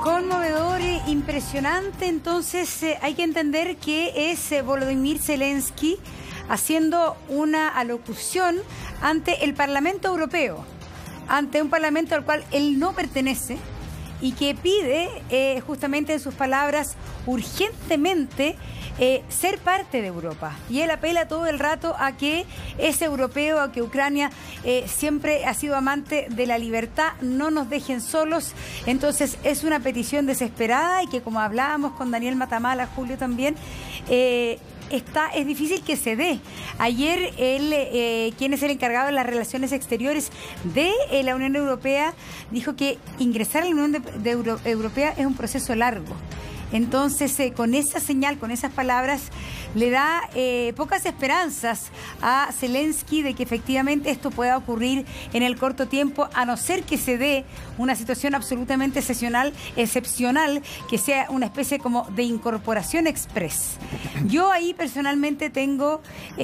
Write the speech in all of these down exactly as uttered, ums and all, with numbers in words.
Conmovedor e impresionante. Entonces eh, hay que entender que es eh, Volodymyr Zelensky haciendo una alocución ante el Parlamento Europeo, ante un Parlamento al cual él no pertenece y que pide eh, justamente en sus palabras urgentemente eh, ser parte de Europa. Y él apela todo el rato a que es europeo, a que Ucrania eh, siempre ha sido amante de la libertad, no nos dejen solos. Entonces es una petición desesperada y que, como hablábamos con Daniel Matamala, Julio también, eh, Está, es difícil que se dé. Ayer él, eh, quien es el encargado de las relaciones exteriores de eh, la Unión Europea, dijo que ingresar a la Unión de, de Euro, Europea es un proceso largo. Entonces, eh, con esa señal, con esas palabras, le da eh, pocas esperanzas a Zelensky de que efectivamente esto pueda ocurrir en el corto tiempo, a no ser que se dé una situación absolutamente excepcional, excepcional, que sea una especie como de incorporación express. Yo ahí personalmente tengo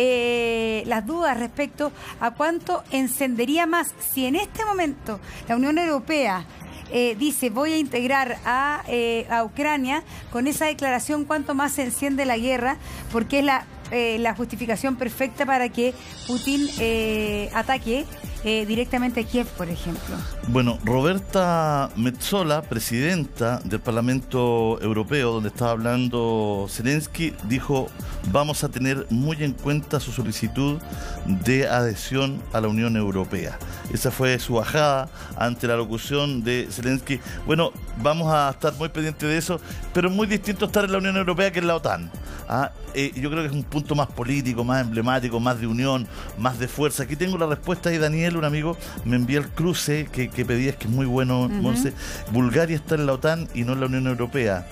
eh, las dudas respecto a cuánto encendería más si en este momento la Unión Europea Eh, dice voy a integrar a, eh, a Ucrania. Con esa declaración cuánto más se enciende la guerra, porque es la, eh, la justificación perfecta para que Putin eh, ataque eh, directamente a Kiev, por ejemplo. Bueno, Roberta Metsola, presidenta del Parlamento Europeo, donde estaba hablando Zelensky, dijo: vamos a tener muy en cuenta su solicitud de adhesión a la Unión Europea. Esa fue su bajada ante la locución de Zelensky. Bueno, vamos a estar muy pendientes de eso, pero es muy distinto estar en la Unión Europea que en la OTAN. ¿Ah? Eh, yo creo que es un punto más político, más emblemático, más de unión, más de fuerza. Aquí tengo la respuesta de Daniel, un amigo, me envía el cruce que, que pedías, que es muy bueno, uh-huh. Monse. Bulgaria está en la OTAN y no en la Unión Europea.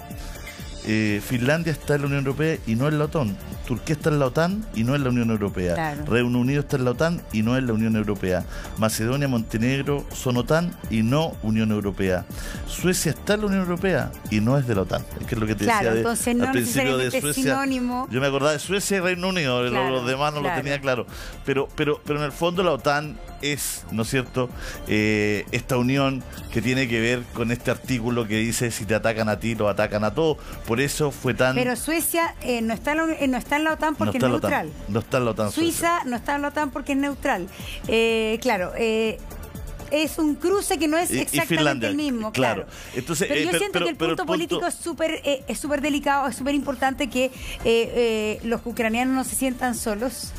Eh, Finlandia está en la Unión Europea y no en la OTAN. Turquía está en la OTAN y no en la Unión Europea. Claro. Reino Unido está en la OTAN y no en la Unión Europea. Macedonia, Montenegro son OTAN y no Unión Europea. Suecia está en la Unión Europea y no es de la OTAN. Es que es lo que te claro, decía de, entonces no al principio de Suecia. Sinónimo. Yo me acordaba de Suecia y Reino Unido, claro, los demás no claro. lo tenía claro. Pero, pero, pero en el fondo la OTAN es, ¿no es cierto?, eh, esta unión que tiene que ver con este artículo que dice si te atacan a ti, lo atacan a todos. Por eso fue tan... Pero Suecia eh, no, está en la, eh, no está en la OTAN porque no es neutral. OTAN, no está en la OTAN. Suiza Suecia. no está en la OTAN porque es neutral. Eh, claro, eh, es un cruce que no es exactamente Finlandia, el mismo. Claro. claro. Entonces, pero eh, yo pero, siento pero, que el punto, el punto político es súper eh, es súper delicado, es súper importante que eh, eh, los ucranianos no se sientan solos.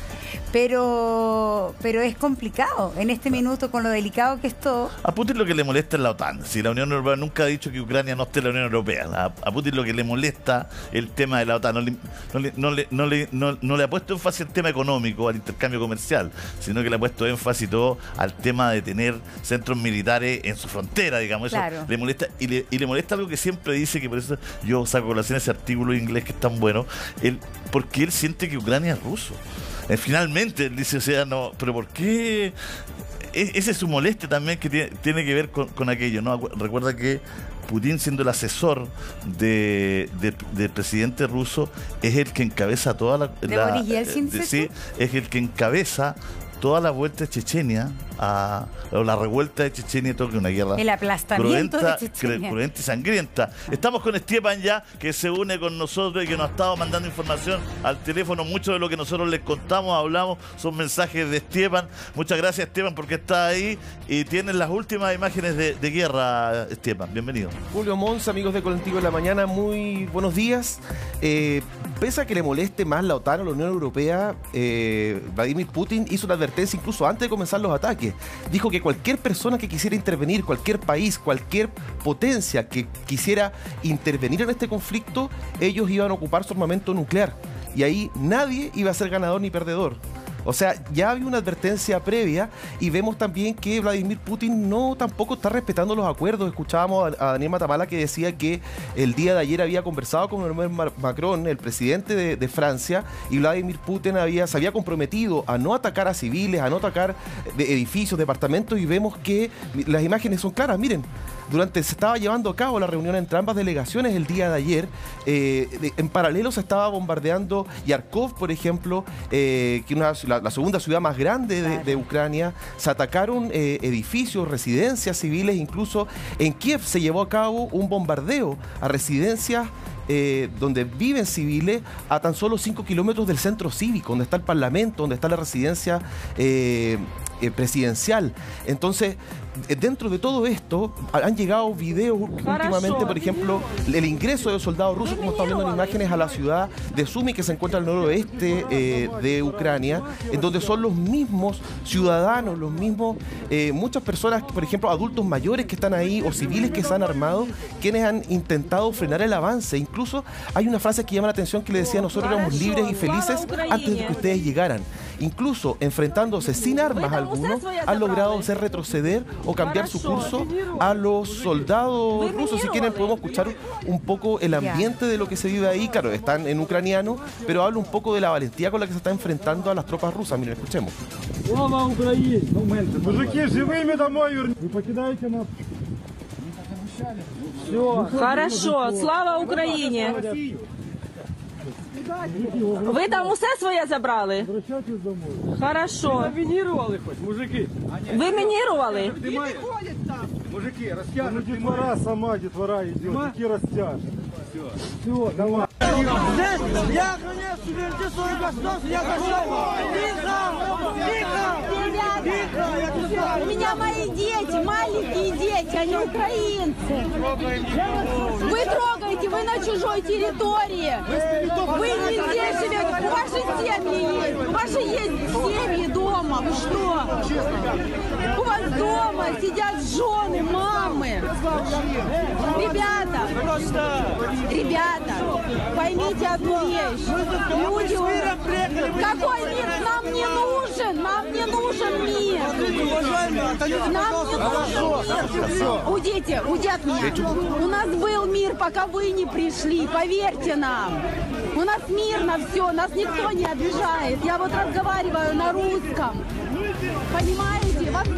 Pero pero es complicado en este minuto con lo delicado que es todo. A Putin lo que le molesta es la OTAN. Si la Unión Europea nunca ha dicho que Ucrania no esté en la Unión Europea. A, a Putin lo que le molesta el tema de la OTAN. No le, no le, no le, no le, no, no le ha puesto énfasis al tema económico, al intercambio comercial, sino que le ha puesto énfasis todo al tema de tener centros militares en su frontera, digamos. Eso claro. le molesta. Y le, y le molesta algo que siempre dice, que por eso yo saco a colación ese artículo en inglés que es tan bueno, él, porque él siente que Ucrania es ruso. Eh, finalmente él dice, o sea, no, pero ¿por qué? E ese es su molestia también, que tiene, tiene que ver con, con aquello, ¿no? Recuerda que Putin, siendo el asesor de, de, del presidente ruso, es el que encabeza toda la... ¿De la Boris Yeltsin? Eh, sí, es el que encabeza toda la vuelta de Chechenia, a, o la revuelta de Chechenia, todo que una guerra el aplastamiento cruenta, de Chechenia. cruenta y sangrienta. Estamos con Stepan ya, que se une con nosotros y que nos ha estado mandando información al teléfono. Mucho de lo que nosotros les contamos, hablamos, son mensajes de Stepan. Muchas gracias, Stepan, porque está ahí y tienes las últimas imágenes de, de guerra, Stepan. Bienvenido. Julio Mons, amigos de Colectivo de la Mañana, muy buenos días. Eh, pese a que le moleste más la OTAN o la Unión Europea, eh, Vladimir Putin hizo una advertencia incluso antes de comenzar los ataques. Dijo que cualquier persona que quisiera intervenir, cualquier país, cualquier potencia que quisiera intervenir en este conflicto, ellos iban a ocupar su armamento nuclear. Y ahí nadie iba a ser ganador ni perdedor. O sea, ya había una advertencia previa y vemos también que Vladimir Putin no tampoco está respetando los acuerdos. Escuchábamos a, a Daniel Matamala que decía que el día de ayer había conversado con Emmanuel Macron, el presidente de, de Francia, y Vladimir Putin había, se había comprometido a no atacar a civiles, a no atacar de edificios, departamentos, y vemos que las imágenes son claras. Miren, durante se estaba llevando a cabo la reunión entre ambas delegaciones el día de ayer. Eh, de, en paralelo se estaba bombardeando Yarkov, por ejemplo, eh, que una la, la segunda ciudad más grande de, de Ucrania. Se atacaron eh, edificios, residencias civiles, incluso en Kiev se llevó a cabo un bombardeo a residencias Eh, donde viven civiles a tan solo cinco kilómetros del centro cívico, donde está el Parlamento, donde está la residencia eh, eh, presidencial. Entonces, dentro de todo esto, han llegado videos últimamente, por ejemplo, el ingreso de soldados rusos, como estamos viendo en imágenes, a la ciudad de Sumy, que se encuentra al noroeste eh, de Ucrania, en donde son los mismos ciudadanos, los mismos, eh, muchas personas, por ejemplo, adultos mayores que están ahí o civiles que se han armado, quienes han intentado frenar el avance. Incluso hay una frase que llama la atención que le decía: nosotros éramos libres y felices antes de que ustedes llegaran. Incluso enfrentándose sin armas algunos, han logrado hacer retroceder o cambiar su curso a los soldados rusos. Si quieren podemos escuchar un poco el ambiente de lo que se vive ahí. Claro, están en ucraniano, pero habla un poco de la valentía con la que se está enfrentando a las tropas rusas. Miren, escuchemos. Слава Україні! Мужики, живими домой верніть! Ви покидаєте нас? Хорошо, слава Україні! Ви там усе своє забрали? Хорошо. Мінірували хоч, мужики. Ви мінірували? Мужики, розтяжуть. Дітвора сама, дітвора йде. Які розтяжуть. Все, давай. Я охраняю суверенитет своего государства, я хочу... Тихо! Тихо! У меня мои дети, маленькие дети, они украинцы. Вы трогаете, вы на чужой территории. Вы не здесь живете, ваши семьи есть. У вас же есть семьи дома, вы что? У вас дома сидят жены, мамы. Ребята, ребята, поймите одну вещь. Люди, какой мир? Нам не нужен, нам не нужен мир. Нам не нужен мир. Уйдите, уйди от меня. У нас был мир, пока вы не пришли, поверьте нам. У нас мирно все, нас никто не обижает. Я вот разговариваю на русском. Понимаете? Вас...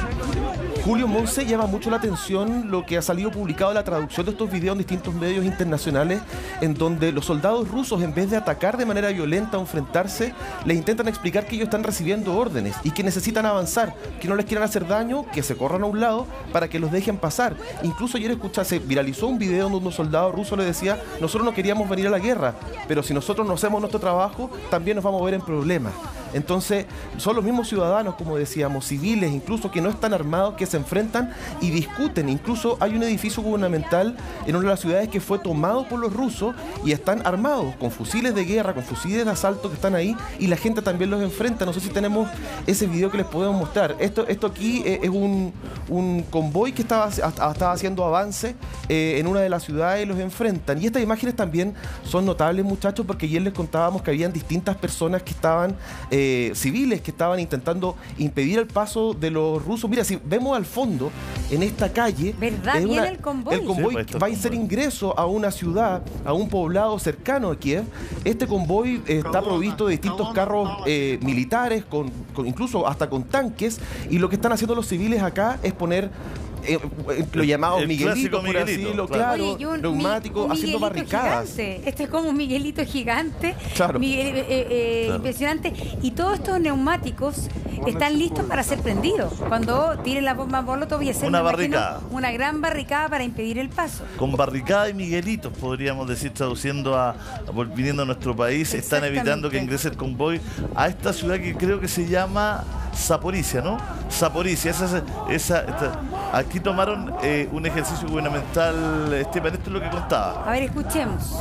Julio Monse llama mucho la atención lo que ha salido publicado en la traducción de estos videos en distintos medios internacionales, en donde los soldados rusos, en vez de atacar de manera violenta o enfrentarse, les intentan explicar que ellos están recibiendo órdenes y que necesitan avanzar, que no les quieran hacer daño, que se corran a un lado para que los dejen pasar. Incluso ayer escuché, se viralizó un video donde un soldado ruso le decía: nosotros no queríamos venir a la guerra, pero si nosotros no hacemos nuestro trabajo, también nos vamos a ver en problemas. Entonces, son los mismos ciudadanos, como decíamos, civiles, incluso que no están armados, que se enfrentan y discuten. Incluso hay un edificio gubernamental en una de las ciudades que fue tomado por los rusos y están armados con fusiles de guerra, con fusiles de asalto que están ahí, y la gente también los enfrenta. No sé si tenemos ese video que les podemos mostrar. Esto, esto aquí es un, un convoy que estaba, estaba haciendo avance eh, en una de las ciudades y los enfrentan. Y estas imágenes también son notables, muchachos, porque ayer les contábamos que habían distintas personas que estaban... Eh, Eh, civiles que estaban intentando impedir el paso de los rusos. Mira, si vemos al fondo, en esta calle... ¿Verdad? Es una, Viene el convoy. El convoy Sí, pues, va a hacer ingreso a una ciudad, a un poblado cercano a Kiev. Este convoy eh, está provisto de distintos carros eh, militares, con, con incluso hasta con tanques, y lo que están haciendo los civiles acá es poner... Eh, lo llamado el Miguelito, por Miguelito, así decirlo, claro. claro, Oye, y un neumático, mi- un haciendo Miguelito barricadas. gigante. Este es como un Miguelito gigante, Claro. Miguel- eh, eh, Claro. impresionante. Y todos estos neumáticos están listos para ser prendidos. Cuando tiren la bomba molotov y hacer Una me imagino, barricada. una gran barricada para impedir el paso. Con barricada y Miguelitos, podríamos decir, traduciendo a, a viniendo a nuestro país, están Exactamente. evitando que ingrese el convoy a esta ciudad que creo que se llama Zaporizhia, ¿no? Zaporizhia, esa, esa, esta- aquí tomaron eh, un ejercicio gubernamental, Esteban, esto es lo que contaba. A ver, escuchemos.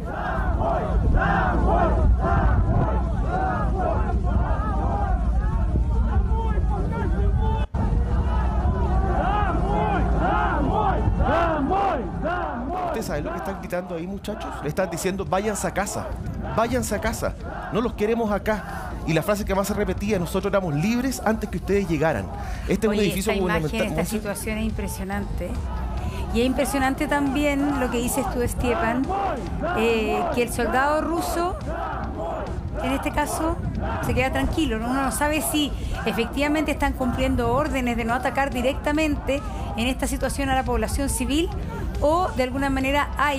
¿Ustedes saben lo que están gritando ahí, muchachos? Le están diciendo: váyanse a casa, váyanse a casa, no los queremos acá. Y la frase que más se repetía: nosotros éramos libres antes que ustedes llegaran. Este es Oye, un edificio esta imagen, gubernamental. esta situación es impresionante. Y es impresionante también lo que dices tú, Stepan, eh, que el soldado ruso, en este caso, se queda tranquilo. Uno no sabe si efectivamente están cumpliendo órdenes de no atacar directamente en esta situación a la población civil, o de alguna manera hay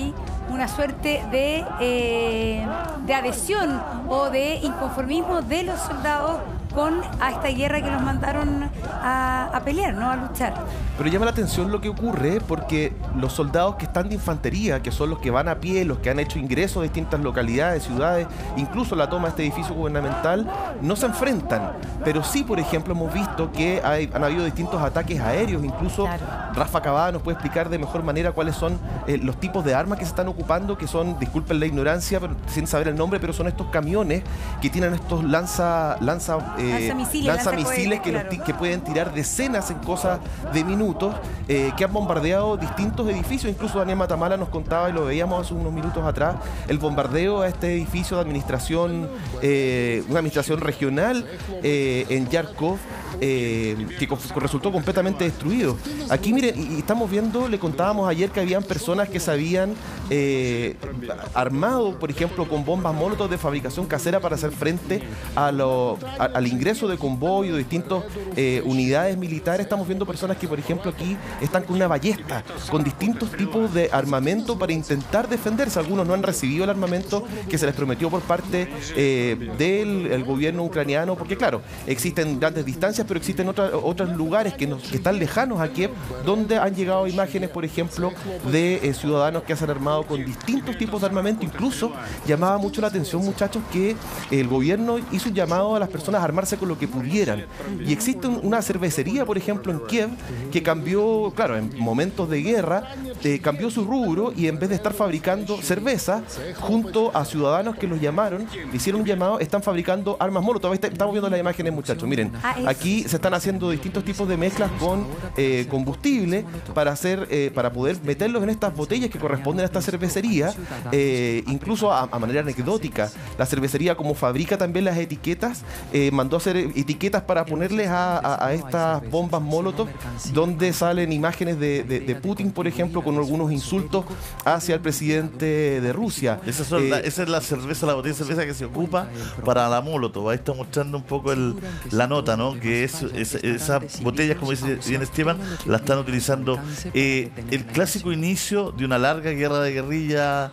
una suerte de, eh, de adhesión o de inconformismo de los soldados con a esta guerra que los mandaron a, a pelear, ¿no? A luchar. Pero llama la atención lo que ocurre porque los soldados que están de infantería, que son los que van a pie, los que han hecho ingresos a distintas localidades, ciudades, incluso la toma de este edificio gubernamental, no se enfrentan. Pero sí, por ejemplo, hemos visto que hay, han habido distintos ataques aéreos, incluso claro. Rafa Cavada nos puede explicar de mejor manera cuáles son eh, los tipos de armas que se están ocupando, que son, disculpen la ignorancia, pero, sin saber el nombre, pero son estos camiones que tienen estos lanza... lanza eh, lanzamisiles, lanzamisiles que, claro. los, que pueden tirar decenas en cosas de minutos, eh, que han bombardeado distintos edificios. Incluso Daniel Matamala nos contaba, y lo veíamos hace unos minutos atrás, el bombardeo a este edificio de administración, eh, una administración regional eh, en Yarkov, eh, que resultó completamente destruido. Aquí miren, y estamos viendo, le contábamos ayer que habían personas que se habían eh, armado, por ejemplo, con bombas molotov de fabricación casera para hacer frente a lo, a, al ingreso de convoy o distintas eh, unidades militares. Estamos viendo personas que, por ejemplo, aquí están con una ballesta, con distintos tipos de armamento para intentar defenderse. Algunos no han recibido el armamento que se les prometió por parte eh, del el gobierno ucraniano, porque claro, existen grandes distancias, pero existen otra, otros lugares que, nos, que están lejanos a Kiev, donde han llegado imágenes, por ejemplo, de eh, ciudadanos que se han armado con distintos tipos de armamento. Incluso llamaba mucho la atención, muchachos, que el gobierno hizo un llamado a las personas a armarse con lo que pudieran. Y existe un, una cervecería, por ejemplo, en Kiev, que cambió, claro, en momentos de guerra, eh, cambió su rubro y en vez de estar fabricando cerveza, junto a ciudadanos que los llamaron, hicieron un llamado, están fabricando armas molotov. Estamos viendo las imágenes, muchachos. Miren, aquí se están haciendo distintos tipos de mezclas con eh, combustible para hacer, eh, para poder meterlos en estas botellas que corresponden a esta cervecería. Eh, incluso a, a manera anecdótica, la cervecería, como fabrica también las etiquetas, eh, mandó a hacer etiquetas para ponerles a, a, a estas bombas molotov, donde salen imágenes de, de, de Putin, por ejemplo, con algunos insultos hacia el presidente de Rusia. Esas son eh, la, esa es la cerveza, la botella de cerveza que se ocupa para la molotov. Ahí está mostrando un poco el, la nota, ¿no? Que es, es esas botellas, como dice bien Esteban, la están utilizando. Eh, el clásico inicio de una larga guerra de guerrilla.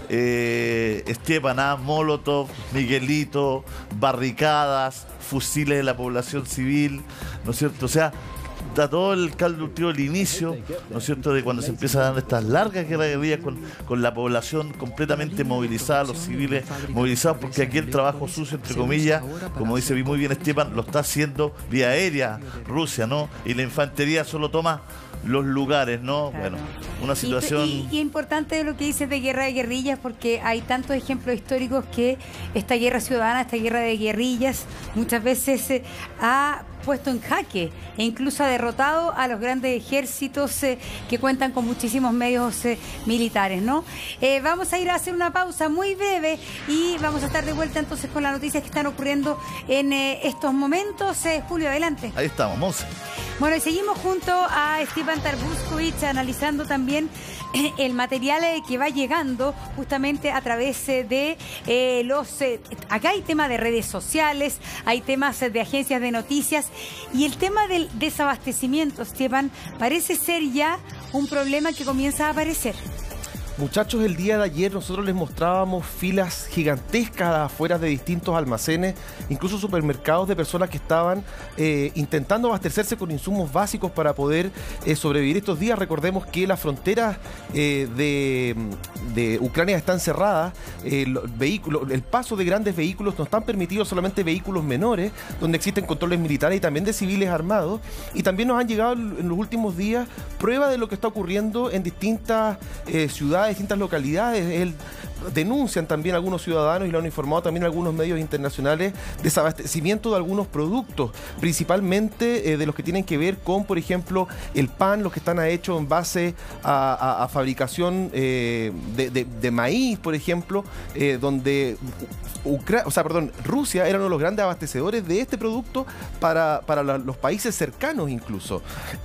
Eh, Esteban, ¿ah? Molotov, Miguelito, barricadas, fusiles de la población civil, ¿no es cierto? O sea, da todo el caldo cultivo el inicio, ¿no es cierto?, de cuando se empiezan a dar estas largas guerras de guerrillas con, con la población completamente movilizada, los civiles movilizados, porque aquí el trabajo sucio, entre comillas, como dice muy bien Esteban, lo está haciendo vía aérea Rusia, ¿no? Y la infantería solo toma los lugares, ¿no? Claro. Bueno, una situación... Y, y, y importante lo que dices de guerra de guerrillas, porque hay tantos ejemplos históricos que esta guerra ciudadana, esta guerra de guerrillas, muchas veces eh, ha puesto en jaque e incluso ha derrotado a los grandes ejércitos eh, que cuentan con muchísimos medios eh, militares, ¿no? Eh, vamos a ir a hacer una pausa muy breve y vamos a estar de vuelta entonces con las noticias que están ocurriendo en eh, estos momentos. Eh, Julio, adelante. Ahí estamos, Monse. Bueno, y seguimos junto a Stepan Tarbuskovich analizando también eh, el material eh, que va llegando justamente a través eh, de eh, los... Eh, acá hay temas de redes sociales, hay temas eh, de agencias de noticias y el tema del desabastecimiento, Stepan, parece ser ya un problema que comienza a aparecer. Muchachos, el día de ayer nosotros les mostrábamos filas gigantescas afuera de distintos almacenes, incluso supermercados, de personas que estaban eh, intentando abastecerse con insumos básicos para poder eh, sobrevivir estos días. Recordemos que las fronteras eh, de, de Ucrania están cerradas, eh, los vehículos, el paso de grandes vehículos no están permitidos, solamente vehículos menores, donde existen controles militares y también de civiles armados. Y también nos han llegado en los últimos días pruebas de lo que está ocurriendo en distintas eh, ciudades, distintas localidades. El, denuncian también algunos ciudadanos y lo han informado también algunos medios internacionales, desabastecimiento de algunos productos, principalmente eh, de los que tienen que ver con, por ejemplo, el pan, los que están hechos en base a, a, a fabricación eh, de, de, de maíz, por ejemplo, eh, donde Ucra o sea, perdón, Rusia era uno de los grandes abastecedores de este producto para, para la, los países cercanos incluso.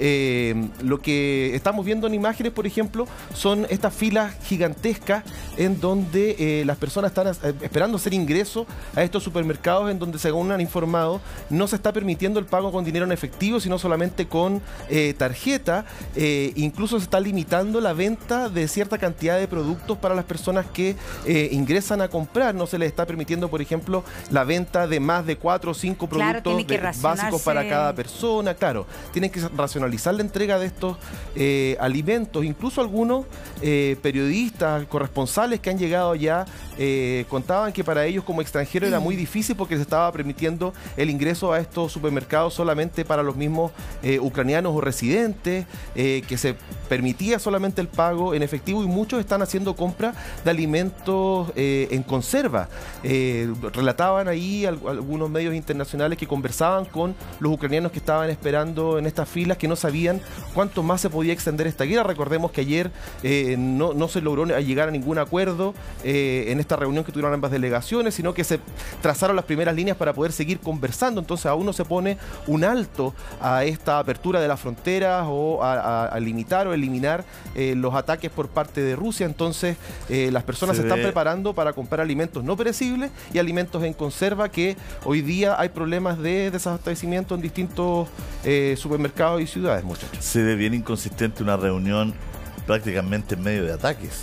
Eh, lo que estamos viendo en imágenes, por ejemplo, son estas filas gigantescas en donde donde eh, las personas están eh, esperando hacer ingreso a estos supermercados en donde, según han informado, no se está permitiendo el pago con dinero en efectivo, sino solamente con eh, tarjeta. Eh, incluso se está limitando la venta de cierta cantidad de productos para las personas que eh, ingresan a comprar. No se les está permitiendo, por ejemplo, la venta de más de cuatro o cinco claro, productos de, básicos para cada persona. Claro, tienen que racionalizar la entrega de estos eh, alimentos. Incluso algunos eh, periodistas, corresponsales que han llegado allá eh, contaban que para ellos como extranjeros era muy difícil porque se estaba permitiendo el ingreso a estos supermercados solamente para los mismos eh, ucranianos o residentes, eh, que se permitía solamente el pago en efectivo, y muchos están haciendo compra de alimentos eh, en conserva. Eh, relataban ahí al, algunos medios internacionales que conversaban con los ucranianos que estaban esperando en estas filas, que no sabían cuánto más se podía extender esta guerra. Recordemos que ayer eh, no, no se logró llegar a ningún acuerdo eh, en esta reunión que tuvieron ambas delegaciones, sino que se trazaron las primeras líneas para poder seguir conversando. Entonces aún no se pone un alto a esta apertura de las fronteras o a, a, a limitar o eliminar eh, los ataques por parte de Rusia. Entonces eh, las personas se, se están preparando para comprar alimentos no perecibles y alimentos en conserva, que hoy día hay problemas de desabastecimiento en distintos eh, supermercados y ciudades, muchachos. Se ve bien inconsistente una reunión prácticamente en medio de ataques.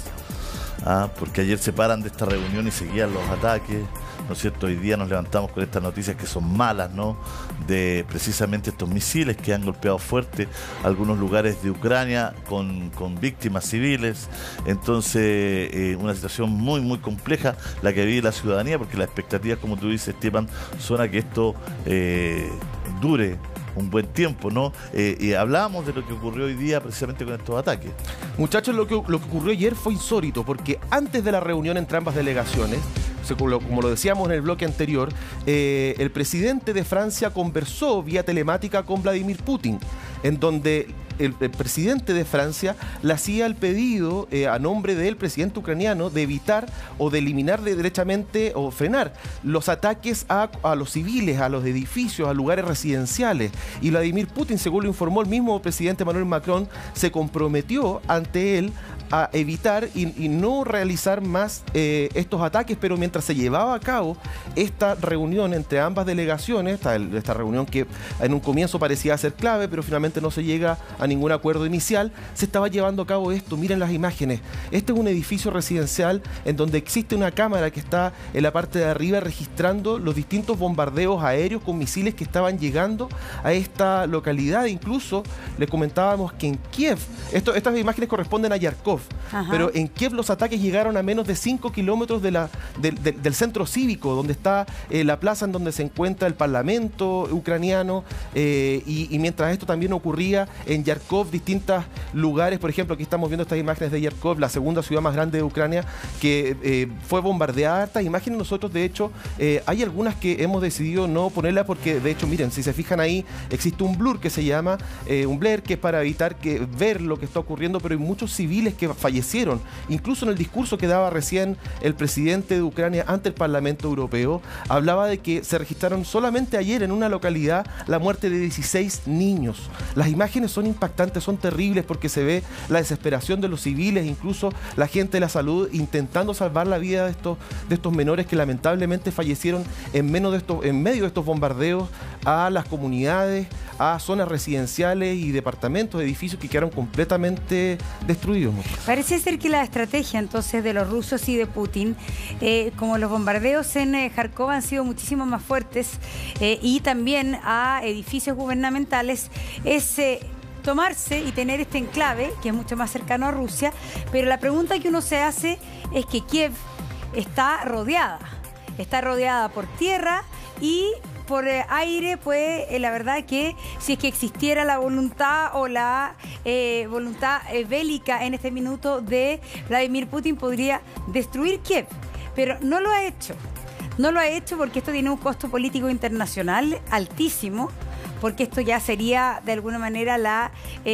Ah, porque ayer se paran de esta reunión y seguían los ataques, ¿no es cierto? Hoy día nos levantamos con estas noticias que son malas, ¿no? De precisamente estos misiles que han golpeado fuerte algunos lugares de Ucrania con, con víctimas civiles. Entonces, eh, una situación muy, muy compleja la que vive la ciudadanía, porque las expectativas, como tú dices, Esteban, son a que esto eh, dure un buen tiempo, ¿no? Eh, y hablábamos de lo que ocurrió hoy día precisamente con estos ataques. Muchachos, lo que, lo que ocurrió ayer fue insólito, porque antes de la reunión entre ambas delegaciones, como lo decíamos en el bloque anterior, eh, el presidente de Francia conversó vía telemática con Vladimir Putin, en donde el, el presidente de Francia le hacía el pedido eh, a nombre del presidente ucraniano de evitar o de eliminar de, derechamente o frenar los ataques a, a los civiles, a los edificios, a lugares residenciales. Y Vladimir Putin, según lo informó el mismo presidente Emmanuel Macron, se comprometió ante él a evitar y, y no realizar más eh, estos ataques. Pero mientras se llevaba a cabo esta reunión entre ambas delegaciones, esta, esta reunión que en un comienzo parecía ser clave, pero finalmente no se llega a ningún acuerdo inicial, se estaba llevando a cabo esto. Miren las imágenes. Este es un edificio residencial en donde existe una cámara que está en la parte de arriba registrando los distintos bombardeos aéreos con misiles que estaban llegando a esta localidad. Incluso les comentábamos que en Kiev, esto, estas imágenes corresponden a Yarkov, Ajá. pero en Kiev los ataques llegaron a menos de cinco kilómetros de la, de, de, del centro cívico, donde está eh, la plaza en donde se encuentra el parlamento ucraniano, eh, y, y mientras esto también ocurría en Yarkov, distintos lugares. Por ejemplo, aquí estamos viendo estas imágenes de Yarkov, la segunda ciudad más grande de Ucrania, que eh, fue bombardeada. Estas imágenes nosotros, de hecho, eh, hay algunas que hemos decidido no ponerlas porque, de hecho, miren, si se fijan ahí, existe un blur que se llama, eh, un blur, que es para evitar que, ver lo que está ocurriendo, pero hay muchos civiles que fallecieron. Incluso en el discurso que daba recién el presidente de Ucrania ante el Parlamento Europeo, hablaba de que se registraron solamente ayer en una localidad la muerte de dieciséis niños. Las imágenes son impactantes, son terribles, porque se ve la desesperación de los civiles, incluso la gente de la salud intentando salvar la vida de estos, de estos menores que lamentablemente fallecieron en, menos de estos, en medio de estos bombardeos a las comunidades, a zonas residenciales y departamentos, edificios que quedaron completamente destruidos. Parece ser que la estrategia entonces de los rusos y de Putin, eh, como los bombardeos en eh, Kharkov han sido muchísimo más fuertes, eh, y también a edificios gubernamentales, es eh, tomarse y tener este enclave, que es mucho más cercano a Rusia. Pero la pregunta que uno se hace es que Kiev está rodeada, está rodeada por tierra y por eh, aire. Pues eh, la verdad que si es que existiera la voluntad o la eh, voluntad eh, bélica en este minuto de Vladimir Putin, podría destruir Kiev, pero no lo ha hecho. No lo ha hecho porque esto tiene un costo político internacional altísimo, porque esto ya sería de alguna manera la,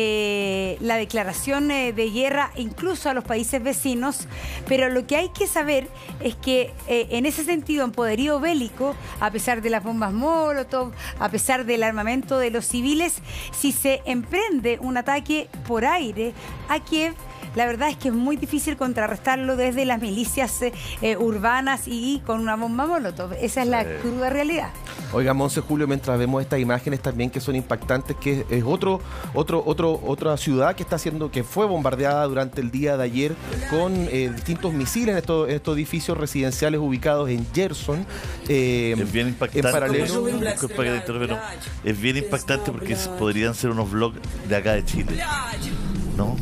eh, la declaración eh, de guerra incluso a los países vecinos. Pero lo que hay que saber es que eh, en ese sentido, en poderío bélico, a pesar de las bombas Molotov, a pesar del armamento de los civiles, si se emprende un ataque por aire a Kiev, la verdad es que es muy difícil contrarrestarlo desde las milicias eh, urbanas y con una bomba molotov. Esa es la eh. cruda realidad. Oiga, Monse, Julio, mientras vemos estas imágenes también que son impactantes, que es otro, otro, otro, otra ciudad que está haciendo, que fue bombardeada durante el día de ayer con eh, distintos misiles en estos, en estos edificios residenciales ubicados en Gerson. Eh, es bien impactante. En paralelo. Disculpa que te interrumpa, es bien impactante porque podrían ser unos vlogs de acá de Chile, ¿no?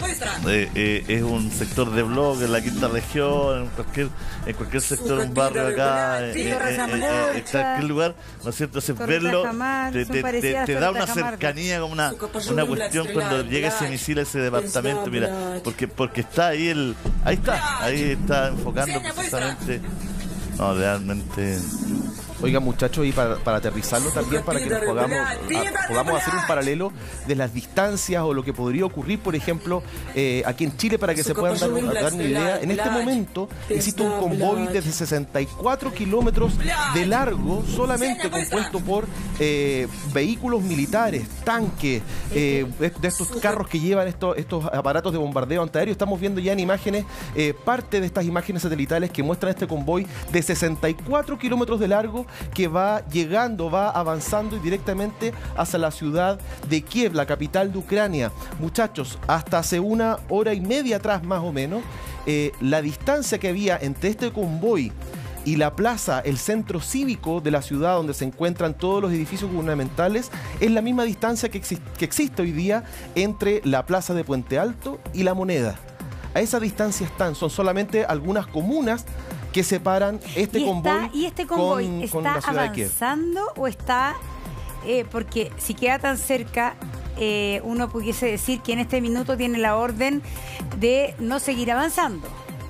Eh, eh, es un sector de blog en la quinta región, en cualquier, en cualquier sector, un barrio acá, eh, eh, eh, eh, en cualquier lugar, ¿no es cierto? Entonces verlo te, te, te, te da una cercanía, como una, una cuestión cuando llega ese misil a ese departamento, mira, porque, porque está ahí el, ahí está, ahí está enfocando precisamente, no, realmente. Oiga, muchachos, y para, para aterrizarlo también, para que nos podamos, a, podamos hacer un paralelo de las distancias o lo que podría ocurrir, por ejemplo, eh, aquí en Chile, para que se puedan dar, dar una idea. En este momento existe un convoy de sesenta y cuatro kilómetros de largo, solamente compuesto por eh, vehículos militares, tanques, eh, de estos carros que llevan estos, estos aparatos de bombardeo antiaéreo. Estamos viendo ya en imágenes, eh, parte de estas imágenes satelitales que muestran este convoy de sesenta y cuatro kilómetros de largo, que va llegando, va avanzando directamente hacia la ciudad de Kiev, la capital de Ucrania. Muchachos, hasta hace una hora y media atrás más o menos, eh, la distancia que había entre este convoy y la plaza, el centro cívico de la ciudad donde se encuentran todos los edificios gubernamentales, es la misma distancia que, exi que existe hoy día entre la plaza de Puente Alto y La Moneda. A esa distancia están, son solamente algunas comunas que separan este ¿Y convoy, está, ¿Y este convoy con, está con la ciudad de Kiev. avanzando o está...? Eh, porque si queda tan cerca, eh, uno pudiese decir que en este minuto tiene la orden de no seguir avanzando.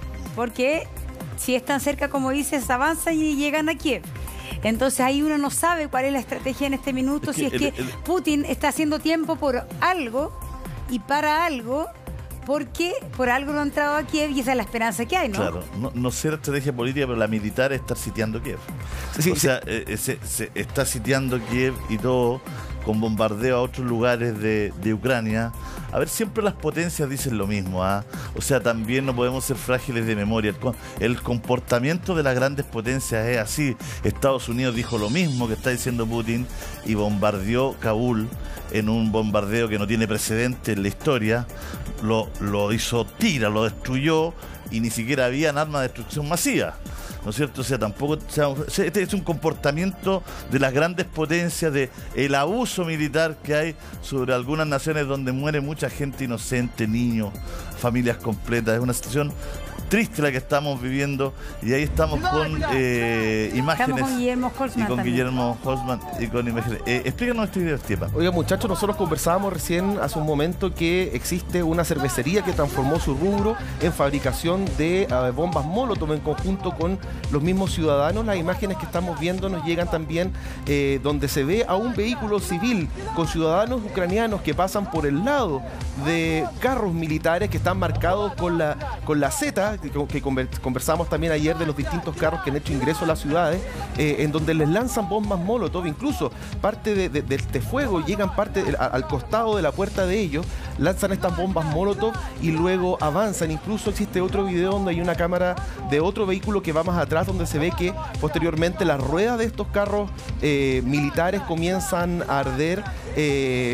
Porque si es tan cerca como dices, avanzan y llegan a Kiev. Entonces ahí uno no sabe cuál es la estrategia en este minuto, es que si es el, que el, Putin está haciendo tiempo por algo y para algo, porque por algo no ha entrado a Kiev y esa es la esperanza que hay, ¿no? Claro, no, no sé la estrategia política, pero la militar es estar sitiando Kiev. Sí, o sí, sea, sí. Eh, se, se está sitiando Kiev y todo, con bombardeo a otros lugares de, de Ucrania. A ver, siempre las potencias dicen lo mismo, ¿ah? O sea, también no podemos ser frágiles de memoria. El, el comportamiento de las grandes potencias es así. Estados Unidos dijo lo mismo que está diciendo Putin y bombardeó Kabul en un bombardeo que no tiene precedente en la historia. Lo, lo hizo tira, lo destruyó y ni siquiera había armas de destrucción masiva, ¿no es cierto? O sea, tampoco, o sea, este es un comportamiento de las grandes potencias, de el abuso militar que hay sobre algunas naciones donde muere mucha gente inocente, niños, familias completas. Es una situación triste la que estamos viviendo y ahí estamos con eh, imágenes. Estamos con Guillermo Holzman. Y con también. Guillermo Holzman y con imágenes. Eh, explícanos esta idea, Estepa. Oiga, muchachos, nosotros conversábamos recién hace un momento que existe una cervecería que transformó su rubro en fabricación de uh, bombas Molotov en conjunto con los mismos ciudadanos. Las imágenes que estamos viendo nos llegan también eh, donde se ve a un vehículo civil con ciudadanos ucranianos que pasan por el lado de carros militares que están marcados con la, con la Z, que conversamos también ayer de los distintos carros que han hecho ingreso a las ciudades, eh, en donde les lanzan bombas Molotov, incluso parte de, de, de este fuego, llegan parte de, a, al costado de la puerta de ellos, lanzan estas bombas Molotov y luego avanzan. Incluso existe otro video donde hay una cámara de otro vehículo que va más atrás, donde se ve que posteriormente las ruedas de estos carros eh, militares comienzan a arder. Eh,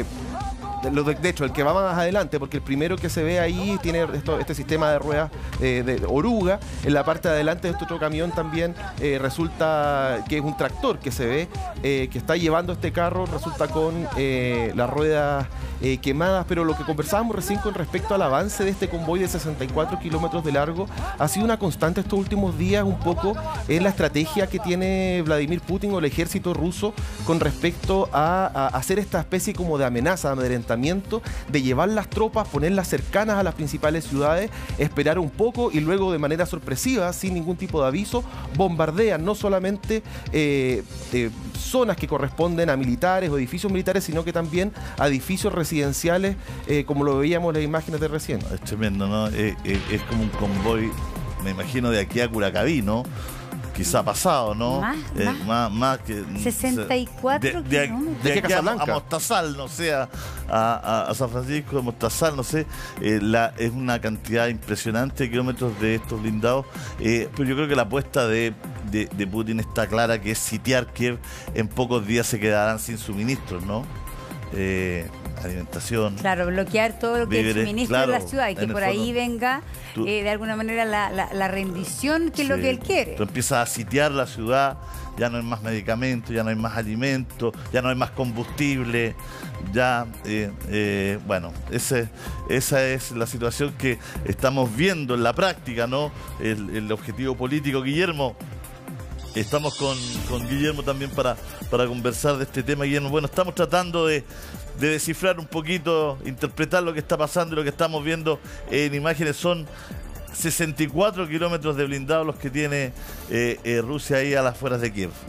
De, de hecho, el que va más adelante, porque el primero que se ve ahí tiene esto, este sistema de ruedas eh, de oruga. En la parte de adelante de este otro camión también eh, resulta que es un tractor que se ve, eh, que está llevando este carro, resulta con eh, las ruedas eh, quemadas. Pero lo que conversábamos recién con respecto al avance de este convoy de sesenta y cuatro kilómetros de largo ha sido una constante estos últimos días, un poco en la estrategia que tiene Vladimir Putin o el ejército ruso con respecto a, a hacer esta especie como de amenaza, de amedrentamiento, de llevar las tropas, ponerlas cercanas a las principales ciudades, esperar un poco y luego de manera sorpresiva, sin ningún tipo de aviso, bombardean no solamente eh, eh, zonas que corresponden a militares o edificios militares, sino que también a edificios residenciales, eh, como lo veíamos en las imágenes de recién. Es tremendo, ¿no? Eh, eh, es como un convoy, me imagino, de aquí a Curacaví, ¿no? quizá pasado, ¿no? Más, eh, más. más, más que sesenta y cuatro de, de, kilómetros. de ¿De aquí qué a, Casablanca? a Mostazal, no sé, a, a, a San Francisco de Mostazal, no sé, eh, la, es una cantidad impresionante de kilómetros de estos blindados, eh, pero yo creo que la apuesta de, de, de Putin está clara, que es sitiar Kiev. En pocos días se quedarán sin suministros, ¿no? Eh, alimentación. Claro, bloquear todo lo que es Víveres, el suministro claro, de la ciudad y que en el por ahí fondo, venga tú- eh, de alguna manera la, la, la rendición, que es lo Sí. que él quiere. Tú empiezas a sitiar la ciudad, ya no hay más medicamentos, ya no hay más alimentos, ya no hay más combustible, ya, eh, eh, bueno, ese, esa es la situación que estamos viendo en la práctica, ¿no? El, el objetivo político, Guillermo. Estamos con, con Guillermo también para, para conversar de este tema, Guillermo. Bueno, estamos tratando de, de descifrar un poquito, interpretar lo que está pasando y lo que estamos viendo en imágenes. Son sesenta y cuatro kilómetros de blindados los que tiene eh, eh, Rusia ahí a las afueras de Kiev.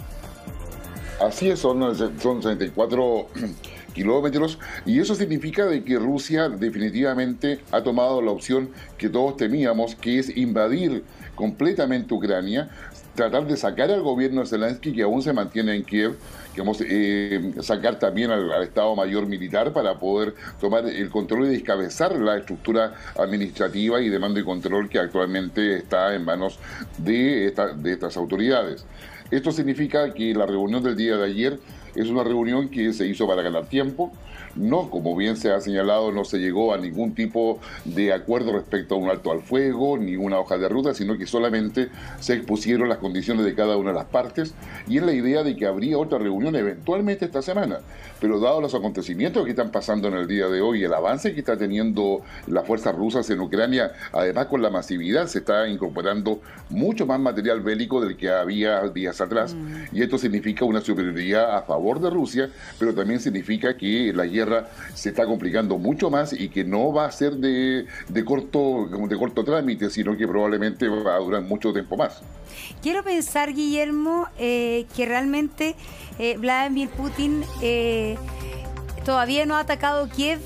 Así es, son, son sesenta y cuatro kilómetros, y eso significa de que Rusia definitivamente ha tomado la opción que todos temíamos, que es invadir completamente Ucrania, tratar de sacar al gobierno de Zelensky, que aún se mantiene en Kiev, que vamos eh, sacar también al, al Estado Mayor Militar para poder tomar el control y descabezar la estructura administrativa y de mando y control que actualmente está en manos de, esta, de estas autoridades. Esto significa que la reunión del día de ayer es una reunión que se hizo para ganar tiempo. No, como bien se ha señalado, no se llegó a ningún tipo de acuerdo respecto a un alto al fuego, ni una hoja de ruta, sino que solamente se expusieron las condiciones de cada una de las partes, y en la idea de que habría otra reunión eventualmente esta semana. Pero dado los acontecimientos que están pasando en el día de hoy, el avance que está teniendo las fuerzas rusas en Ucrania, además con la masividad, se está incorporando mucho más material bélico del que había días atrás, mm. y esto significa una superioridad a favor de Rusia, pero también significa que la guerra se está complicando mucho más y que no va a ser de, de, corto, de corto trámite, sino que probablemente va a durar mucho tiempo más. Quiero pensar, Guillermo, eh, que realmente eh, Vladimir Putin eh, todavía no ha atacado Kiev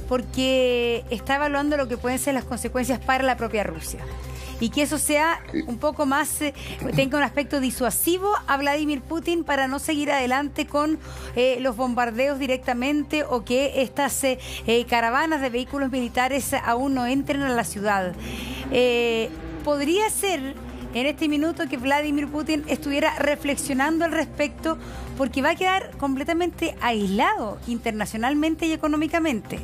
porque está evaluando lo que pueden ser las consecuencias para la propia Rusia. Y que eso sea un poco más, eh, tenga un aspecto disuasivo a Vladimir Putin para no seguir adelante con eh, los bombardeos directamente, o que estas eh, eh, caravanas de vehículos militares aún no entren a la ciudad. Eh, ¿Podría ser en este minuto que Vladimir Putin estuviera reflexionando al respecto, porque va a quedar completamente aislado internacionalmente y económicamente?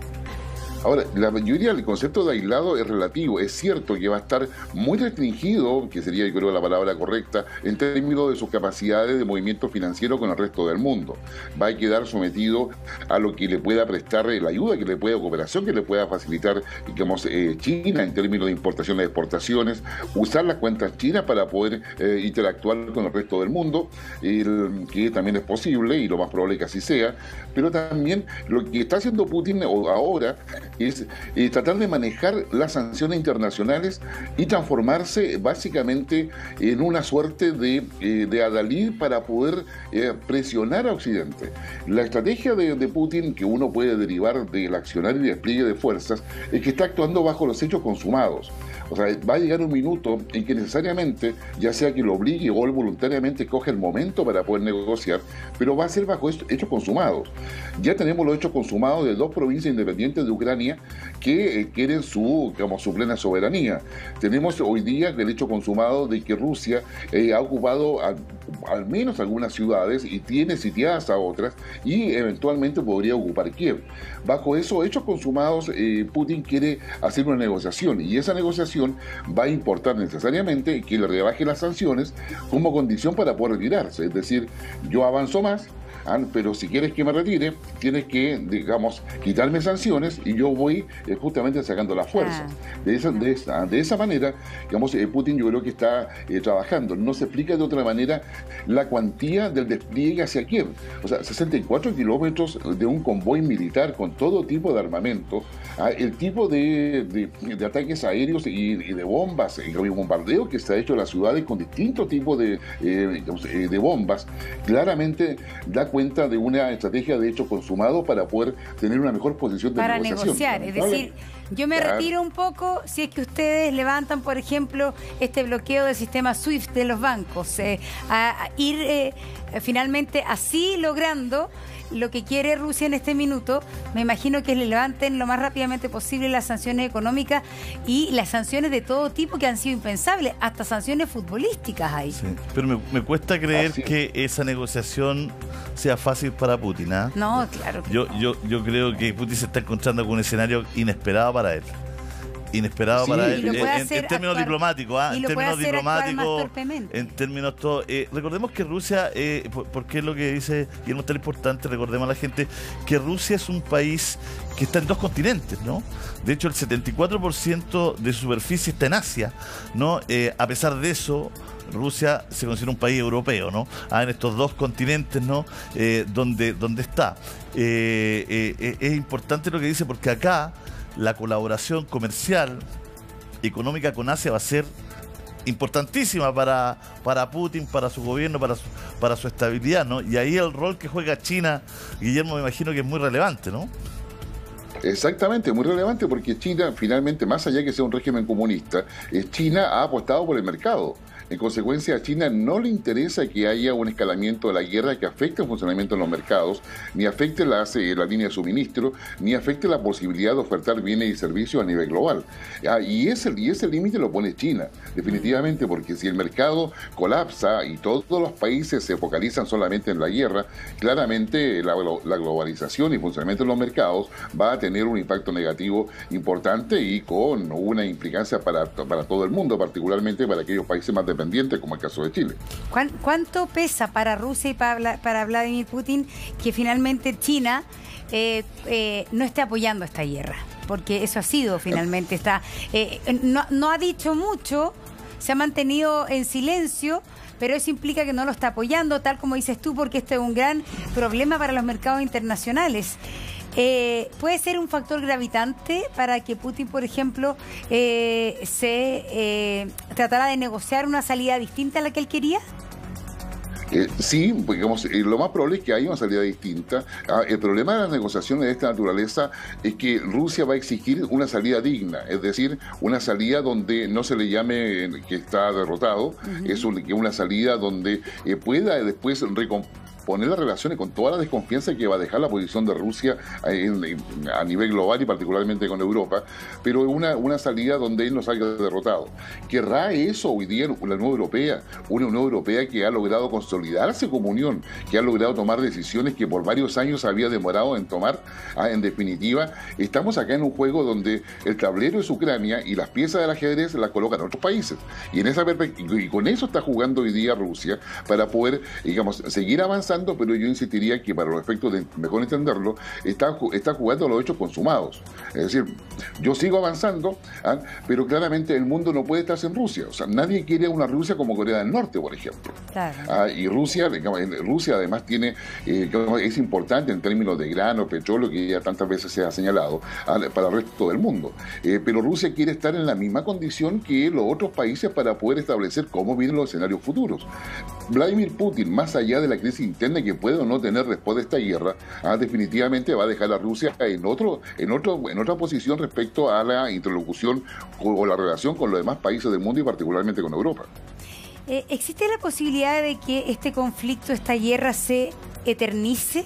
Ahora, la mayoría del concepto de aislado es relativo. Es cierto que va a estar muy restringido, que sería, yo creo, la palabra correcta, en términos de sus capacidades de movimiento financiero con el resto del mundo. Va a quedar sometido a lo que le pueda prestar la ayuda, que le pueda, cooperación que le pueda facilitar, digamos, eh, China en términos de importaciones y exportaciones, usar las cuentas chinas para poder eh, interactuar con el resto del mundo, el, que también es posible y lo más probable que así sea. Pero también lo que está haciendo Putin ahora es eh, tratar de manejar las sanciones internacionales y transformarse básicamente en una suerte de, eh, de adalid para poder eh, presionar a Occidente. La estrategia de, de Putin, que uno puede derivar del accionar y despliegue de fuerzas, es que está actuando bajo los hechos consumados. O sea, va a llegar un minuto en que necesariamente, ya sea que lo obligue o él voluntariamente coge el momento para poder negociar, pero va a ser bajo hechos consumados. Ya tenemos los hechos consumados de dos provincias independientes de Ucrania que eh, quieren su, digamos, su plena soberanía. Tenemos hoy día el hecho consumado de que Rusia eh, ha ocupado a, al menos algunas ciudades y tiene sitiadas a otras, y eventualmente podría ocupar Kiev. Bajo esos hechos consumados, eh, Putin quiere hacer una negociación, y esa negociación va a importar necesariamente que le rebaje las sanciones como condición para poder retirarse. Es decir, yo avanzo más, pero si quieres que me retire, tienes que, digamos, quitarme sanciones, y yo voy eh, justamente sacando las fuerzas. De esa, de esa, de esa manera, digamos, eh, Putin yo creo que está eh, trabajando. No se explica de otra manera la cuantía del despliegue hacia Kiev. O sea, sesenta y cuatro kilómetros de un convoy militar con todo tipo de armamento, ah, el tipo de, de, de ataques aéreos y, y de bombas, y bombardeo que se ha hecho en las ciudades con distintos tipos de, eh, digamos, eh, de bombas, claramente da cuenta cuenta de una estrategia de hecho consumado para poder tener una mejor posición de para negociación. negociar, es decir, Yo me Claro. retiro un poco si es que ustedes levantan, por ejemplo, este bloqueo del sistema SWIFT de los bancos. Eh, a, a ir eh, finalmente así logrando lo que quiere Rusia en este minuto. Me imagino que le levanten lo más rápidamente posible las sanciones económicas y las sanciones de todo tipo que han sido impensables, hasta sanciones futbolísticas hay. Sí, pero me, me cuesta creer Así es. que esa negociación sea fácil para Putin, ¿ah? No, claro. que Yo, no. yo, yo creo que Putin se está encontrando con un escenario inesperado para él. Inesperado Sí. para Y él. lo En, puede en- hacer en términos actuar- diplomáticos, ¿ah? y En lo puede términos hacer actuar más diplomáticos, torpemente. en términos todo. Eh, recordemos que Rusia, eh, por- porque es lo que dice Guillermo, tan importante, recordemos a la gente que Rusia es un país que está en dos continentes, ¿no? De hecho, el setenta y cuatro por ciento de su superficie está en Asia, ¿no? Eh, a pesar de eso, Rusia se considera un país europeo, ¿no? Ah, en estos dos continentes, ¿no? Eh, donde, donde está. Eh, eh, eh, es importante lo que dice porque acá la colaboración comercial, económica con Asia va a ser importantísima para, para Putin, para su gobierno, para su, para su estabilidad, ¿no? Y ahí el rol que juega China, Guillermo, me imagino que es muy relevante, ¿no? Exactamente, muy relevante porque China, finalmente, más allá que sea un régimen comunista, eh, China ha apostado por el mercado. En consecuencia, a China no le interesa que haya un escalamiento de la guerra que afecte el funcionamiento de los mercados, ni afecte las, eh, la línea de suministro, ni afecte la posibilidad de ofertar bienes y servicios a nivel global. Ah, y ese y ese límite lo pone China, definitivamente, porque si el mercado colapsa y todos los países se focalizan solamente en la guerra, claramente la, la globalización y funcionamiento de los mercados va a tener un impacto negativo importante y con una implicancia para, para todo el mundo, particularmente para aquellos países más dependientes, como el caso de Chile. ¿Cuán- ¿Cuánto pesa para Rusia y para, Vla- para Vladimir Putin que finalmente China eh, eh, no esté apoyando esta guerra? Porque eso ha sido finalmente, está eh, no, no ha dicho mucho, se ha mantenido en silencio, pero eso implica que no lo está apoyando, tal como dices tú, porque este es un gran problema para los mercados internacionales. Eh, ¿Puede ser un factor gravitante para que Putin, por ejemplo, eh, se eh, tratara de negociar una salida distinta a la que él quería? Eh, sí, pues, digamos, eh, lo más probable es que haya una salida distinta. Ah, el problema de las negociaciones de esta naturaleza es que Rusia va a exigir una salida digna, es decir, una salida donde no se le llame que está derrotado, uh-huh. es un, una salida donde eh, pueda después recomponer poner las relaciones con toda la desconfianza que va a dejar la posición de Rusia en, en, a nivel global y particularmente con Europa, pero una, una salida donde él no salga derrotado. ¿Querrá eso hoy día la Unión Europea? Una Unión Europea que ha logrado consolidarse como unión, que ha logrado tomar decisiones que por varios años había demorado en tomar. Ah, en definitiva, estamos acá en un juego donde el tablero es Ucrania y las piezas del ajedrez las colocan otros países. Y, en esa perspectiva, y con eso está jugando hoy día Rusia para poder, digamos, seguir avanzando, pero yo insistiría que para los efectos de mejor entenderlo, está, está jugando los hechos consumados. Es decir, yo sigo avanzando, ¿ah? pero claramente el mundo no puede estar sin Rusia. O sea, nadie quiere una Rusia como Corea del Norte, por ejemplo. Claro. Ah, y Rusia, digamos, Rusia además tiene, eh, es importante en términos de grano, petróleo, que ya tantas veces se ha señalado, ah, para el resto del mundo. Eh, pero Rusia quiere estar en la misma condición que los otros países para poder establecer cómo vienen los escenarios futuros. Vladimir Putin, más allá de la crisis interna que puede o no tener después de esta guerra, ah, definitivamente va a dejar a Rusia en otro, en otro, en otra posición respecto a la interlocución o la relación con los demás países del mundo y particularmente con Europa. Eh, ¿Existe la posibilidad de que este conflicto, esta guerra, se eternice?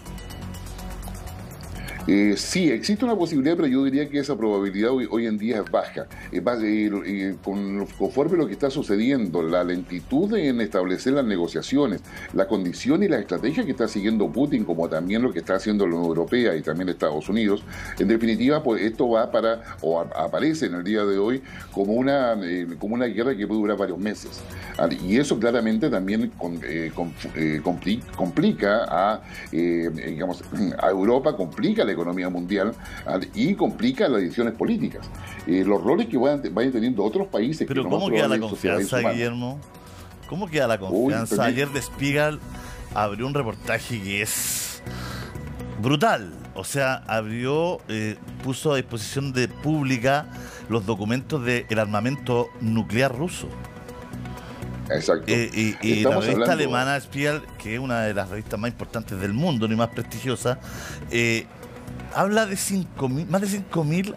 Eh, sí, existe una posibilidad, pero yo diría que esa probabilidad hoy, hoy en día es baja. Eh, va, eh, eh, con, conforme lo que está sucediendo, la lentitud en establecer las negociaciones, la condición y la estrategia que está siguiendo Putin, como también lo que está haciendo la Unión Europea y también Estados Unidos, en definitiva, pues esto va para, o a, aparece en el día de hoy como una, eh, como una guerra que puede durar varios meses. Y eso claramente también con, eh, con, eh, compli complica a, eh, digamos, a Europa, complica la economía mundial y complica las decisiones políticas. Eh, los roles que vayan, vayan teniendo otros países. Pero que ¿cómo queda la confianza, Guillermo? ¿Cómo queda la confianza? Uy, Ayer The Spiegel abrió un reportaje que es brutal. O sea, abrió, eh, puso a disposición de pública los documentos del armamento nuclear ruso. Exacto. Eh, y y la revista hablando... alemana Spiegel, que es una de las revistas más importantes del mundo, ni más prestigiosa, eh, habla de cinco mil, más de cinco mil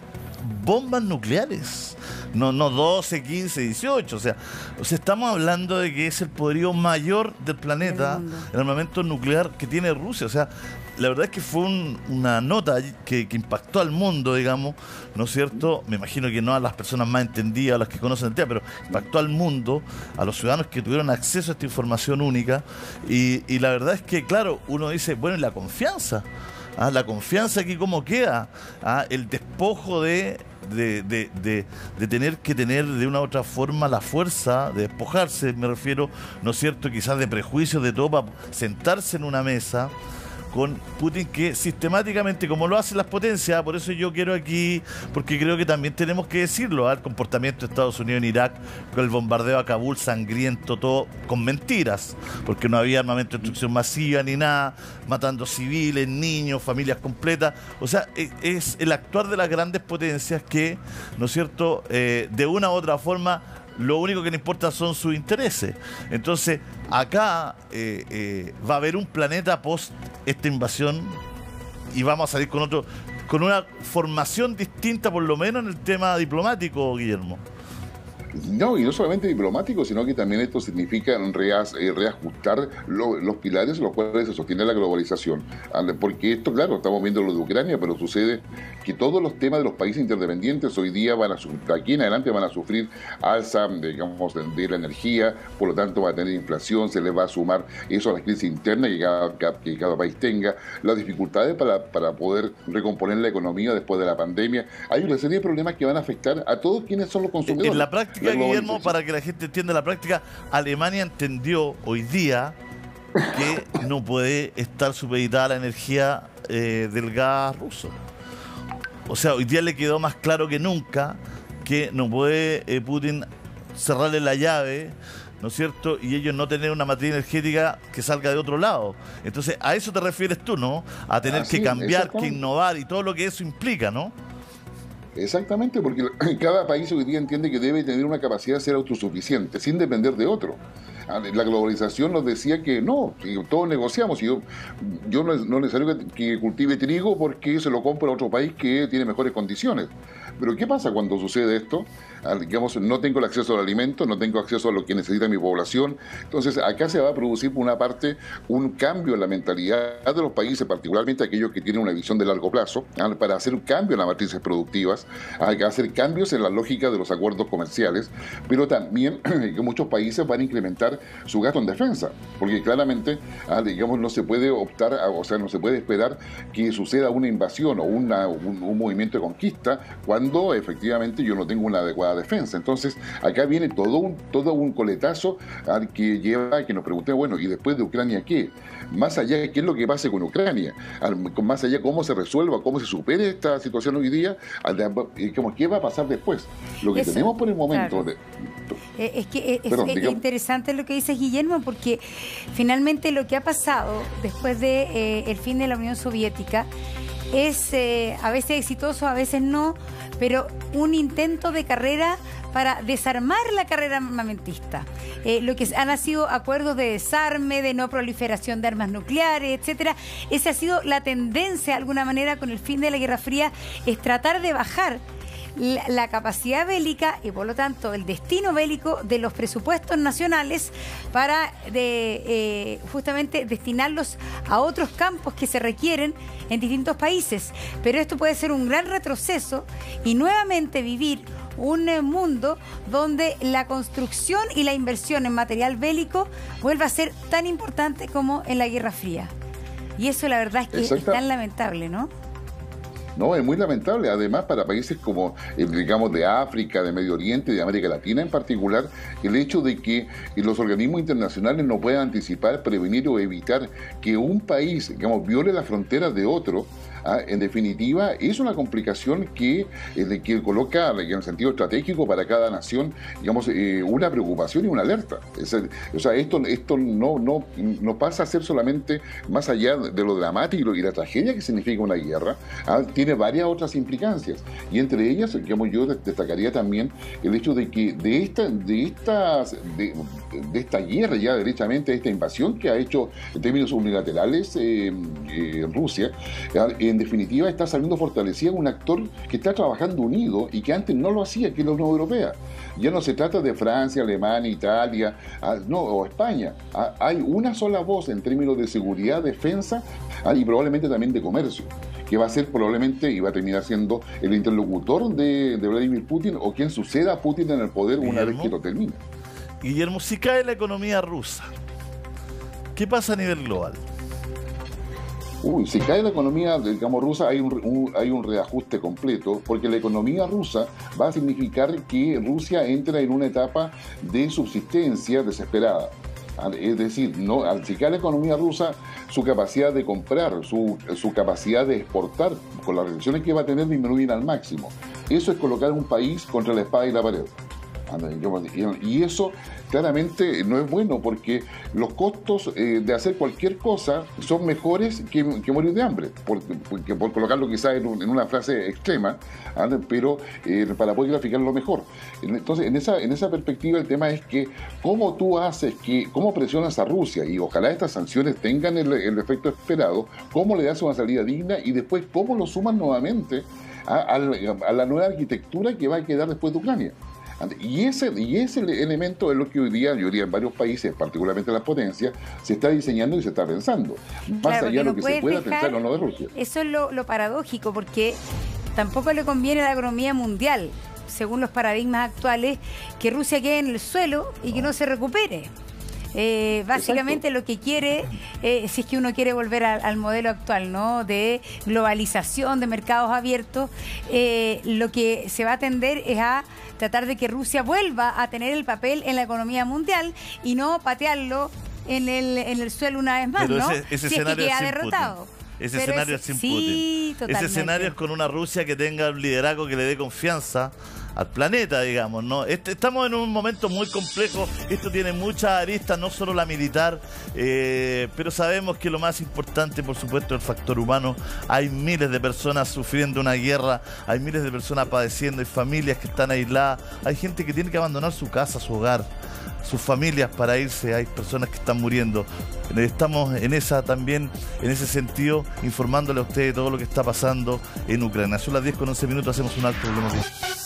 bombas nucleares. No, no doce, quince, dieciocho. O sea, o sea, estamos hablando de que es el poderío mayor del planeta, el armamento nuclear que tiene Rusia. O sea, la verdad es que fue un, una nota que, que impactó al mundo, digamos, ¿no es cierto? Me imagino que no a las personas más entendidas, a las que conocen el tema, pero impactó al mundo, a los ciudadanos que tuvieron acceso a esta información única. Y, y la verdad es que, claro, uno dice, bueno, ¿y la confianza? ¿Ah? La confianza aquí cómo queda, ¿ah? El despojo de, de, de, de, de tener que tener de una u otra forma la fuerza, de despojarse, me refiero, ¿no es cierto?, quizás de prejuicios, de todo, para sentarse en una mesa con Putin, que sistemáticamente, como lo hacen las potencias, por eso yo quiero aquí, porque creo que también tenemos que decirlo, ¿eh? El comportamiento de Estados Unidos en Irak, con el bombardeo a Kabul sangriento, todo con mentiras, porque no había armamento de destrucción masiva ni nada, matando civiles, niños, familias completas. O sea, es, es el actuar de las grandes potencias que, ¿no es cierto?, eh, de una u otra forma, lo único que le importa son sus intereses. Entonces, acá eh, eh, va a haber un planeta post esta invasión y vamos a salir con otro, con una formación distinta, por lo menos en el tema diplomático, Guillermo. No, y no solamente diplomático, sino que también esto significa reas, eh, reajustar lo, los pilares en los cuales se sostiene la globalización. Porque esto, claro, estamos viendo lo de Ucrania, pero sucede que todos los temas de los países interdependientes hoy día van a sufrir, de aquí en adelante van a sufrir alza, digamos, de la energía, por lo tanto va a tener inflación, se les va a sumar eso a la crisis interna que cada, que cada país tenga, las dificultades para, para poder recomponer la economía después de la pandemia. Hay una serie de problemas que van a afectar a todos quienes son los consumidores. En la práctica, Guillermo, para que la gente entienda la práctica, Alemania entendió hoy día que no puede estar supeditada a la energía eh, del gas ruso. O sea, hoy día le quedó más claro que nunca que no puede eh, Putin cerrarle la llave, ¿no es cierto?, y ellos no tener una matriz energética que salga de otro lado. Entonces, a eso te refieres tú, ¿no? A tener Así, que cambiar, que innovar y todo lo que eso implica, ¿no? Exactamente, porque cada país hoy día entiende que debe tener una capacidad de ser autosuficiente, sin depender de otro. La globalización nos decía que no, todos negociamos, y yo, yo no es no necesario que, que cultive trigo porque se lo compro a otro país que tiene mejores condiciones. Pero ¿qué pasa cuando sucede esto? Digamos, no tengo el acceso al alimento, no tengo acceso a lo que necesita mi población. Entonces, acá se va a producir, por una parte, un cambio en la mentalidad de los países, particularmente aquellos que tienen una visión de largo plazo, para hacer un cambio en las matrices productivas, hacer cambios en la lógica de los acuerdos comerciales, pero también que muchos países van a incrementar su gasto en defensa, porque claramente, digamos, no se puede optar, a, o sea, no se puede esperar que suceda una invasión o una, un, un movimiento de conquista cuando efectivamente yo no tengo una adecuada defensa. Entonces, acá viene todo un, todo un coletazo al que lleva a que nos preguntemos, bueno, ¿y después de Ucrania qué? Más allá de qué es lo que pase con Ucrania, al, más allá de cómo se resuelva, cómo se supere esta situación hoy día, al, como, ¿qué va a pasar después? Lo que Eso, tenemos por el momento... Claro. De, es que es, Perdón, es interesante lo que dices, Guillermo, porque finalmente lo que ha pasado después de eh, el fin de la Unión Soviética es eh, a veces exitoso, a veces no, pero un intento de carrera para desarmar la carrera armamentista. Eh, lo que han sido acuerdos de desarme, de no proliferación de armas nucleares, etcétera. Esa ha sido la tendencia, de alguna manera, con el fin de la Guerra Fría, es tratar de bajar La, la capacidad bélica y por lo tanto el destino bélico de los presupuestos nacionales para de, eh, justamente destinarlos a otros campos que se requieren en distintos países. Pero esto puede ser un gran retroceso y nuevamente vivir un mundo donde la construcción y la inversión en material bélico vuelva a ser tan importante como en la Guerra Fría. Y eso la verdad es que Exacto. es tan lamentable, ¿no? No, es muy lamentable. Además, para países como, eh, digamos, de África, de Medio Oriente, de América Latina en particular, el hecho de que los organismos internacionales no puedan anticipar, prevenir o evitar que un país, digamos, viole las fronteras de otro, ¿ah? En definitiva, es una complicación que, eh, que coloca, en el sentido estratégico para cada nación, digamos, eh, una preocupación y una alerta. Es, o sea, esto, esto no, no, no pasa a ser solamente más allá de lo dramático y la tragedia que significa una guerra, ¿ah? Tiene varias otras implicancias, y entre ellas, digamos, yo destacaría también el hecho de que de esta, de estas, de, de esta guerra ya derechamente, esta invasión que ha hecho en términos unilaterales eh, eh, Rusia, en en definitiva está saliendo fortalecida un actor que está trabajando unido y que antes no lo hacía, que es la Unión Europea. Ya no se trata de Francia, Alemania, Italia, ah, no, o España. Ah, hay una sola voz en términos de seguridad, defensa ah, y probablemente también de comercio, que va a ser probablemente y va a terminar siendo el interlocutor de, de Vladimir Putin o quien suceda a Putin en el poder una Guillermo, vez que lo termine. Guillermo, si cae la economía rusa, ¿qué pasa a nivel global? Uy, si cae la economía, digamos, rusa, hay un, un, hay un reajuste completo, porque la economía rusa va a significar que Rusia entra en una etapa de subsistencia desesperada. Es decir, no, al si cae la economía rusa, su capacidad de comprar, su, su capacidad de exportar, con las restricciones que va a tener, disminuyen al máximo. Eso es colocar un país contra la espada y la pared. Y eso claramente no es bueno, porque los costos eh, de hacer cualquier cosa son mejores que, que morir de hambre, por, por, por colocarlo quizás en, un, en una frase extrema, ¿ah? pero eh, para poder graficarlo mejor. Entonces, en esa, en esa perspectiva, el tema es que cómo tú haces, que cómo presionas a Rusia, y ojalá estas sanciones tengan el, el efecto esperado, cómo le das una salida digna y después cómo lo suman nuevamente a, a, a la nueva arquitectura que va a quedar después de Ucrania. Y ese, y ese elemento es lo que hoy día, yo diría en varios países, particularmente las potencias, se está diseñando y se está pensando. Más claro, allá de no lo que se pueda dejar, pensar o no de Rusia. Eso es lo, lo paradójico, porque tampoco le conviene a la economía mundial, según los paradigmas actuales, que Rusia quede en el suelo y que no se recupere. Eh, básicamente Exacto. Lo que quiere, eh, si es que uno quiere volver a, al modelo actual, ¿no?, de globalización, de mercados abiertos, eh, lo que se va a tender es a tratar de que Rusia vuelva a tener el papel en la economía mundial y no patearlo en el, en el suelo una vez más, Pero ¿no? Ese, ese si escenario es que queda sin derrotado. Putin. Ese Pero escenario ese, sin sí, Putin. Totalmente. Ese escenario es con una Rusia que tenga un liderazgo que le dé confianza al planeta, digamos, ¿no? Este, estamos en un momento muy complejo, esto tiene muchas aristas, no solo la militar, eh, pero sabemos que lo más importante, por supuesto, es el factor humano. Hay miles de personas sufriendo una guerra, hay miles de personas padeciendo, hay familias que están aisladas, hay gente que tiene que abandonar su casa, su hogar, sus familias para irse, hay personas que están muriendo. Estamos en esa también, en ese sentido, informándole a ustedes todo lo que está pasando en Ucrania. Son las diez con once minutos, hacemos un alto, volvemos bien.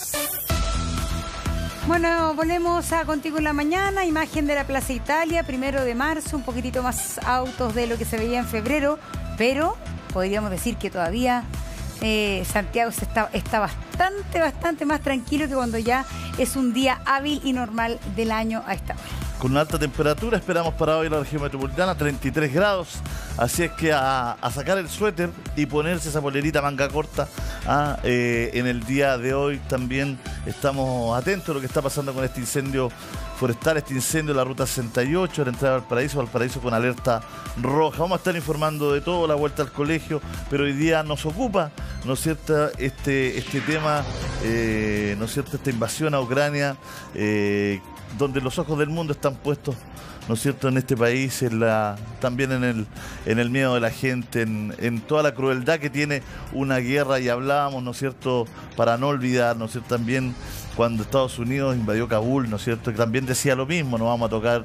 Bueno, volvemos a Contigo en la Mañana, imagen de la Plaza Italia, primero de marzo, un poquitito más autos de lo que se veía en febrero, pero podríamos decir que todavía eh, Santiago se está, está bastante, bastante más tranquilo que cuando ya es un día hábil y normal del año a esta hora. Con una alta temperatura esperamos para hoy en la región metropolitana, treinta y tres grados, así es que a, a sacar el suéter y ponerse esa polerita manga corta. Ah, eh, en el día de hoy también estamos atentos a lo que está pasando con este incendio forestal, este incendio de la ruta sesenta y ocho, la entrada al Valparaíso, Valparaíso con alerta roja. Vamos a estar informando de todo, la vuelta al colegio, pero hoy día nos ocupa, ¿no es cierto?, este, este tema, eh, ¿no es cierto?, esta invasión a Ucrania, eh, donde los ojos del mundo están puestos, ¿no es cierto?, en este país, en la, también en el, en el miedo de la gente, en, en toda la crueldad que tiene una guerra, y hablábamos, ¿no es cierto?, para no olvidar, ¿no es cierto?, también cuando Estados Unidos invadió Kabul, ¿no es cierto?, que también decía lo mismo, no vamos a tocar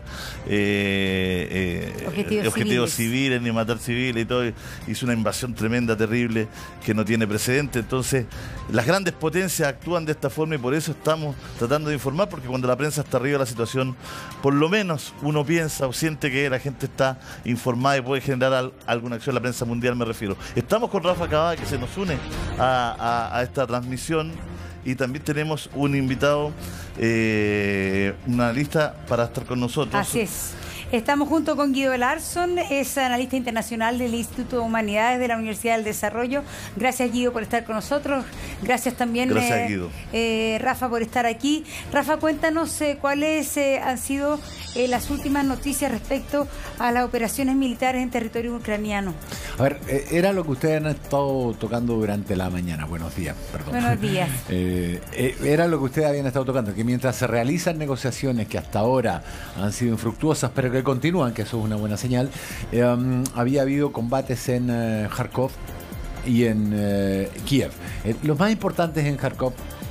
eh, eh, objetivos, objetivos civiles. civiles ni matar civiles y todo. Hizo una invasión tremenda, terrible, que no tiene precedente. Entonces, las grandes potencias actúan de esta forma y por eso estamos tratando de informar, porque cuando la prensa está arriba de la situación, por lo menos uno piensa o siente que la gente está informada y puede generar al, alguna acción, la prensa mundial me refiero. Estamos con Rafa Cavada, que se nos une a, a, a esta transmisión. Y también tenemos un invitado, eh, una analista para estar con nosotros. Así es. Estamos junto con Guido Larsson, es analista internacional del Instituto de Humanidades de la Universidad del Desarrollo. Gracias, Guido, por estar con nosotros. Gracias también, Gracias, eh, Guido. Eh, Rafa, por estar aquí. Rafa, cuéntanos eh, cuáles eh, han sido eh, las últimas noticias respecto a las operaciones militares en territorio ucraniano. A ver, eh, era lo que ustedes han estado tocando durante la mañana. Buenos días, perdón. Buenos días. eh, eh, era lo que ustedes habían estado tocando, que mientras se realizan negociaciones que hasta ahora han sido infructuosas, pero que continúan, que eso es una buena señal, eh, um, había habido combates en uh, Kharkov y en uh, Kiev. Eh, los más importantes en Kharkov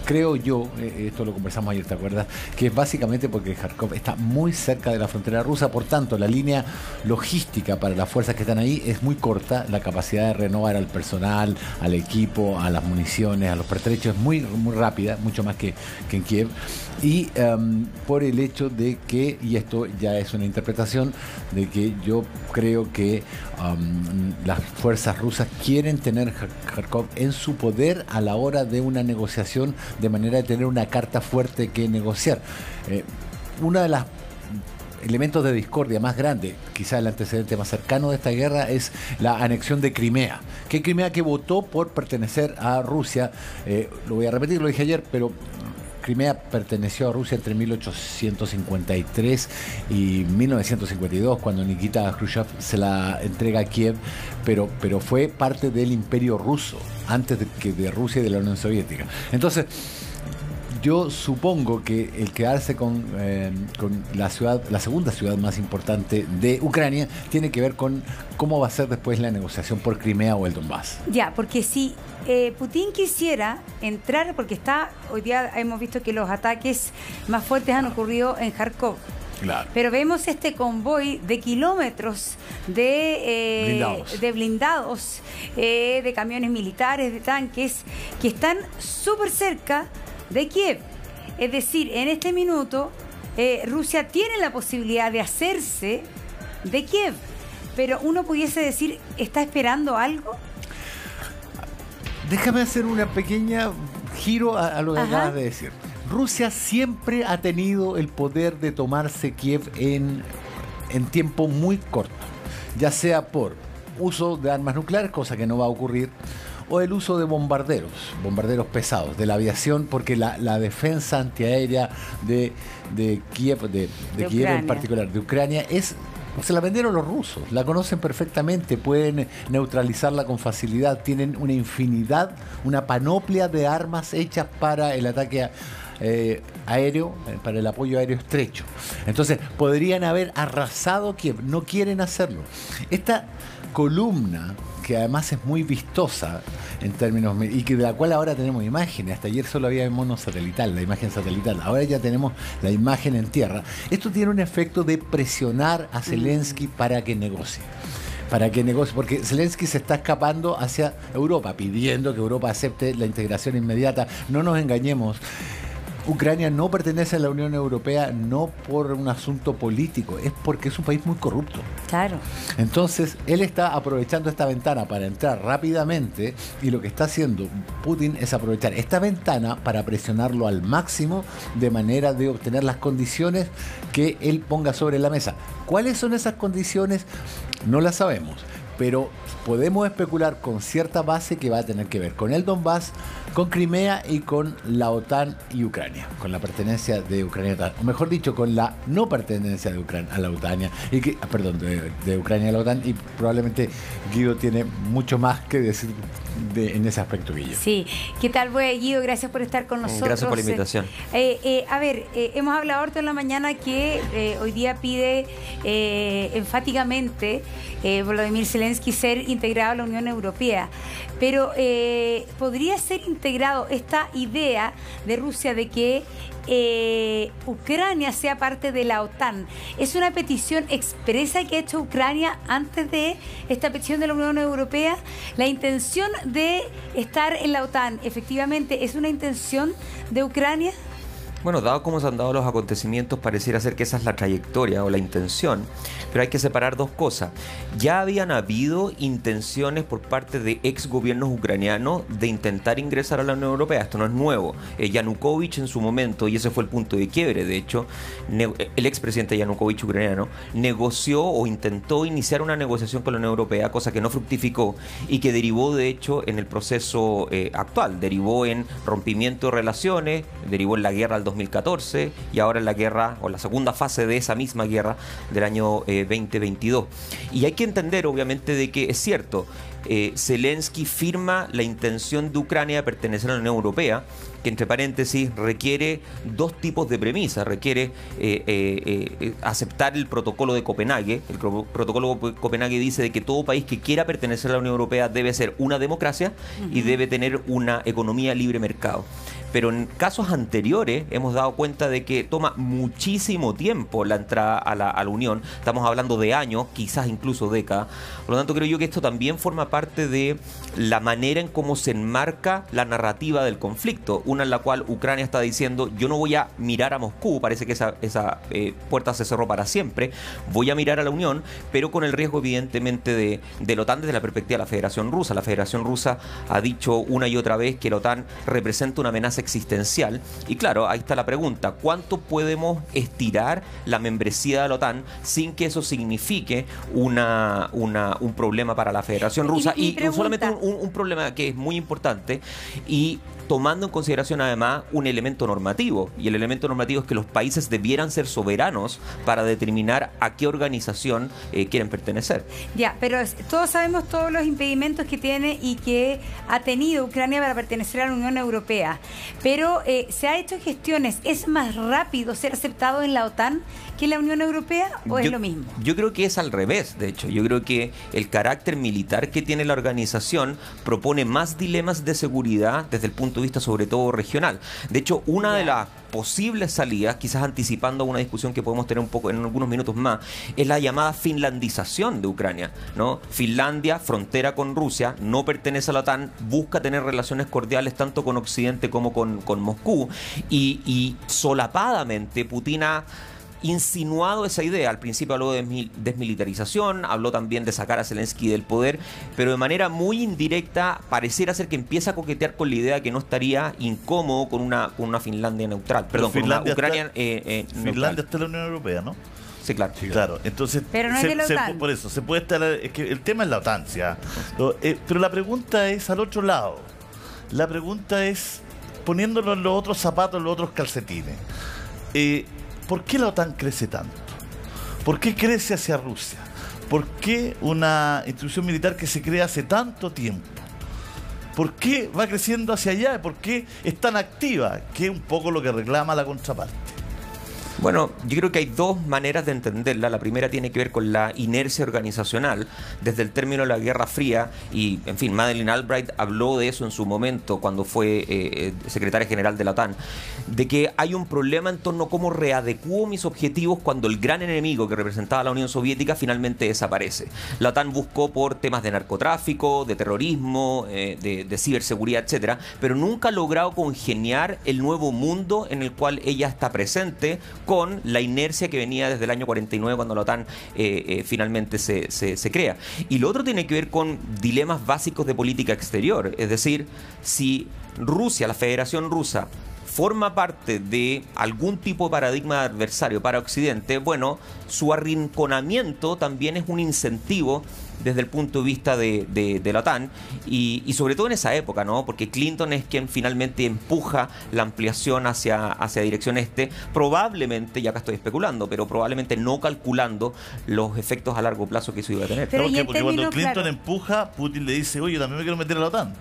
creo yo, eh, esto lo conversamos ayer, ¿te acuerdas? Que es básicamente porque Kharkov está muy cerca de la frontera rusa, por tanto la línea logística para las fuerzas que están ahí es muy corta, la capacidad de renovar al personal, al equipo, a las municiones, a los pertrechos es muy, muy rápida, mucho más que, que en Kiev, y um, por el hecho de que, y esto ya es una interpretación, de que yo creo que um, las fuerzas rusas quieren tener Kharkov en su poder a la hora de una negociación, de manera de tener una carta fuerte que negociar. Eh, una de las elementos de discordia más grande, quizás el antecedente más cercano de esta guerra, es la anexión de Crimea. Que Crimea que votó por pertenecer a Rusia, eh, lo voy a repetir, lo dije ayer, pero Crimea perteneció a Rusia entre mil ochocientos cincuenta y tres y mil novecientos cincuenta y dos, cuando Nikita Khrushchev se la entrega a Kiev, pero, pero fue parte del Imperio Ruso, antes de, que de Rusia y de la Unión Soviética. Entonces, yo supongo que el quedarse con, eh, con la ciudad, la segunda ciudad más importante de Ucrania, tiene que ver con cómo va a ser después la negociación por Crimea o el Donbass. Ya, porque si eh, Putin quisiera entrar, porque está, hoy día hemos visto que los ataques más fuertes han ocurrido en Kharkov. Claro. Pero vemos este convoy de kilómetros de eh, blindados, de, blindados eh, de camiones militares, de tanques, que están súper cerca de Kiev. Es decir, en este minuto eh, Rusia tiene la posibilidad de hacerse de Kiev, pero uno pudiese decir, ¿está esperando algo? Déjame hacer una pequeña giro a, a lo que Ajá. acabas de decir. Rusia siempre ha tenido el poder de tomarse Kiev en, en tiempo muy corto, ya sea por uso de armas nucleares, cosa que no va a ocurrir, o el uso de bombarderos, bombarderos pesados, de la aviación, porque la, la defensa antiaérea de, de Kiev, de, de, de Kiev en particular, de Ucrania, es... Se la vendieron los rusos, la conocen perfectamente, pueden neutralizarla con facilidad, tienen una infinidad, una panoplia de armas hechas para el ataque eh, aéreo, eh, para el apoyo aéreo estrecho. Entonces, podrían haber arrasado Kiev, no quieren hacerlo. Esta columna, que además es muy vistosa en términos, y que de la cual ahora tenemos imágenes, hasta ayer solo había mono satelital, la imagen satelital, ahora ya tenemos la imagen en tierra. Esto tiene un efecto de presionar a Zelensky para que negocie. Para que negocie, porque Zelensky se está escapando hacia Europa, pidiendo que Europa acepte la integración inmediata. No nos engañemos. Ucrania no pertenece a la Unión Europea no por un asunto político, es porque es un país muy corrupto. Claro. Entonces, él está aprovechando esta ventana para entrar rápidamente, y lo que está haciendo Putin es aprovechar esta ventana para presionarlo al máximo, de manera de obtener las condiciones que él ponga sobre la mesa. ¿Cuáles son esas condiciones? No las sabemos, pero podemos especular con cierta base que va a tener que ver con el Donbass, con Crimea y con la OTAN y Ucrania, con la pertenencia de Ucrania a la OTAN, o mejor dicho, con la no pertenencia de Ucrania a la OTAN, y que, perdón, de, de Ucrania a la OTAN, y probablemente Guido tiene mucho más que decir de, en ese aspecto, Guido. Sí, ¿qué tal, pues, Guido? Gracias por estar con nosotros. Gracias por la invitación. Eh, eh, a ver, eh, hemos hablado ahorita en la mañana que eh, hoy día pide eh, enfáticamente eh, Volodymyr Zelensky ser integrado a la Unión Europea, pero eh, podría ser integrado esta idea de Rusia de que eh, Ucrania sea parte de la OTAN. ¿Es una petición expresa que ha hecho Ucrania antes de esta petición de la Unión Europea? La intención de estar en la OTAN, efectivamente, ¿es una intención de Ucrania? Bueno, dado cómo se han dado los acontecimientos, pareciera ser que esa es la trayectoria o la intención, pero hay que separar dos cosas. Ya habían habido intenciones por parte de ex gobiernos ucranianos de intentar ingresar a la Unión Europea. Esto no es nuevo. Eh, Yanukovych en su momento, y ese fue el punto de quiebre, de hecho, el expresidente Yanukovych ucraniano negoció o intentó iniciar una negociación con la Unión Europea, cosa que no fructificó y que derivó, de hecho, en el proceso eh, actual. Derivó en rompimiento de relaciones, derivó en la guerra al dos mil catorce y ahora en la guerra, o la segunda fase de esa misma guerra del año eh, veinte veintidós. Y hay que entender, obviamente, de que es cierto, eh, Zelensky firma la intención de Ucrania de pertenecer a la Unión Europea, que entre paréntesis requiere dos tipos de premisas. Requiere eh, eh, eh, aceptar el protocolo de Copenhague. El protocolo de Copenhague dice de que todo país que quiera pertenecer a la Unión Europea debe ser una democracia uh-huh. y debe tener una economía libre mercado. pero en casos anteriores hemos dado cuenta de que toma muchísimo tiempo la entrada a la, a la Unión. Estamos hablando de años, quizás incluso décadas. Por lo tanto, creo yo que esto también forma parte de la manera en cómo se enmarca la narrativa del conflicto, una en la cual Ucrania está diciendo: yo no voy a mirar a Moscú, parece que esa, esa eh, puerta se cerró para siempre, voy a mirar a la Unión, pero con el riesgo evidentemente de, de la OTAN desde la perspectiva de la Federación Rusa. La Federación Rusa ha dicho una y otra vez que la OTAN representa una amenaza existencial, y claro, ahí está la pregunta: ¿cuánto podemos estirar la membresía de la OTAN sin que eso signifique una, una, un problema para la Federación Rusa? Y, y, y solamente un, un, un problema que es muy importante, y tomando en consideración además un elemento normativo, y el elemento normativo es que los países debieran ser soberanos para determinar a qué organización eh, quieren pertenecer. Ya, pero todos sabemos todos los impedimentos que tiene y que ha tenido Ucrania para pertenecer a la Unión Europea, pero eh, se ha hecho gestiones. ¿Es más rápido ser aceptado en la OTAN que en la Unión Europea, o es yo, lo mismo? Yo creo que es al revés, de hecho. Yo creo que el carácter militar que tiene la organización propone más dilemas de seguridad desde el punto de vista sobre todo regional. De hecho, una yeah. de las posibles salidas, quizás anticipando una discusión que podemos tener un poco en algunos minutos más, es la llamada finlandización de Ucrania, ¿no? Finlandia, frontera con Rusia, no pertenece a la OTAN, busca tener relaciones cordiales tanto con Occidente como con, con Moscú, y, y solapadamente Putin ha insinuado esa idea. Al principio habló de desmilitarización, habló también de sacar a Zelensky del poder, pero de manera muy indirecta pareciera ser que empieza a coquetear con la idea que no estaría incómodo con una, con una Finlandia neutral, perdón, con una Ucrania está, eh, eh, Finlandia está en la Unión Europea, ¿no? Sí, claro. Sí, claro. Entonces, pero no se, es de la OTAN. Se, por eso, se puede estar... Es que el tema es la OTAN, ¿ya? Eh, pero la pregunta es al otro lado. La pregunta es, poniéndolo en los otros zapatos, en los otros calcetines. Eh, ¿Por qué la OTAN crece tanto? ¿Por qué crece hacia Rusia? ¿Por qué una institución militar que se crea hace tanto tiempo? ¿Por qué va creciendo hacia allá? ¿Por qué es tan activa? Que es un poco lo que reclama la contraparte. Bueno, yo creo que hay dos maneras de entenderla. La primera tiene que ver con la inercia organizacional desde el término de la Guerra Fría, y, en fin, Madeleine Albright habló de eso en su momento cuando fue eh, secretaria general de la OTAN, de que hay un problema en torno a cómo readecuo mis objetivos cuando el gran enemigo que representaba la Unión Soviética finalmente desaparece. La OTAN buscó por temas de narcotráfico, de terrorismo, eh, de, de ciberseguridad, etcétera, pero nunca ha logrado congeniar el nuevo mundo en el cual ella está presente con la inercia que venía desde el año cuarenta y nueve, cuando la OTAN eh, eh, finalmente se, se, se crea. Y lo otro tiene que ver con dilemas básicos de política exterior, es decir, si Rusia, la Federación Rusa, forma parte de algún tipo de paradigma adversario para Occidente, bueno, su arrinconamiento también es un incentivo desde el punto de vista de, de, de la OTAN, y, y sobre todo en esa época, ¿no? Porque Clinton es quien finalmente empuja la ampliación hacia, hacia dirección este, probablemente, ya acá estoy especulando, pero probablemente no calculando los efectos a largo plazo que eso iba a tener. Pero ¿Por qué? Porque término, cuando Clinton claro. empuja, Putin le dice: oye, también me quiero meter a la OTAN.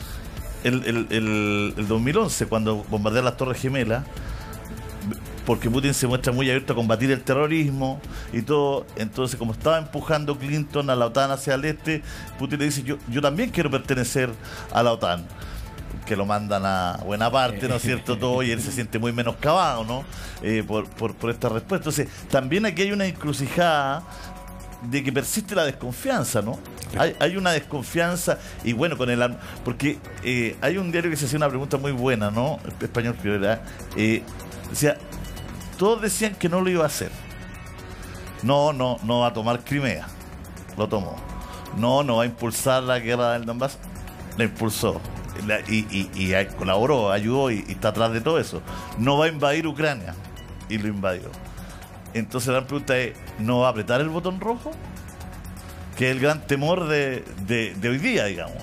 El, el, el, el dos mil once, cuando bombardean las Torres Gemelas, porque Putin se muestra muy abierto a combatir el terrorismo y todo, entonces como estaba empujando Clinton a la OTAN hacia el este, Putin le dice: yo, yo también quiero pertenecer a la OTAN, que lo mandan a buena parte, ¿no es cierto? Todo, y él se siente muy menoscabado, ¿no? Eh, por, por, por esta respuesta. Entonces, también aquí hay una encrucijada de que persiste la desconfianza, ¿no? Hay, hay una desconfianza, y bueno, con el... Porque eh, hay un diario que se hacía una pregunta muy buena, ¿no? Español, ¿verdad? Eh, decía, todos decían que no lo iba a hacer. No, no, no va a tomar Crimea. Lo tomó. No, no va a impulsar la guerra del Donbass. La impulsó. La, y, y, y colaboró, ayudó, y, y está atrás de todo eso. No va a invadir Ucrania. Y lo invadió. Entonces la pregunta es, ¿no va a apretar el botón rojo? Que es el gran temor de, de, de hoy día, digamos.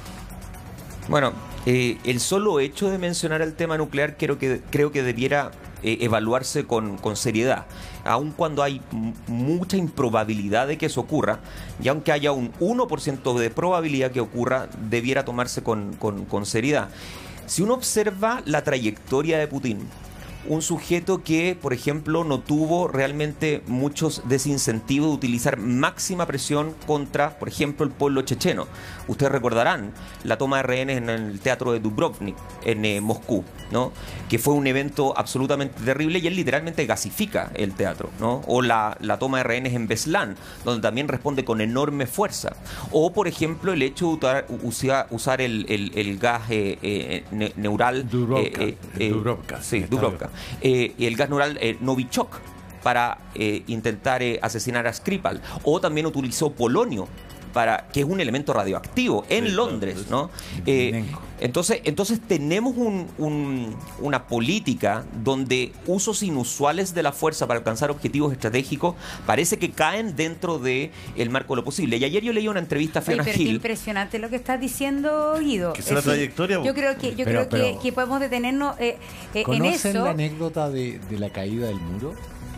Bueno, eh, el solo hecho de mencionar el tema nuclear creo que, creo que debiera eh, evaluarse con, con seriedad. Aun cuando hay mucha improbabilidad de que eso ocurra, y aunque haya un uno por ciento de probabilidad que ocurra, debiera tomarse con, con, con seriedad. Si uno observa la trayectoria de Putin, un sujeto que, por ejemplo, no tuvo realmente muchos desincentivos de utilizar máxima presión contra, por ejemplo, el pueblo checheno. Ustedes recordarán la toma de rehenes en el teatro de Dubrovnik, en eh, Moscú, ¿no? Que fue un evento absolutamente terrible y él literalmente gasifica el teatro, ¿no? O la, la toma de rehenes en Beslan, donde también responde con enorme fuerza. O, por ejemplo, el hecho de usar, usar, usar el, el, el gas eh, eh, ne, neural... Dubrovka. Eh, eh, Dubrovka. Sí, Dubrovka. Eh, el gas neural eh, Novichok para eh, intentar eh, asesinar a Skripal. O también utilizó polonio, para, que es un elemento radioactivo en sí, Londres, ¿no? Eh, entonces, entonces tenemos un, un, una política donde usos inusuales de la fuerza para alcanzar objetivos estratégicos parece que caen dentro del marco de lo posible. Y ayer yo leí una entrevista a Fiona Oye, pero Hill. qué impresionante lo que estás diciendo, Guido. Que es la trayectoria. Yo creo que, yo pero, creo pero, que, que podemos detenernos eh, eh, en ¿conocen eso. la anécdota de, de la caída del muro?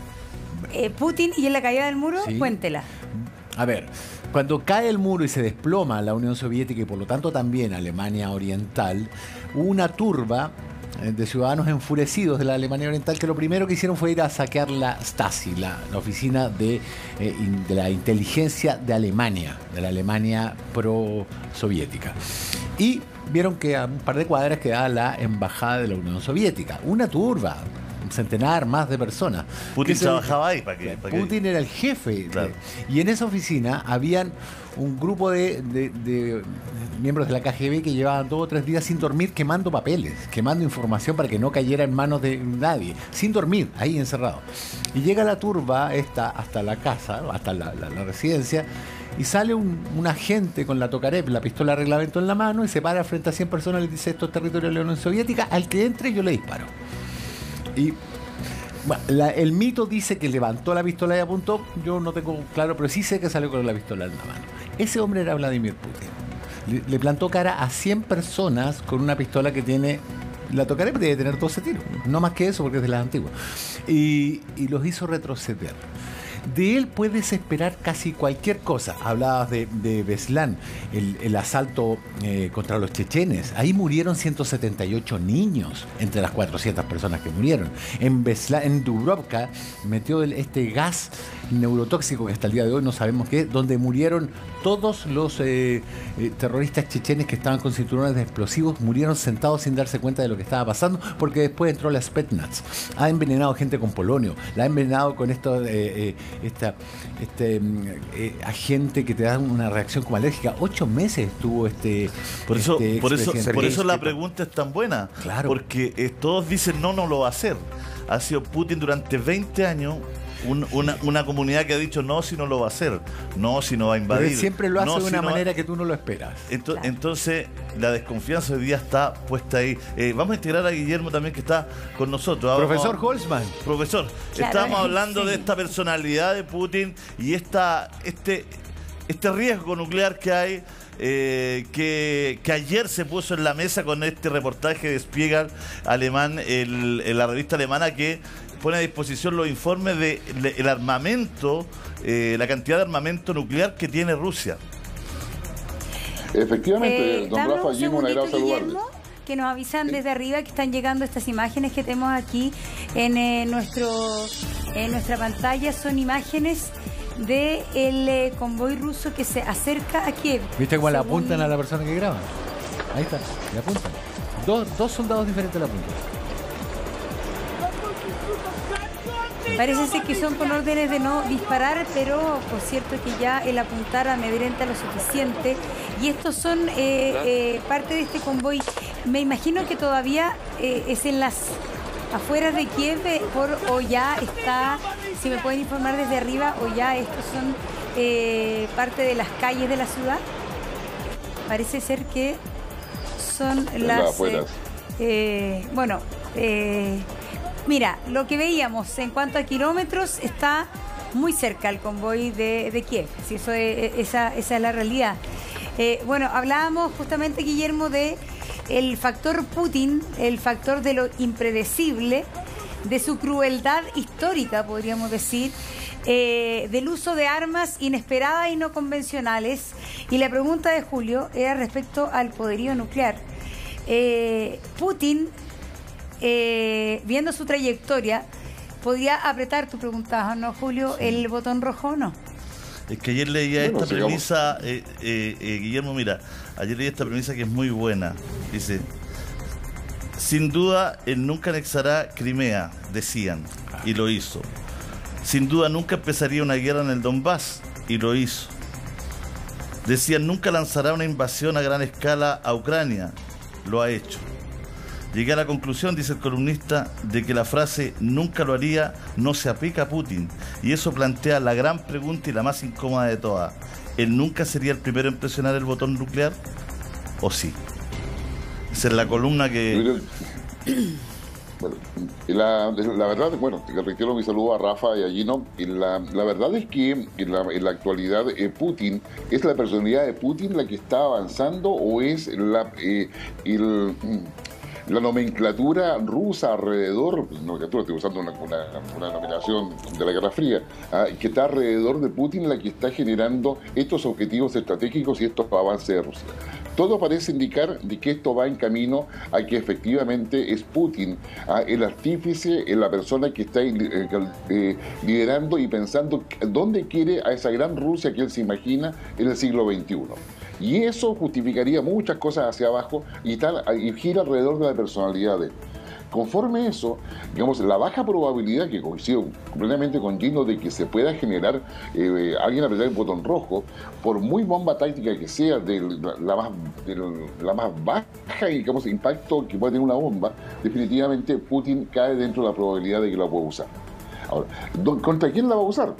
Eh, Putin y en la caída del muro, Sí. Cuéntela. A ver, cuando cae el muro y se desploma la Unión Soviética y por lo tanto también Alemania Oriental, hubo una turba de ciudadanos enfurecidos de la Alemania Oriental que lo primero que hicieron fue ir a saquear la Stasi, la, la oficina de, eh, in, de la inteligencia de Alemania, de la Alemania pro-soviética. Y vieron que a un par de cuadras quedaba la embajada de la Unión Soviética. Una turba, un centenar más de personas. Putin Que trabajaba ahí. ¿Para qué? ¿Para Putin qué? era el jefe. Claro. De, y en esa oficina habían un grupo de, de, de miembros de la K G B que llevaban dos o tres días sin dormir quemando papeles, quemando información para que no cayera en manos de nadie, sin dormir, ahí encerrado. Y llega la turba esta hasta la casa, hasta la, la, la residencia, y sale un, un agente con la Tokarev, la pistola de reglamento en la mano, y se para frente a cien personas y le dice: esto es territorio de la Unión Soviética, al que entre yo le disparo. Y bueno, la, el mito dice que levantó la pistola y apuntó. Yo no tengo claro, pero sí sé que salió con la pistola en la mano. Ese hombre era Vladimir Putin. Le, le plantó cara a cien personas con una pistola que tiene... La Tokarev debe tener doce tiros, no más que eso porque es de las antiguas. Y, y los hizo retroceder. De él puedes esperar casi cualquier cosa. Hablabas de, de Beslan, el, el asalto eh, contra los chechenes. Ahí murieron ciento setenta y ocho niños entre las cuatrocientas personas que murieron. En Beslan, en Dubrovka, metió el, este gas neurotóxico que hasta el día de hoy no sabemos qué es, donde murieron todos los eh, eh, terroristas chechenes que estaban con cinturones de explosivos, murieron sentados sin darse cuenta de lo que estaba pasando, porque después entró la Spetsnaz. Ha envenenado gente con polonio, la ha envenenado con esto de... Eh, Esta, este eh, agente que te da una reacción como alérgica. Ocho meses estuvo este. Por eso, este por eso, por eso la este, pregunta es tan buena. Claro. Porque eh, todos dicen no, no lo va a hacer. Ha sido Putin durante veinte años. Un, una, una comunidad que ha dicho no si no lo va a hacer, no si no va a invadir. Pero él siempre lo hace no, de si una no manera va... que tú no lo esperas. Ento, Claro. Entonces, la desconfianza hoy día está puesta ahí. Eh, vamos a integrar a Guillermo también, que está con nosotros. Ahora, Profesor vamos... Holzman. Profesor, Claro, estábamos hablando sí. de esta personalidad de Putin y esta, este, este riesgo nuclear que hay. Eh, que, que ayer se puso en la mesa con este reportaje de Spiegel alemán, el, el, la revista alemana, que pone a disposición los informes de, de el armamento, eh, la cantidad de armamento nuclear que tiene Rusia. Efectivamente, Eh, don dame Rafa, un Jim, un agrado segundito, saludarle. Guillermo, que nos avisan desde arriba que están llegando estas imágenes que tenemos aquí en eh, nuestro en nuestra pantalla. Son imágenes de el eh, convoy ruso que se acerca a Kiev. ¿Viste cómo le Según- apuntan a la persona que graba? Ahí está, le apuntan. Dos, dos soldados diferentes le apuntan. Parece ser que son con órdenes de no disparar, pero por cierto que ya el apuntar amedrenta lo suficiente. Y estos son eh, eh, parte de este convoy. Me imagino que todavía eh, es en las afueras de Kiev, eh, por, o ya está, si me pueden informar desde arriba, o ya estos son eh, parte de las calles de la ciudad. Parece ser que son En las las... afueras. eh, eh, bueno, eh, mira, lo que veíamos en cuanto a kilómetros está muy cerca al convoy de, de Kiev. Si eso es, esa, esa es la realidad. Eh, bueno, hablábamos justamente, Guillermo, de el factor Putin, el factor de lo impredecible, de su crueldad histórica, podríamos decir, eh, del uso de armas inesperadas y no convencionales. Y la pregunta de Julio era respecto al poderío nuclear. Eh, Putin eh, viendo su trayectoria, podría apretar, tú preguntabas, ¿no, Julio, sí. el botón rojo o no? Es que ayer leía bueno, esta sigamos. premisa, eh, eh, eh, Guillermo, mira, ayer leí esta premisa que es muy buena. Dice, sin duda, él nunca anexará Crimea, decían, y lo hizo. Sin duda, nunca empezaría una guerra en el Donbass, y lo hizo. Decían, nunca lanzará una invasión a gran escala a Ucrania, lo ha hecho. Llegué a la conclusión, dice el columnista, de que la frase nunca lo haría no se aplica a Putin. Y eso plantea la gran pregunta y la más incómoda de todas. ¿Él nunca sería el primero en presionar el botón nuclear? ¿O sí? Esa es la columna que... Bueno, la, la verdad, bueno, te reitero mi saludo a Rafa y a Gino. Y la, la verdad es que en la, en la actualidad eh, Putin, ¿es la personalidad de Putin la que está avanzando o es la... Eh, el, la nomenclatura rusa alrededor, pues, nomenclatura, estoy usando una, una, una nominación de la Guerra Fría, ah, que está alrededor de Putin la que está generando estos objetivos estratégicos y estos avances de Rusia? Todo parece indicar de que esto va en camino a que efectivamente es Putin ah, el artífice, la persona que está eh, eh, liderando y pensando dónde quiere a esa gran Rusia que él se imagina en el siglo veintiuno. Y eso justificaría muchas cosas hacia abajo y, tal, y gira alrededor de la personalidad de él. Conforme eso, digamos, la baja probabilidad, que coincido completamente con Gino, de que se pueda generar eh, alguien apretar el botón rojo, por muy bomba táctica que sea, de la, la, más, de la más baja digamos, impacto que puede tener una bomba, definitivamente Putin cae dentro de la probabilidad de que la pueda usar. Ahora, ¿contra quién la va a usar?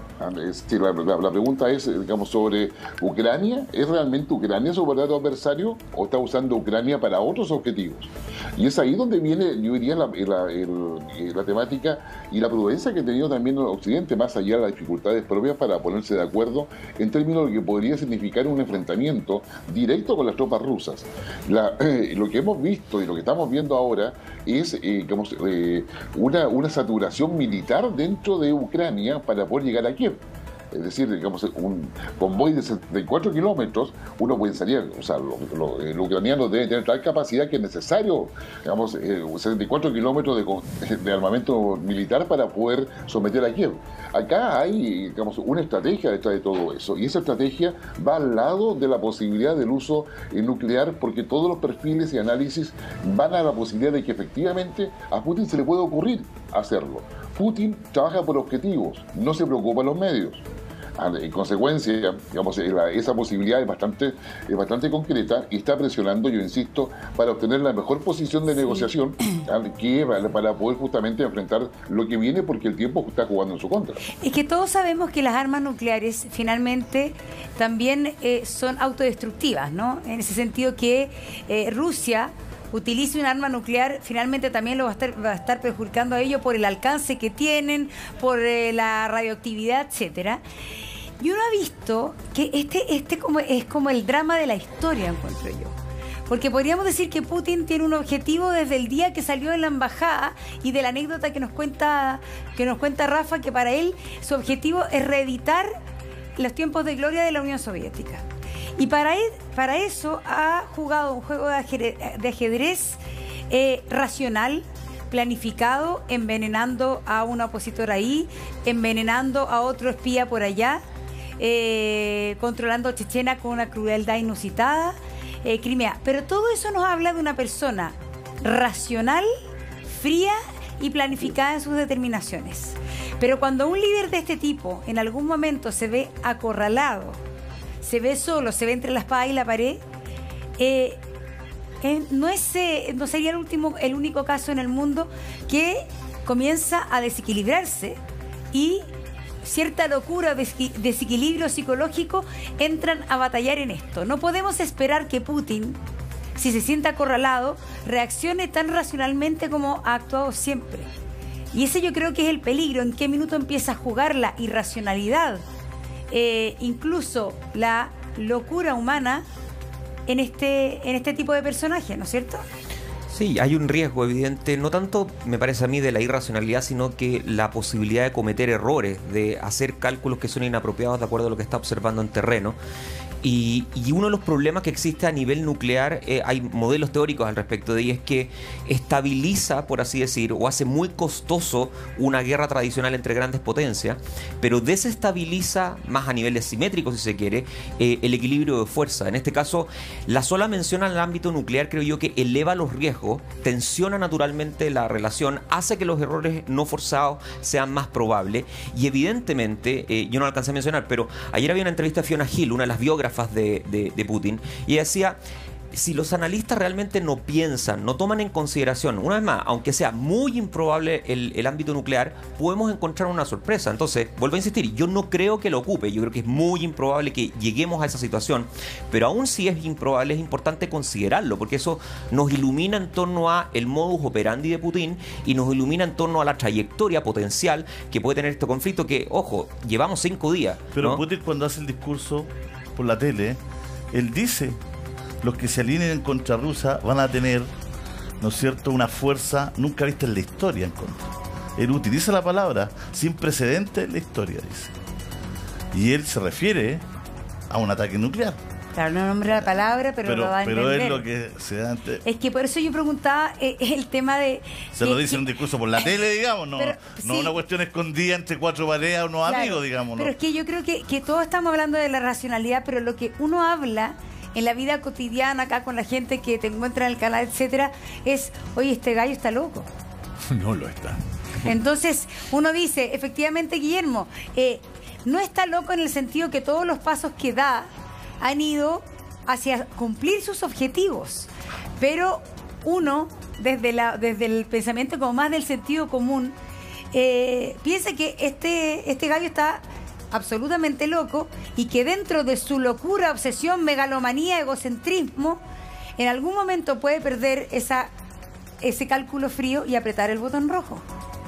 Sí, la, la, la pregunta es, digamos, sobre Ucrania. ¿Es realmente Ucrania su verdadero adversario o está usando Ucrania para otros objetivos? Y es ahí donde viene, yo diría, la, la, el, la temática y la prudencia que ha tenido también el Occidente, más allá de las dificultades propias para ponerse de acuerdo en términos de lo que podría significar un enfrentamiento directo con las tropas rusas. La, eh, lo que hemos visto y lo que estamos viendo ahora es, eh, digamos, eh, una, una saturación militar dentro de Ucrania para poder llegar a Kiev. Es decir, digamos, un convoy de setenta y cuatro kilómetros, uno pensaría, o sea, los lo, lo ucranianos deben tener tal capacidad que es necesario, digamos, eh, setenta y cuatro kilómetros de, de armamento militar para poder someter a Kiev. Acá hay, digamos, una estrategia detrás de todo eso, y esa estrategia va al lado de la posibilidad del uso eh, nuclear, porque todos los perfiles y análisis van a la posibilidad de que efectivamente a Putin se le puede ocurrir hacerlo. Putin trabaja por objetivos, no se preocupa de los medios. En consecuencia, digamos, esa posibilidad es bastante, es bastante concreta y está presionando, yo insisto, para obtener la mejor posición de sí. negociación que para poder justamente enfrentar lo que viene, porque el tiempo está jugando en su contra. Es que todos sabemos que las armas nucleares finalmente también eh, son autodestructivas, ¿no? En ese sentido que eh, Rusia utilice un arma nuclear, finalmente también lo va a estar, va a estar perjudicando a ellos por el alcance que tienen, por eh, la radioactividad, etcétera. Y uno ha visto que este, este como, es como el drama de la historia, encuentro yo. Porque podríamos decir que Putin tiene un objetivo desde el día que salió en la embajada, y de la anécdota que nos cuenta, que nos cuenta Rafa, que para él su objetivo es reeditar los tiempos de gloria de la Unión Soviética. Y para, él, para eso ha jugado un juego de ajedrez, de ajedrez eh, racional, planificado, envenenando a un opositor ahí, envenenando a otro espía por allá, eh, controlando Chechena con una crueldad inusitada, eh, Crimea. Pero todo eso nos habla de una persona racional, fría y planificada en sus determinaciones. Pero cuando un líder de este tipo en algún momento se ve acorralado, se ve solo, se ve entre la espada y la pared, eh, eh, no, es, eh, no sería el, último, el único caso en el mundo que comienza a desequilibrarse, y cierta locura, desequilibrio psicológico entran a batallar en esto. No podemos esperar que Putin, si se siente acorralado, reaccione tan racionalmente como ha actuado siempre. Y ese yo creo que es el peligro, en qué minuto empieza a jugar la irracionalidad, Eh, incluso la locura humana en este, en este tipo de personajes, ¿no es cierto? Sí, hay un riesgo evidente, no tanto me parece a mí de la irracionalidad, sino que la posibilidad de cometer errores, de hacer cálculos que son inapropiados de acuerdo a lo que está observando en terreno. Y, y uno de los problemas que existe a nivel nuclear, eh, hay modelos teóricos al respecto de ello, es que estabiliza, por así decir, o hace muy costoso una guerra tradicional entre grandes potencias, pero desestabiliza más a niveles simétricos, si se quiere, eh, el equilibrio de fuerza. En este caso, la sola mención al ámbito nuclear creo yo que eleva los riesgos, tensiona naturalmente la relación, hace que los errores no forzados sean más probables y evidentemente, eh, yo no lo alcancé a mencionar, pero ayer había una entrevista a Fiona Hill, una de las biógrafas De, de, de Putin, y ella decía, si los analistas realmente no piensan, no toman en consideración, una vez más, aunque sea muy improbable el, el ámbito nuclear, podemos encontrar una sorpresa. Entonces, vuelvo a insistir, yo no creo que lo ocupe, yo creo que es muy improbable que lleguemos a esa situación, pero aún si es improbable, es importante considerarlo, porque eso nos ilumina en torno a el modus operandi de Putin y nos ilumina en torno a la trayectoria potencial que puede tener este conflicto, que, ojo, llevamos cinco días. Pero ¿no? Putin, cuando hace el discurso por la tele, él dice, los que se alineen contra Rusia van a tener, ¿no es cierto?, una fuerza nunca vista en la historia en contra. Él utiliza la palabra sin precedentes en la historia, dice. Y él se refiere a un ataque nuclear. Claro, no nombra la palabra, pero, Pero, lo va a pero entender. es lo que se da ante... Es que por eso yo preguntaba eh, el tema de... Se que- lo dice que- en un discurso por la tele, digamos, no, Pero, no sí. una cuestión escondida entre cuatro paredes a unos Claro, amigos, digamos. Pero ¿no? es que yo creo que, que todos estamos hablando de la racionalidad, pero lo que uno habla en la vida cotidiana acá con la gente que te encuentra en el canal, etcétera, es, oye, este gallo está loco. No lo está. Entonces, uno dice, efectivamente, Guillermo, eh, no está loco en el sentido que todos los pasos que da han ido hacia cumplir sus objetivos. Pero uno, desde, la, desde el pensamiento como más del sentido común, eh, piensa que este, este gallo está absolutamente loco y que dentro de su locura, obsesión, megalomanía, egocentrismo, en algún momento puede perder esa, ese cálculo frío y apretar el botón rojo.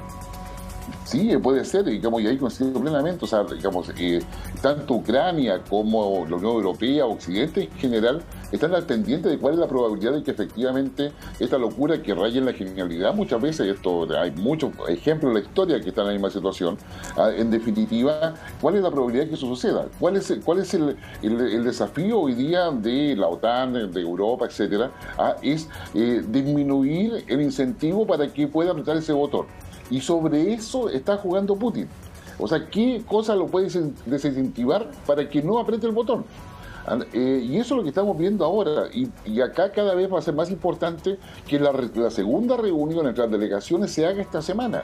Sí, puede ser, digamos, y ahí coincido plenamente, o sea, digamos, eh, tanto Ucrania como la Unión Europea, Occidente en general, están al pendiente de cuál es la probabilidad de que efectivamente esta locura que raya en la genialidad, muchas veces, esto hay muchos ejemplos en la historia que están en la misma situación, ah, en definitiva, ¿cuál es la probabilidad de que eso suceda? ¿Cuál es, cuál es el, el, el desafío hoy día de la OTAN, de Europa, etcétera? Ah, es eh, disminuir el incentivo para que pueda apretar ese botón. Y sobre eso está jugando Putin. O sea, ¿qué cosa lo puede desincentivar para que no apriete el botón? Eh, y eso es lo que estamos viendo ahora. Y, y acá cada vez va a ser más importante que la, la segunda reunión entre las delegaciones se haga esta semana.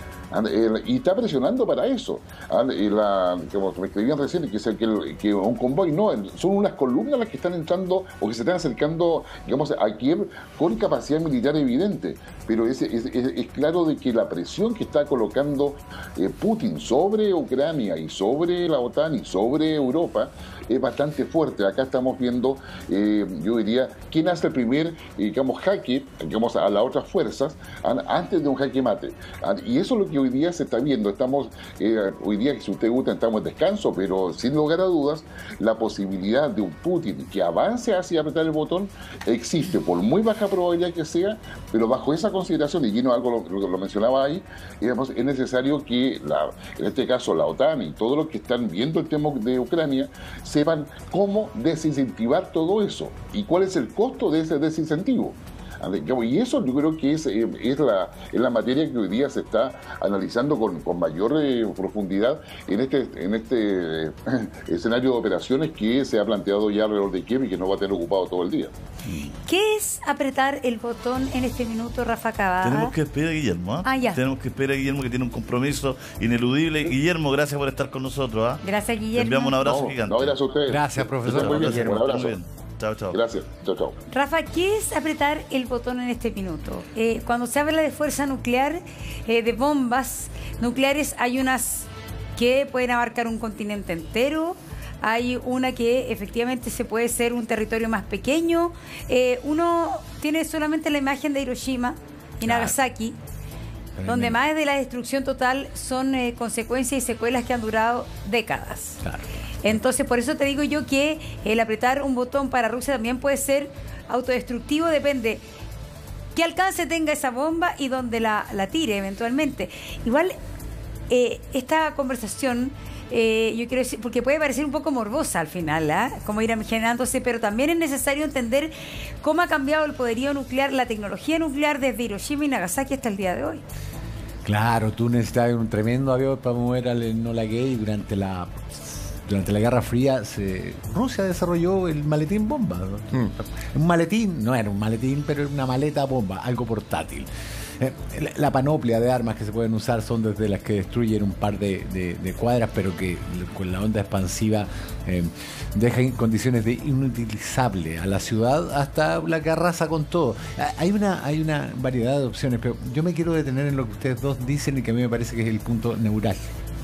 Y está presionando para eso. La, como me escribían recién, que, es el, que, que un convoy, no, son unas columnas las que están entrando o que se están acercando, digamos, a Kiev con capacidad militar evidente. Pero es, es, es, es claro de que la presión que está colocando eh, Putin sobre Ucrania y sobre la OTAN y sobre Europa es bastante fuerte. Acá estamos viendo, eh, yo diría, quién hace el primer, eh, digamos, jaque, digamos, a las otras fuerzas antes de un jaque mate. Y eso es lo que hoy día se está viendo. Estamos, eh, hoy día, si usted gusta, estamos en descanso, pero sin lugar a dudas, la posibilidad de un Putin que avance hacia apretar el botón existe, por muy baja probabilidad que sea, pero bajo esa consideración, y Gino algo lo, lo, lo mencionaba ahí, digamos, es necesario que, la, en este caso, la OTAN y todos los que están viendo el tema de Ucrania sepan cómo desincentivar todo eso y cuál es el costo de ese desincentivo. Y eso yo creo que es, es, la, es la materia que hoy día se está analizando con, con mayor eh, profundidad en este, en este eh, escenario de operaciones que se ha planteado ya alrededor de Kiev y que no va a tener ocupado todo el día. ¿Qué es apretar el botón en este minuto, Rafa Cavada? Tenemos que esperar a Guillermo. ¿eh? Ah, ya. Tenemos que esperar a Guillermo, que tiene un compromiso ineludible. Guillermo, gracias por estar con nosotros. ¿eh? Gracias, Guillermo. Te enviamos un abrazo No, gigante. no, gracias a ustedes. Gracias, profesor. Estén muy bien, Guillermo, un abrazo. muy bien. Chao, chao. Gracias. Chao, chao. Rafa, ¿qué es apretar el botón en este minuto? Eh, cuando se habla de fuerza nuclear, eh, de bombas nucleares, hay unas que pueden abarcar un continente entero, hay una que efectivamente se puede ser un territorio más pequeño. Eh, uno tiene solamente la imagen de Hiroshima y Claro. Nagasaki, Tremendo. donde más de la destrucción total son eh, consecuencias y secuelas que han durado décadas. Claro. Entonces, por eso te digo yo que el apretar un botón para Rusia también puede ser autodestructivo, depende qué alcance tenga esa bomba y dónde la, la tire eventualmente. Igual, eh, esta conversación, eh, yo quiero decir, porque puede parecer un poco morbosa al final, ¿eh? Como ir generándose, pero también es necesario entender cómo ha cambiado el poderío nuclear, la tecnología nuclear desde Hiroshima y Nagasaki hasta el día de hoy. Claro, tú necesitabas un tremendo avión para mover al Enola Gay durante la... Durante la Guerra Fría, se, Rusia desarrolló el maletín bomba. ¿no? Mm. Un maletín, no era un maletín, pero era una maleta bomba, algo portátil. Eh, la, la panoplia de armas que se pueden usar son desde las que destruyen un par de, de, de cuadras, pero que con la onda expansiva eh, dejan condiciones de inutilizable a la ciudad, hasta la que arrasa con todo. Hay una, hay una variedad de opciones, pero yo me quiero detener en lo que ustedes dos dicen y que a mí me parece que es el punto neural.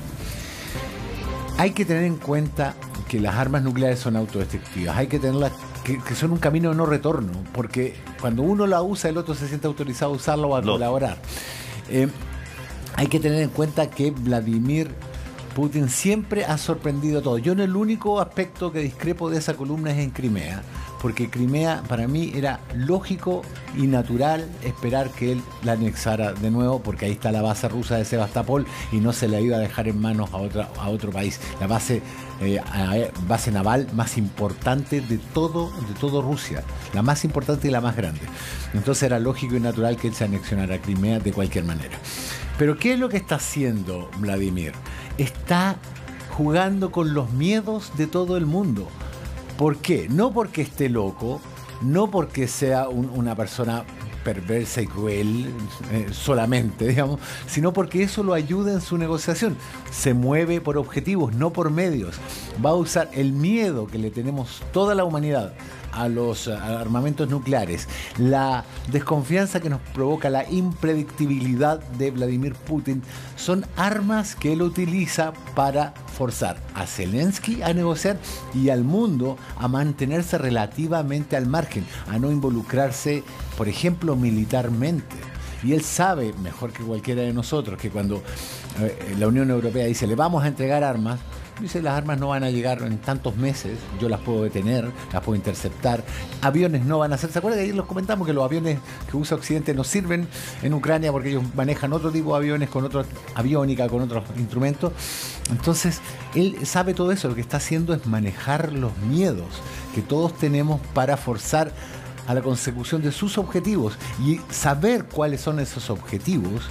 Hay que tener en cuenta que las armas nucleares son autodestructivas, hay que tenerlas que, que son un camino de no retorno, porque cuando uno la usa, el otro se siente autorizado a usarla o a no. colaborar. Eh, hay que tener en cuenta que Vladimir Putin siempre ha sorprendido a todos. Yo en el único aspecto que discrepo de esa columna es en Crimea, porque Crimea para mí era lógico y natural esperar que él la anexara de nuevo, porque ahí está la base rusa de Sebastopol y no se la iba a dejar en manos a, otra, a otro país. La base, eh, base naval más importante de todo, de todo Rusia, la más importante y la más grande. Entonces era lógico y natural que él se anexionara a Crimea de cualquier manera. Pero ¿qué es lo que está haciendo Vladimir? Está jugando con los miedos de todo el mundo. ¿Por qué? No porque esté loco, no porque sea un, una persona perversa y cruel eh, solamente, digamos, sino porque eso lo ayuda en su negociación. Se mueve por objetivos, no por medios. Va a usar el miedo que le tenemos toda la humanidad a los armamentos nucleares, la desconfianza que nos provoca la impredictibilidad de Vladimir Putin, son armas que él utiliza para forzar a Zelensky a negociar y al mundo a mantenerse relativamente al margen, a no involucrarse, por ejemplo, militarmente. Y él sabe, mejor que cualquiera de nosotros, que cuando eh, la Unión Europea dice le vamos a entregar armas, dice las armas no van a llegar en tantos meses, yo las puedo detener, las puedo interceptar, aviones no van a ser, ¿se acuerdan que ayer los comentamos que los aviones que usa Occidente no sirven en Ucrania porque ellos manejan otro tipo de aviones con otra aviónica, con otros instrumentos? Entonces él sabe todo eso, lo que está haciendo es manejar los miedos que todos tenemos para forzar a la consecución de sus objetivos, y saber cuáles son esos objetivos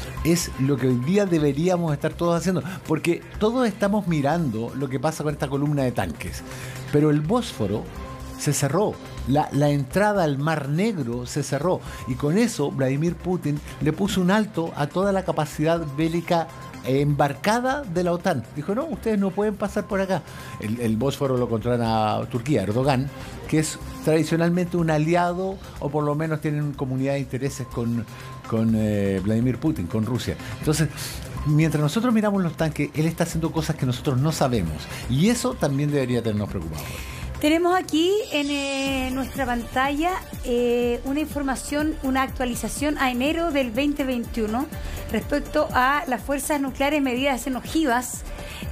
es lo que hoy día deberíamos estar todos haciendo, porque todos estamos mirando lo que pasa con esta columna de tanques, pero el Bósforo se cerró, la, la entrada al Mar Negro se cerró, y con eso Vladimir Putin le puso un alto a toda la capacidad bélica embarcada de la OTAN. Dijo, no, ustedes no pueden pasar por acá. El, el Bósforo lo controla Turquía, Erdogan, que es tradicionalmente un aliado, o por lo menos tienen comunidad de intereses con, con eh, Vladimir Putin, con Rusia. Entonces, mientras nosotros miramos los tanques, él está haciendo cosas que nosotros no sabemos, y eso también debería tenernos preocupados. Tenemos aquí en eh, nuestra pantalla eh, una información, una actualización a enero del veinte veintiuno respecto a las fuerzas nucleares medidas en ojivas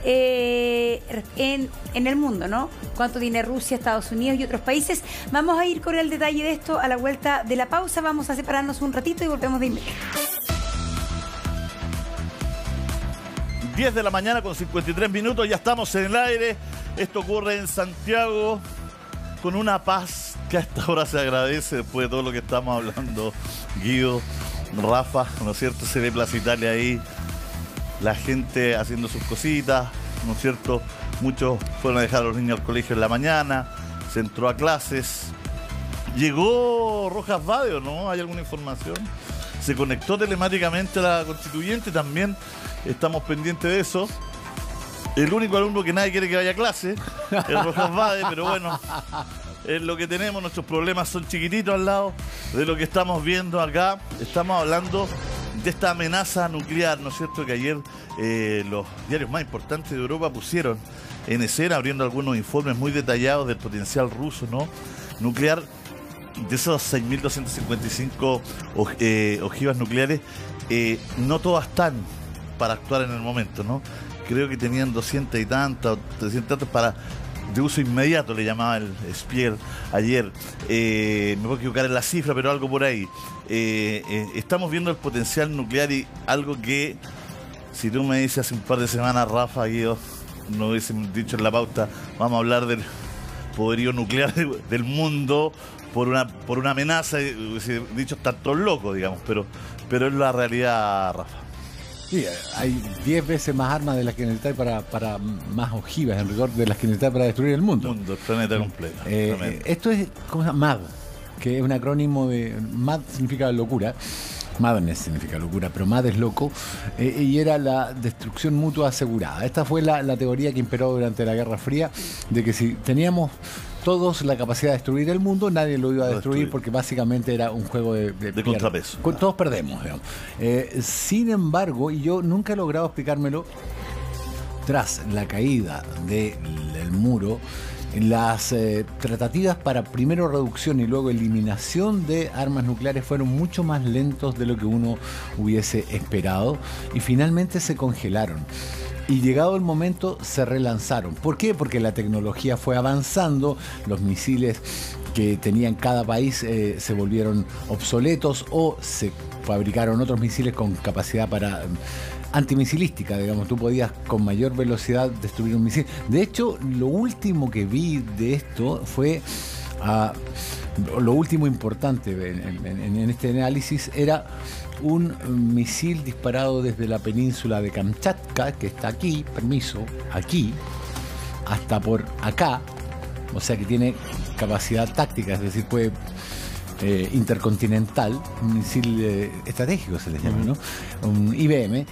eh, en, en el mundo, ¿no? Cuánto tiene Rusia, Estados Unidos y otros países. Vamos a ir con el detalle de esto a la vuelta de la pausa. Vamos a separarnos un ratito y volvemos de inmediato. diez de la mañana con cincuenta y tres minutos, ya estamos en el aire. Esto ocurre en Santiago con una paz que a esta hora se agradece después de todo lo que estamos hablando. Guido, Rafa, ¿no es cierto? Se ve Plaza Italia ahí, la gente haciendo sus cositas, ¿no es cierto? Muchos fueron a dejar a los niños al colegio en la mañana, se entró a clases. Llegó Rojas Vadio, ¿no? ¿Hay alguna información? Se conectó telemáticamente a la constituyente, también estamos pendientes de eso. El único alumno que nadie quiere que vaya a clase es Rojas Vade, pero bueno, es lo que tenemos. Nuestros problemas son chiquititos al lado de lo que estamos viendo acá. Estamos hablando de esta amenaza nuclear, ¿no es cierto? Que ayer eh, los diarios más importantes de Europa pusieron en escena, abriendo algunos informes muy detallados del potencial ruso, ¿no? Nuclear. De esos seis mil doscientos cincuenta y cinco eh, ojivas nucleares, eh, no todas están para actuar en el momento, ¿no? Creo que tenían doscientas y tantas, trescientas tantas para de uso inmediato, le llamaba el Spier ayer. Eh, me puedo equivocar en la cifra, pero algo por ahí. Eh, eh, estamos viendo el potencial nuclear y algo que, si tú me dices hace un par de semanas, Rafa, Guido, no hubiesen dicho en la pauta, vamos a hablar del poderío nuclear del mundo por una por una amenaza, hubiese dicho están todos locos, digamos, pero, pero es la realidad, Rafa. Sí, hay diez veces más armas de las que necesitáis para, para más ojivas, en rigor, de las que necesitáis para destruir el mundo. El mundo, el planeta completo. Eh, esto es, ¿cómo se llama? M A D, que es un acrónimo de... M A D significa locura. Madness significa locura, pero M A D es loco, eh, y era la destrucción mutua asegurada. Esta fue la, la teoría que imperó durante la Guerra Fría, de que si teníamos todos la capacidad de destruir el mundo, nadie lo iba a destruir, destruir. porque básicamente era un juego de, de, de contrapeso. Todos perdemos, digamos. Eh, sin embargo, y yo nunca he logrado explicármelo, tras la caída de, del muro, las eh, tratativas para primero reducción y luego eliminación de armas nucleares fueron mucho más lentos de lo que uno hubiese esperado y finalmente se congelaron. Y llegado el momento se relanzaron. ¿Por qué? Porque la tecnología fue avanzando, los misiles que tenían cada país eh, se volvieron obsoletos o se fabricaron otros misiles con capacidad para... antimisilística, digamos, tú podías con mayor velocidad destruir un misil. De hecho, lo último que vi de esto fue, uh, lo último importante en, en, en este análisis era un misil disparado desde la península de Kamchatka, que está aquí, permiso, aquí, hasta por acá, o sea que tiene capacidad táctica, es decir, puede... Eh, intercontinental, un misil eh, estratégico se le llama, ¿no? Un I B M,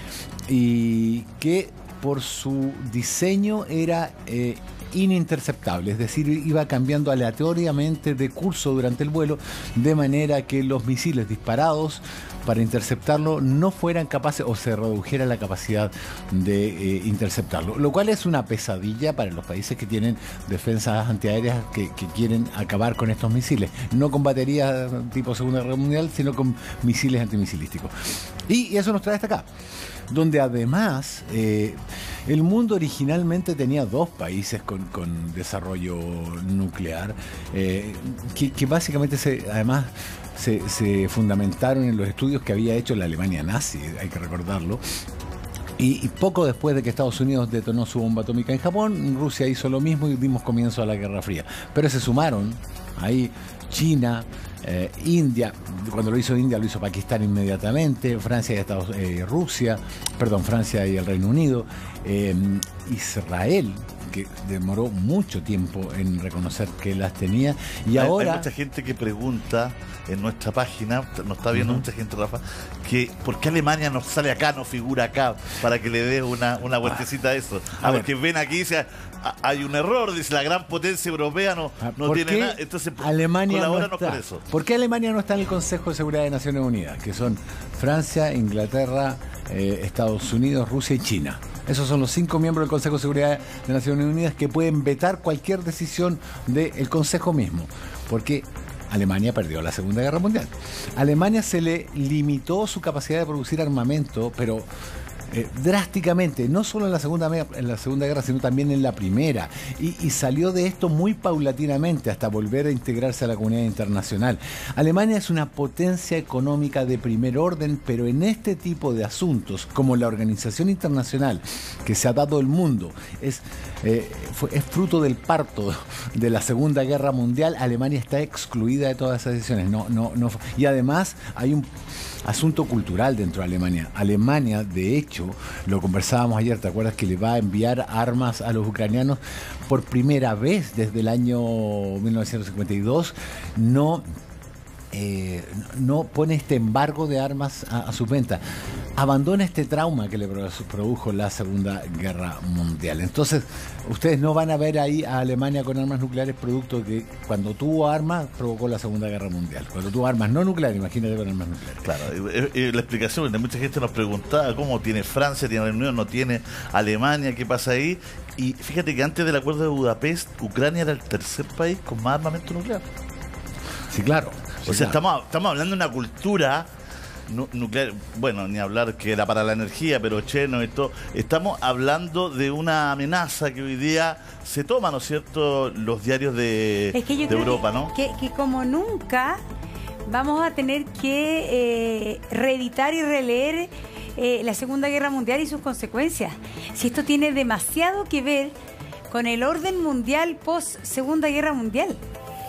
y que por su diseño era eh, ininterceptable, es decir, iba cambiando aleatoriamente de curso durante el vuelo, de manera que los misiles disparados para interceptarlo no fueran capaces o se redujera la capacidad de eh, interceptarlo, lo cual es una pesadilla para los países que tienen defensas antiaéreas que, que quieren acabar con estos misiles, no con baterías tipo Segunda Guerra Mundial, sino con misiles antimisilísticos. Y, y eso nos trae hasta acá, donde además eh, el mundo originalmente tenía dos países con, con desarrollo nuclear, eh, que, que básicamente se, además se, se fundamentaron en los estudios que había hecho la Alemania nazi, hay que recordarlo. Y, y poco después de que Estados Unidos detonó su bomba atómica en Japón, Rusia hizo lo mismo y dimos comienzo a la Guerra Fría. Pero se sumaron ahí China, eh, India, cuando lo hizo India lo hizo Pakistán inmediatamente, Francia y Estados, eh, Rusia, perdón, Francia y el Reino Unido, eh, Israel, que demoró mucho tiempo en reconocer que las tenía, y hay, ahora... Hay mucha gente que pregunta en nuestra página, nos está viendo uh-huh. mucha gente, Rafa, que ¿por qué Alemania no sale acá, no figura acá, para que le dé una, una vueltecita a eso? Ah, porque ver. ven aquí y dice, hay un error, dice, la gran potencia europea no, no tiene nada, entonces Alemania colabóranos no está. con eso. ¿Por qué Alemania no está en el Consejo de Seguridad de Naciones Unidas? Que son Francia, Inglaterra, eh, Estados Unidos, Rusia y China. Esos son los cinco miembros del Consejo de Seguridad de Naciones Unidas que pueden vetar cualquier decisión del Consejo mismo. Porque Alemania perdió la Segunda Guerra Mundial. A Alemania se le limitó su capacidad de producir armamento, pero eh, drásticamente, no solo en la, segunda, en la Segunda Guerra, sino también en la Primera. Y, y salió de esto muy paulatinamente hasta volver a integrarse a la comunidad internacional. Alemania es una potencia económica de primer orden, pero en este tipo de asuntos, como la organización internacional que se ha dado el mundo, es, eh, fue, es fruto del parto de la Segunda Guerra Mundial. Alemania está excluida de todas esas decisiones. No, no, no. Y además hay un asunto cultural dentro de Alemania. Alemania, de hecho, lo conversábamos ayer, ¿te acuerdas? Que le va a enviar armas a los ucranianos por primera vez desde el año mil novecientos cincuenta y dos. No, eh, no pone este embargo de armas a, a su venta. Abandona este trauma que le produjo la Segunda Guerra Mundial. Entonces, ustedes no van a ver ahí a Alemania con armas nucleares, producto que cuando tuvo armas provocó la Segunda Guerra Mundial. Cuando tuvo armas no nucleares, imagínate con armas nucleares. Claro, y, y la explicación, mucha gente nos preguntaba cómo tiene Francia, tiene Reino Unido, no tiene Alemania, ¿qué pasa ahí? Y fíjate que antes del acuerdo de Budapest, Ucrania era el tercer país con más armamento nuclear. Sí, claro. O sea, estamos, estamos hablando de una cultura nu nuclear, bueno, ni hablar que era para la energía, pero Cheno y todo. Estamos hablando de una amenaza que hoy día se toma, ¿no es cierto?, los diarios de, es que yo de creo Europa, que, ¿no? Que, que como nunca vamos a tener que eh, reeditar y releer eh, la Segunda Guerra Mundial y sus consecuencias. Si esto tiene demasiado que ver con el orden mundial post Segunda Guerra Mundial.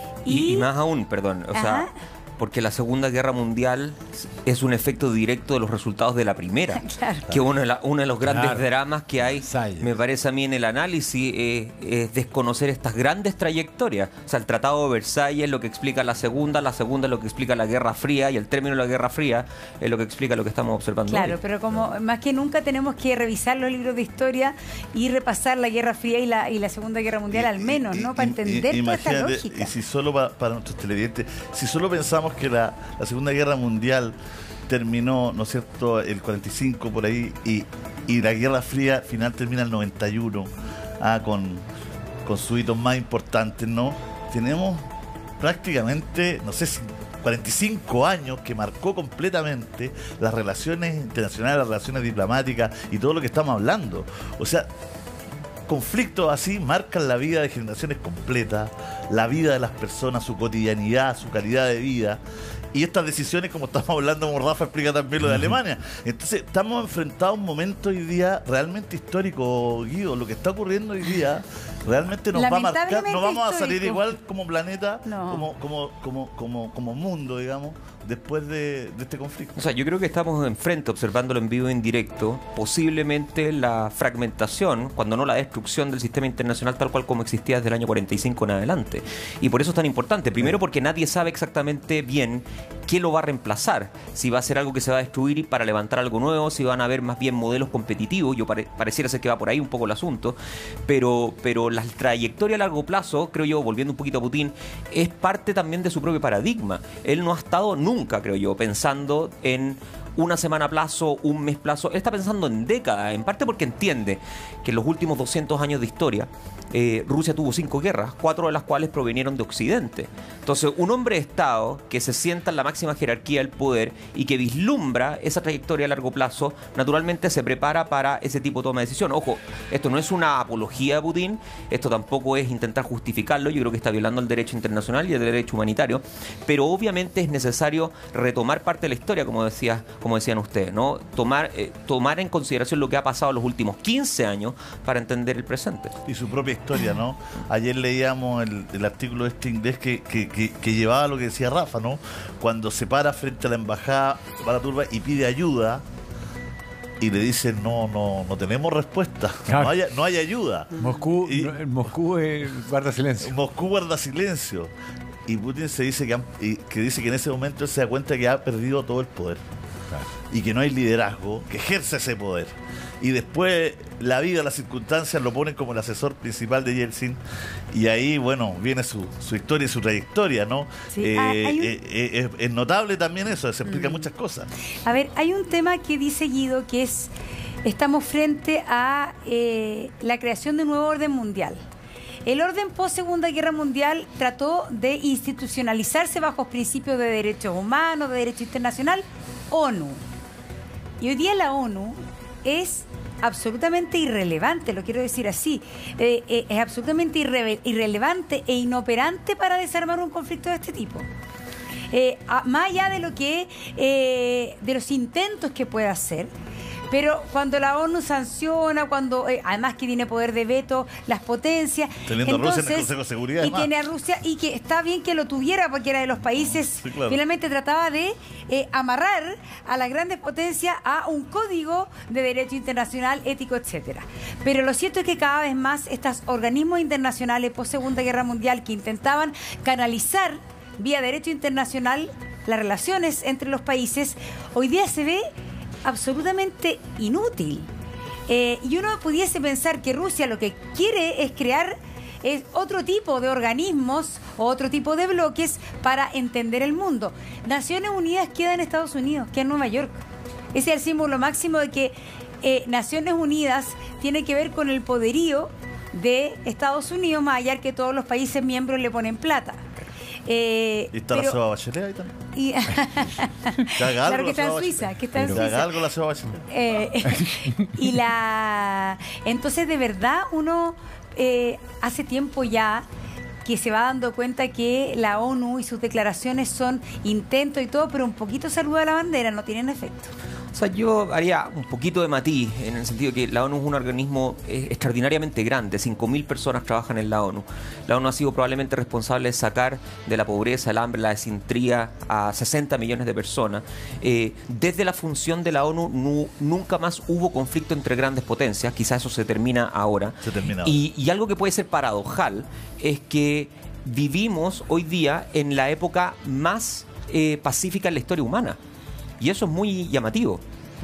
Y, y más aún, perdón, o Ajá. sea, porque la Segunda Guerra Mundial es un efecto directo de los resultados de la primera. Claro. Que uno de, la, uno de los grandes Claro. dramas que hay, Versalles. me parece a mí en el análisis, eh, es desconocer estas grandes trayectorias. O sea, el Tratado de Versalles es lo que explica la Segunda, la Segunda es lo que explica la Guerra Fría, y el término de la Guerra Fría es lo que explica lo que estamos observando Claro, hoy. pero como más que nunca tenemos que revisar los libros de historia y repasar la Guerra Fría y la, y la Segunda Guerra Mundial al menos, ¿no? Para entender toda esta Imagínate, lógica. y si solo pa, para nuestros televidentes, si solo pensamos que la, la Segunda Guerra Mundial terminó, ¿no es cierto?, el cuarenta y cinco por ahí, y, y la Guerra Fría final termina el noventa y uno, ah, con, con sus hitos más importantes, ¿no? Tenemos prácticamente, no sé si cuarenta y cinco años que marcó completamente las relaciones internacionales, las relaciones diplomáticas y todo lo que estamos hablando. O sea, conflictos así marcan la vida de generaciones completas, la vida de las personas, su cotidianidad, su calidad de vida. Y estas decisiones, como estamos hablando, como Rafa explica también lo de Alemania. Entonces, estamos enfrentados a un momento hoy día realmente histórico, Guido. Lo que está ocurriendo hoy día realmente nos va a marcar, no vamos a salir igual como planeta, no. como, como, como, como, como mundo, digamos, después de, de este conflicto. O sea, yo creo que estamos enfrente, observándolo en vivo y en directo, posiblemente la fragmentación, cuando no la destrucción del sistema internacional tal cual como existía desde el año cuarenta y cinco en adelante. Y por eso es tan importante. Primero porque nadie sabe exactamente bien qué lo va a reemplazar. Si va a ser algo que se va a destruir para levantar algo nuevo, si van a haber más bien modelos competitivos. Yo pare, pareciera ser que va por ahí un poco el asunto. Pero, pero la trayectoria a largo plazo, creo yo, volviendo un poquito a Putin, es parte también de su propio paradigma. Él no ha estado nunca, creo yo, pensando en una semana a plazo, un mes plazo. Él está pensando en décadas, en parte porque entiende que en los últimos doscientos años de historia eh, Rusia tuvo cinco guerras, cuatro de las cuales provinieron de Occidente. Entonces, un hombre de Estado que se sienta en la máxima jerarquía del poder y que vislumbra esa trayectoria a largo plazo, naturalmente se prepara para ese tipo de toma de decisión. Ojo, esto no es una apología de Putin, esto tampoco es intentar justificarlo, yo creo que está violando el derecho internacional y el derecho humanitario, pero obviamente es necesario retomar parte de la historia, como decía, como decían ustedes, ¿no? Tomar, eh, tomar en consideración lo que ha pasado en los últimos quince años para entender el presente. Y su propia historia, ¿no? Ayer leíamos el, el artículo de este inglés que, que, que, que llevaba lo que decía Rafa, ¿no? Cuando se para frente a la embajada para Turba y pide ayuda y le dicen no, no, no tenemos respuesta, Claro. no hay, no hay ayuda. Moscú, Y- no, Moscú eh, guarda silencio. Moscú guarda silencio. Y Putin se dice que, han- y- que dice que en ese momento él se da cuenta que ha perdido todo el poder. Claro. Y que no hay liderazgo que ejerce ese poder. Y después la vida, las circunstancias lo ponen como el asesor principal de Yeltsin. Y ahí, bueno, viene su, su historia y su trayectoria, ¿no? Sí, Eh, ah, hay un- eh, eh, es, es notable también eso, se explica muchas cosas. A ver, hay un tema que dice Guido que es, estamos frente a eh, la creación de un nuevo orden mundial. El orden post Segunda Guerra Mundial trató de institucionalizarse bajo principios de derechos humanos, de derecho internacional, ONU. Y hoy día la ONU es absolutamente irrelevante, lo quiero decir así, eh, eh, es absolutamente irre- irrelevante e inoperante para desarmar un conflicto de este tipo. Eh, a- más allá de lo que eh, de los intentos que pueda hacer, pero cuando la ONU sanciona, cuando eh, además que tiene poder de veto las potencias, Teniendo a Rusia en el Consejo de Seguridad, y además. tiene a Rusia, y que está bien que lo tuviera porque era de los países, Sí, claro. finalmente trataba de eh, amarrar a las grandes potencias a un código de derecho internacional, ético, etcétera. Pero lo cierto es que cada vez más estos organismos internacionales post Segunda Guerra Mundial que intentaban canalizar vía derecho internacional las relaciones entre los países, hoy día se ve absolutamente inútil. Eh, y uno pudiese pensar que Rusia lo que quiere es crear es otro tipo de organismos o otro tipo de bloques para entender el mundo. Naciones Unidas queda en Estados Unidos, queda en Nueva York. Ese es el símbolo máximo de que eh, Naciones Unidas tiene que ver con el poderío de Estados Unidos, más allá que todos los países miembros le ponen plata. Eh, ¿Y está pero, la Seba Bachelet ahí también? Y, claro que está en Suiza, que está en Suiza. Suiza. algo la Seba Bachelet? Eh, y la entonces de verdad uno eh, hace tiempo ya que se va dando cuenta que la ONU y sus declaraciones son intentos y todo, pero un poquito saluda a la bandera, no tienen efecto. O sea, yo haría un poquito de matiz en el sentido que la ONU es un organismo eh, extraordinariamente grande, cinco mil personas trabajan en la ONU. La ONU ha sido probablemente responsable de sacar de la pobreza, el hambre, la desintría a sesenta millones de personas. Eh, desde la función de la ONU nu, nunca más hubo conflicto entre grandes potencias, quizás eso se termina ahora. Se termina ahora. Y, y algo que puede ser paradojal es que vivimos hoy día en la época más eh, pacífica en la historia humana. Y eso es muy llamativo.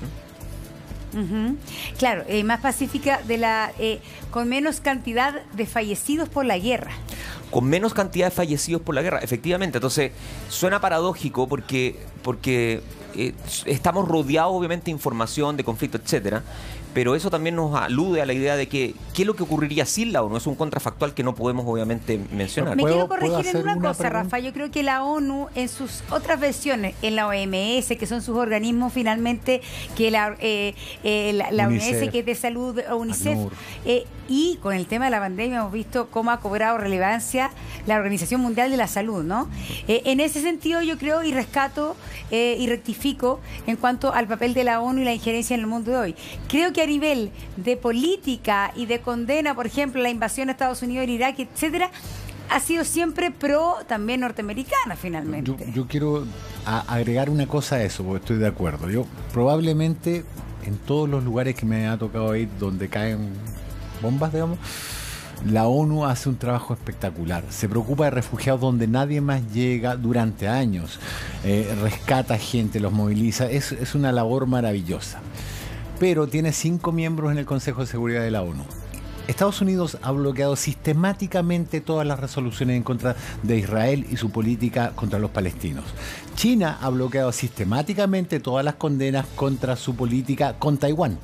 Uh-huh. Claro, eh, más pacífica de la eh, con menos cantidad de fallecidos por la guerra. Con menos cantidad de fallecidos por la guerra, efectivamente. Entonces, suena paradójico porque, porque eh, estamos rodeados obviamente de información, de conflicto, etcétera. Pero eso también nos alude a la idea de que qué es lo que ocurriría sin la ONU. Es un contrafactual que no podemos obviamente mencionar. Me quiero ¿Puedo- corregir puedo en hacer una una cosa, pregunta? Rafa. Yo creo que la ONU en sus otras versiones, en la O M S, que son sus organismos finalmente, que la, eh, eh, la, la O M S, UNICEF, que es de salud, o UNICEF, ACNUR. eh, y con el tema de la pandemia hemos visto cómo ha cobrado relevancia la Organización Mundial de la Salud, ¿no? Eh, en ese sentido yo creo y rescato eh, y rectifico en cuanto al papel de la ONU y la injerencia en el mundo de hoy. Creo que a nivel de política y de condena, por ejemplo, la invasión a Estados Unidos en Irak, etcétera, ha sido siempre pro también norteamericana finalmente. Yo, yo quiero a- agregar una cosa a eso, porque estoy de acuerdo. Yo probablemente en todos los lugares que me ha tocado ir donde caen bombas, digamos, la ONU hace un trabajo espectacular. Se preocupa de refugiados donde nadie más llega durante años. Eh, rescata gente, los moviliza. Es, es una labor maravillosa. Pero tiene cinco miembros en el Consejo de Seguridad de la ONU. Estados Unidos ha bloqueado sistemáticamente todas las resoluciones en contra de Israel y su política contra los palestinos. China ha bloqueado sistemáticamente todas las condenas contra su política con Taiwán.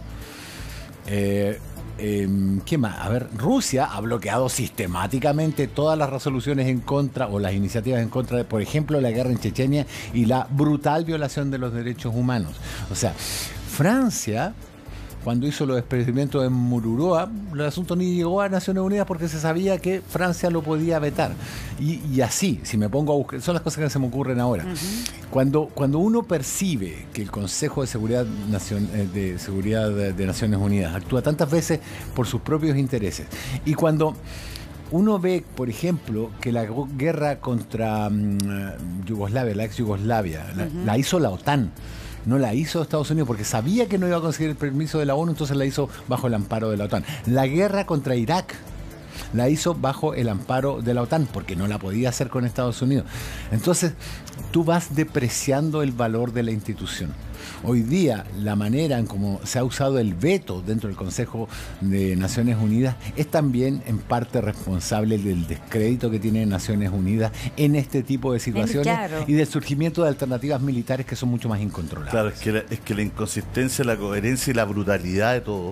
Eh, eh, ¿Qué más? A ver, Rusia ha bloqueado sistemáticamente todas las resoluciones en contra o las iniciativas en contra de, por ejemplo, la guerra en Chechenia y la brutal violación de los derechos humanos. O sea, Francia, cuando hizo los experimentos en Mururoa, el asunto ni llegó a Naciones Unidas porque se sabía que Francia lo podía vetar. Y, y así, si me pongo a buscar, son las cosas que se me ocurren ahora. Uh-huh. Cuando, cuando uno percibe que el Consejo de Seguridad, Nacion, de, Seguridad de, de Naciones Unidas actúa tantas veces por sus propios intereses, y cuando uno ve, por ejemplo, que la guerra contra um, Yugoslavia, la ex Yugoslavia, uh-huh. la, la hizo la OTAN, no la hizo Estados Unidos porque sabía que no iba a conseguir el permiso de la ONU, entonces la hizo bajo el amparo de la OTAN. La guerra contra Irak la hizo bajo el amparo de la OTAN porque no la podía hacer con Estados Unidos. Entonces, tú vas depreciando el valor de la institución. Hoy día, la manera en cómo se ha usado el veto dentro del Consejo de Naciones Unidas es también en parte responsable del descrédito que tiene Naciones Unidas en este tipo de situaciones claro. y del surgimiento de alternativas militares que son mucho más incontrolables. Claro, es que la, es que la inconsistencia, la coherencia y la brutalidad de todos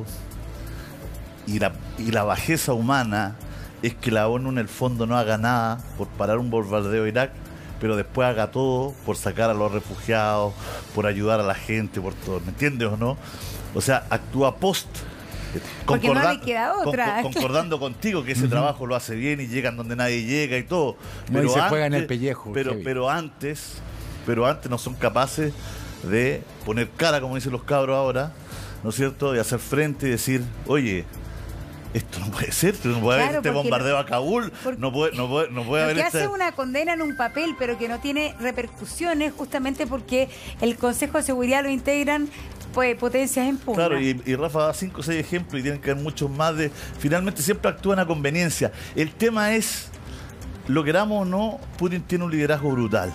y la, y la bajeza humana es que la ONU en el fondo no haga nada por parar un bombardeo a Irak, pero después haga todo por sacar a los refugiados, por ayudar a la gente, por todo, ¿me entiendes o no? O sea, actúa post. Porque no le queda otra. Con, concordando contigo que ese uh-huh. trabajo lo hace bien y llegan donde nadie llega y todo. No, pero y se antes, juega en el pellejo. Pero, pero antes, pero antes no son capaces de poner cara, como dicen los cabros ahora, ¿no es cierto? De hacer frente y decir, oye, esto no puede ser, no puede claro, haber este bombardeo lo, a Kabul, no puede, no puede, no puede lo haber que este... hace una condena en un papel, pero que no tiene repercusiones justamente porque el Consejo de Seguridad lo integran pues, potencias en pugna. Claro, y, y Rafa da cinco o seis ejemplos y tienen que haber muchos más de... Finalmente siempre actúan a conveniencia. El tema es, lo queramos o no, Putin tiene un liderazgo brutal.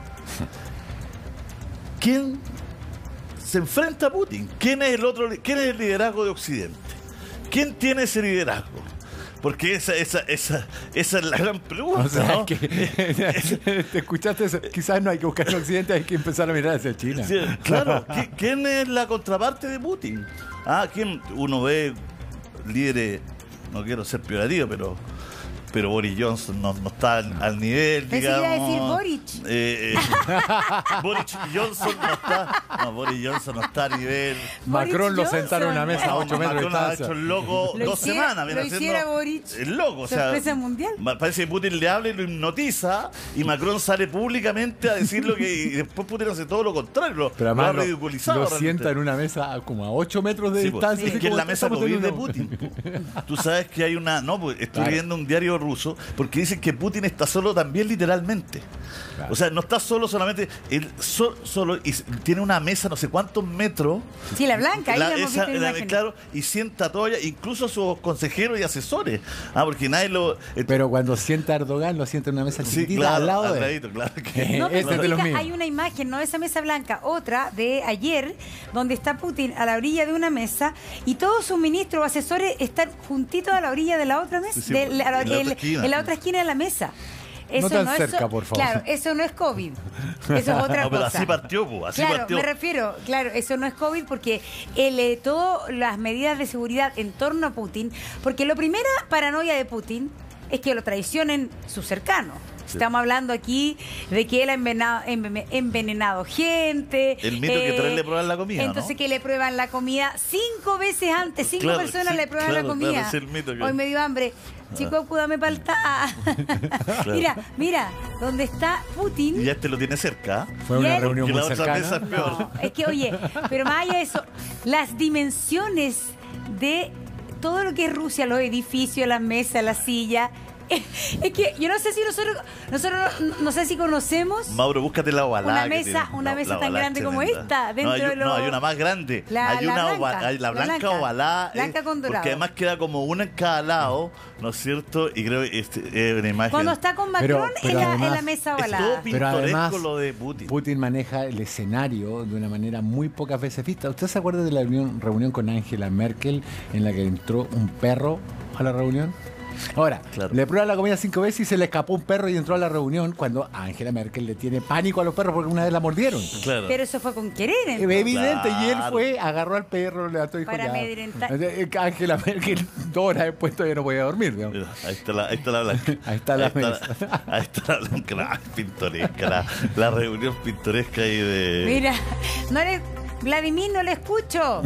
¿Quién se enfrenta a Putin? ¿Quién es el otro? ¿Quién es el liderazgo de Occidente? ¿Quién tiene ese liderazgo? Porque esa, esa, esa, esa es la gran pregunta, o sea, ¿no? que, ¿te escuchaste eso? Quizás no hay que buscar en Occidente, hay que empezar a mirar hacia China. Sí, claro, ¿quién es la contraparte de Putin? Ah, ¿quién? Uno ve líderes, no quiero ser peyorativo, pero pero Boris Johnson no, no está al, al nivel, Pensé que digamos. iba a decir Boric. Eh, eh, Boris Johnson no está, no, Boris Johnson no está a nivel. Macron lo Johnson. sentaron en una mesa a No, ocho metros de Macron ha distancia. hecho el loco Lo dos hiciera- semanas. viene lo haciendo hiciera Boric. El loco, o sea. Sorpresa mundial. ma- Parece que Putin le habla y lo hipnotiza y Macron sale públicamente a decirlo que y después Putin hace todo lo contrario. Lo, Pero lo ha además lo, ridiculizado. lo realmente. sienta en una mesa como a ocho metros de Sí, pues, distancia. es así que es como la mesa estamos COVID en de una- Putin. Tú sabes que hay una... No, pues estoy Claro. leyendo un diario ruso porque dicen que Putin está solo también literalmente. Claro. O sea, no está solo solamente... Él so- solo y s- tiene una mesa no sé cuántos metros. Sí, la blanca, ahí La- la hemos esa- visto en la- imágenes. claro, y sienta todavía incluso a sus consejeros y asesores. Ah, porque nadie lo... eh, Pero cuando sienta a Erdogan, lo sienta en una mesa sí, chiquitita claro, al lado al de él. ladito, claro que... No, pero Este es de los significa, míos. hay una imagen, no esa mesa blanca, otra de ayer, donde está Putin a la orilla de una mesa y todos sus ministros o asesores están juntitos a la orilla de la otra mesa, Sí, sí, de la- en la otra el- esquina. en la otra esquina de la mesa. No tan es cerca, so- por favor. Claro, eso no es COVID. Eso es otra No, pero cosa. así partió, pues, así claro, partió. me refiero, claro, eso no es COVID porque el, eh, todas las medidas de seguridad en torno a Putin, porque la primera paranoia de Putin es que lo traicionen sus cercanos. Estamos hablando aquí de que él ha envenenado, enven- envenenado gente. El mito que trae le prueban la comida, ¿no? Entonces que le prueban la comida cinco veces antes, cinco Claro, personas sí, le prueban claro, la comida. claro, es el mito que- Hoy me dio hambre. Chico, dame palta. Claro. Mira, mira, donde está Putin. Y ya este lo tiene cerca. ¿ah? Fue una Y él- reunión Que muy la otra mesa cercana. es peor. No, es que, oye, pero más allá de eso, las dimensiones de todo lo que es Rusia, los edificios, las mesas, las sillas. Es que yo no sé si nosotros, nosotros no, no sé si conocemos Mauro, búscate la ovalada. una que mesa, tiene. una La- mesa la tan ovalada grande es como tremenda. esta, dentro no, hay, de no, los- hay una más grande. La- hay la una blanca, ova- hay la la blanca, blanca. ovalada. Blanca eh, con dorado. Porque además queda como una en cada lado, ¿no es cierto? Y creo que este, es una imagen. Cuando está con Pero- Macron pero en, la, en además la mesa es todo ovalada. Pero pintoresco además, lo de Putin. Putin maneja el escenario de una manera muy pocas veces vista. ¿Usted se acuerda de la reunión, reunión con Angela Merkel en la que entró un perro a la reunión? Ahora, Claro. le prueba la comida cinco veces y se le escapó un perro y entró a la reunión cuando a Angela Merkel le tiene pánico a los perros porque una vez la mordieron. Claro. Pero eso fue con querer. Eh, entonces. Evidente, y él Claro. fue, agarró al perro, le levantó y dijo Para ya. amedrentar. Eh, eh, Angela Merkel dos horas después todavía no podía dormir, digamos. Mira, ahí está la, ahí está la blanca. Ahí está la ahí mesa. está, ahí está la blanca, la pintoresca, la, la reunión pintoresca ahí de... Mira, no le, Vladimir, no le escucho.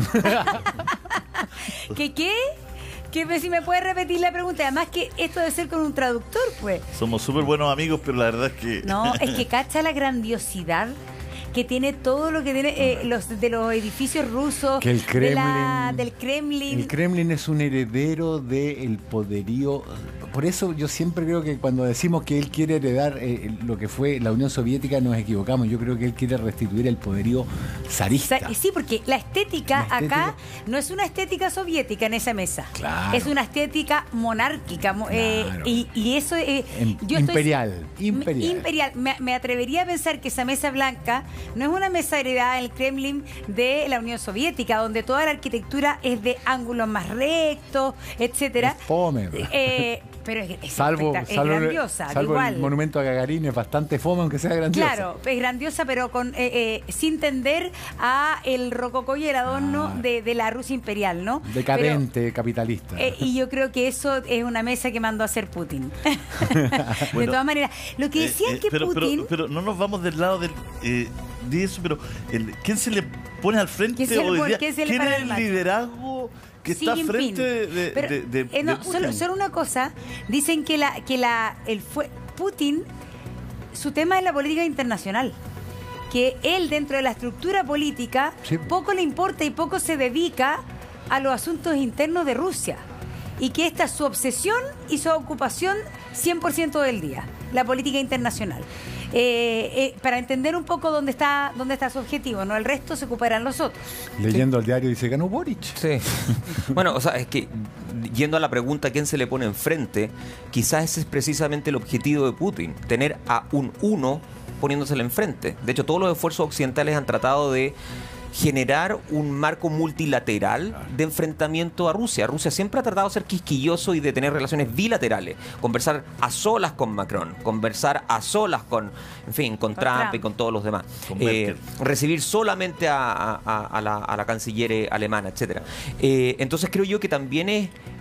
¿Qué qué? Que me- si me puede repetir la pregunta. Además que esto debe ser con un traductor, pues. Somos súper buenos amigos, pero la verdad es que... No, es que cacha la grandiosidad que tiene todo lo que tiene eh, los de los edificios rusos, Que el de la- Kremlin- del Kremlin. El Kremlin es un heredero del poderío. Por eso yo siempre creo que cuando decimos que él quiere heredar eh, lo que fue la Unión Soviética nos equivocamos. Yo creo que él quiere restituir el poderío zarista. Sa- Sí, porque la estética, La estética- acá no es una estética soviética en esa mesa. Claro. Es una estética monárquica. mo- eh, Claro. y, y eso eh, Em- yo estoy- imperial, imperial. Imperial. Me, me atrevería a pensar que esa mesa blanca no es una mesa heredada en el Kremlin de la Unión Soviética, donde toda la arquitectura es de ángulos más rectos, etcétera. Es fome. Eh, pero es, es Salvo, espectac- es salvo, el- grandiosa, salvo igual. el monumento a Gagarin es bastante fome aunque sea grandiosa. Claro, es grandiosa, pero con eh, eh, sin tender a el rococó y el adorno Ah. de, de la Rusia imperial, ¿no? Decadente, capitalista. Pero, eh, y yo creo que eso es una mesa que mandó a hacer Putin. de Bueno, todas maneras, lo que Eh, decían eh, que pero, Putin... pero, pero no nos vamos del lado del, eh, de eso, pero el, ¿quién se le pone al frente ¿Quién se le hoy pone- día? quién se le ¿Quién para es el el macho? liderazgo que Xi está Jinping. frente de, de, Pero, de- de- eh, no, de solo, Putin? solo una cosa, dicen que la que la el fue Putin, su tema es la política internacional, que él dentro de la estructura política Sí. poco le importa y poco se dedica a los asuntos internos de Rusia, y que esta es su obsesión y su ocupación cien por ciento del día, la política internacional. Eh, eh, para entender un poco dónde está dónde está su objetivo, no el resto se ocuparán los otros. Leyendo el diario dice ganó Boric. Sí. Bueno, o sea, es que yendo a la pregunta quién se le pone enfrente, quizás ese es precisamente el objetivo de Putin, tener a un uno poniéndosele enfrente. De hecho, todos los esfuerzos occidentales han tratado de generar un marco multilateral de enfrentamiento a Rusia. Rusia siempre ha tratado de ser quisquilloso y de tener relaciones bilaterales, conversar a solas con Macron, conversar a solas con, en fin, con, Con Trump, Trump. y con todos los demás. Con Eh, Merkel. recibir solamente a, a- a- a la, a la canciller alemana, etcétera. Eh, entonces creo yo que también es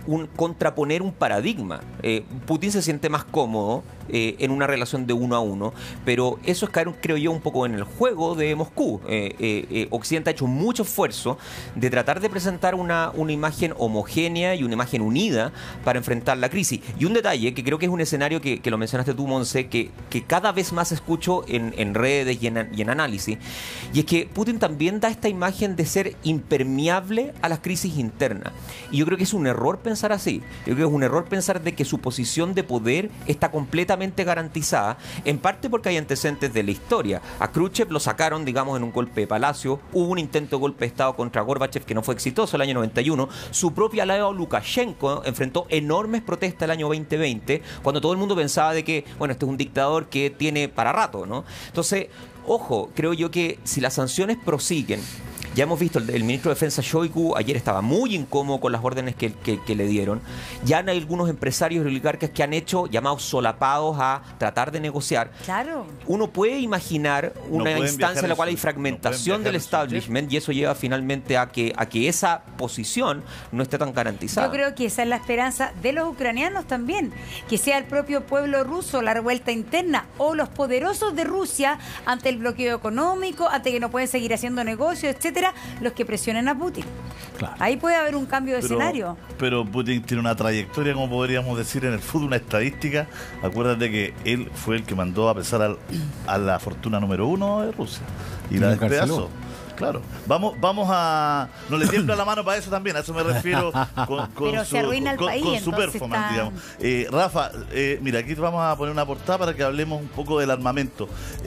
un, contraponer un paradigma. Eh, Putin se siente más cómodo eh, en una relación de uno a uno, pero eso es caer, creo yo, un poco en el juego de Moscú. Eh, eh, eh, Occidente ha hecho mucho esfuerzo de tratar de presentar una, una imagen homogénea y una imagen unida para enfrentar la crisis. Y un detalle que creo que es un escenario que, que lo mencionaste tú, Monse, que, que cada vez más escucho en, en redes y en, y en análisis, y es que Putin también da esta imagen de ser impermeable a las crisis internas. Y yo creo que es un error pensar así. Yo creo que es un error pensar de que su posición de poder está completamente garantizada, en parte porque hay antecedentes de la historia. A Khrushchev lo sacaron, digamos, en un golpe de palacio. Hubo un intento de golpe de Estado contra Gorbachev que no fue exitoso el año noventa y uno. Su propio aliado Lukashenko enfrentó enormes protestas el año veinte veinte, cuando todo el mundo pensaba de que, bueno, este es un dictador que tiene para rato, ¿no? Entonces, ojo, creo yo que si las sanciones prosiguen, ya hemos visto, el, el ministro de Defensa Shoigu ayer estaba muy incómodo con las órdenes que, que, que le dieron. Ya hay algunos empresarios y oligarcas que han hecho llamados solapados a tratar de negociar. Claro. Uno puede imaginar una no instancia en la cual hay su, fragmentación no del establishment, y eso lleva finalmente a que, a que esa posición no esté tan garantizada. Yo creo que esa es la esperanza de los ucranianos también, que sea el propio pueblo ruso la revuelta interna o los poderosos de Rusia ante el bloqueo económico, ante que no pueden seguir haciendo negocios, etcétera, los que presionen a Putin. Claro. Ahí puede haber un cambio de Pero, escenario. pero Putin tiene una trayectoria, como podríamos decir en el fútbol, una estadística. Acuérdate que él fue el que mandó a pesar al, a la fortuna número uno de Rusia y, y la despedazó. Claro, vamos, vamos a... No le tiembla la mano para eso también, a eso me refiero con, con Pero su, se arruina el con, país, con su entonces performance, está... digamos. Eh, Rafa, eh, mira, aquí te vamos a poner una portada para que hablemos un poco del armamento.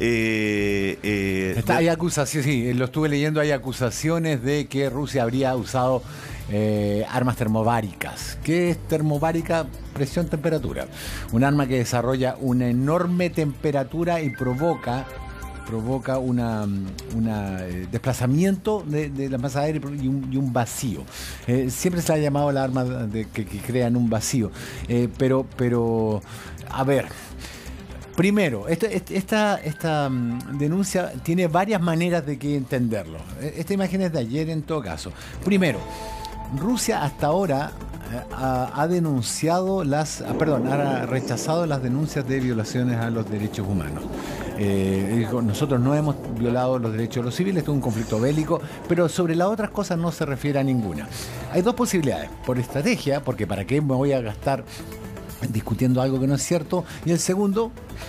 Eh, eh, Está, de... hay acusaciones, sí, lo estuve leyendo, hay acusaciones de que Rusia habría usado eh, armas termobáricas. ¿Qué es termobárica? Presión-temperatura. Un arma que desarrolla una enorme temperatura y provoca... provoca una, una eh, desplazamiento de, de la masa aérea y un, y un vacío. Eh, siempre se ha llamado la arma de, que, que crean un vacío. Eh, pero, pero, a ver, primero, esta, esta, esta um, denuncia tiene varias maneras de que entenderlo. Esta imagen es de ayer en todo caso. Primero, Rusia hasta ahora Ha, ha denunciado las, perdón, ha rechazado las denuncias de violaciones a los derechos humanos. Eh, dijo, nosotros no hemos violado los derechos de los civiles, esto es un conflicto bélico, pero sobre las otras cosas no se refiere a ninguna. Hay dos posibilidades, por estrategia, porque para qué me voy a gastar discutiendo algo que no es cierto, y el segundo,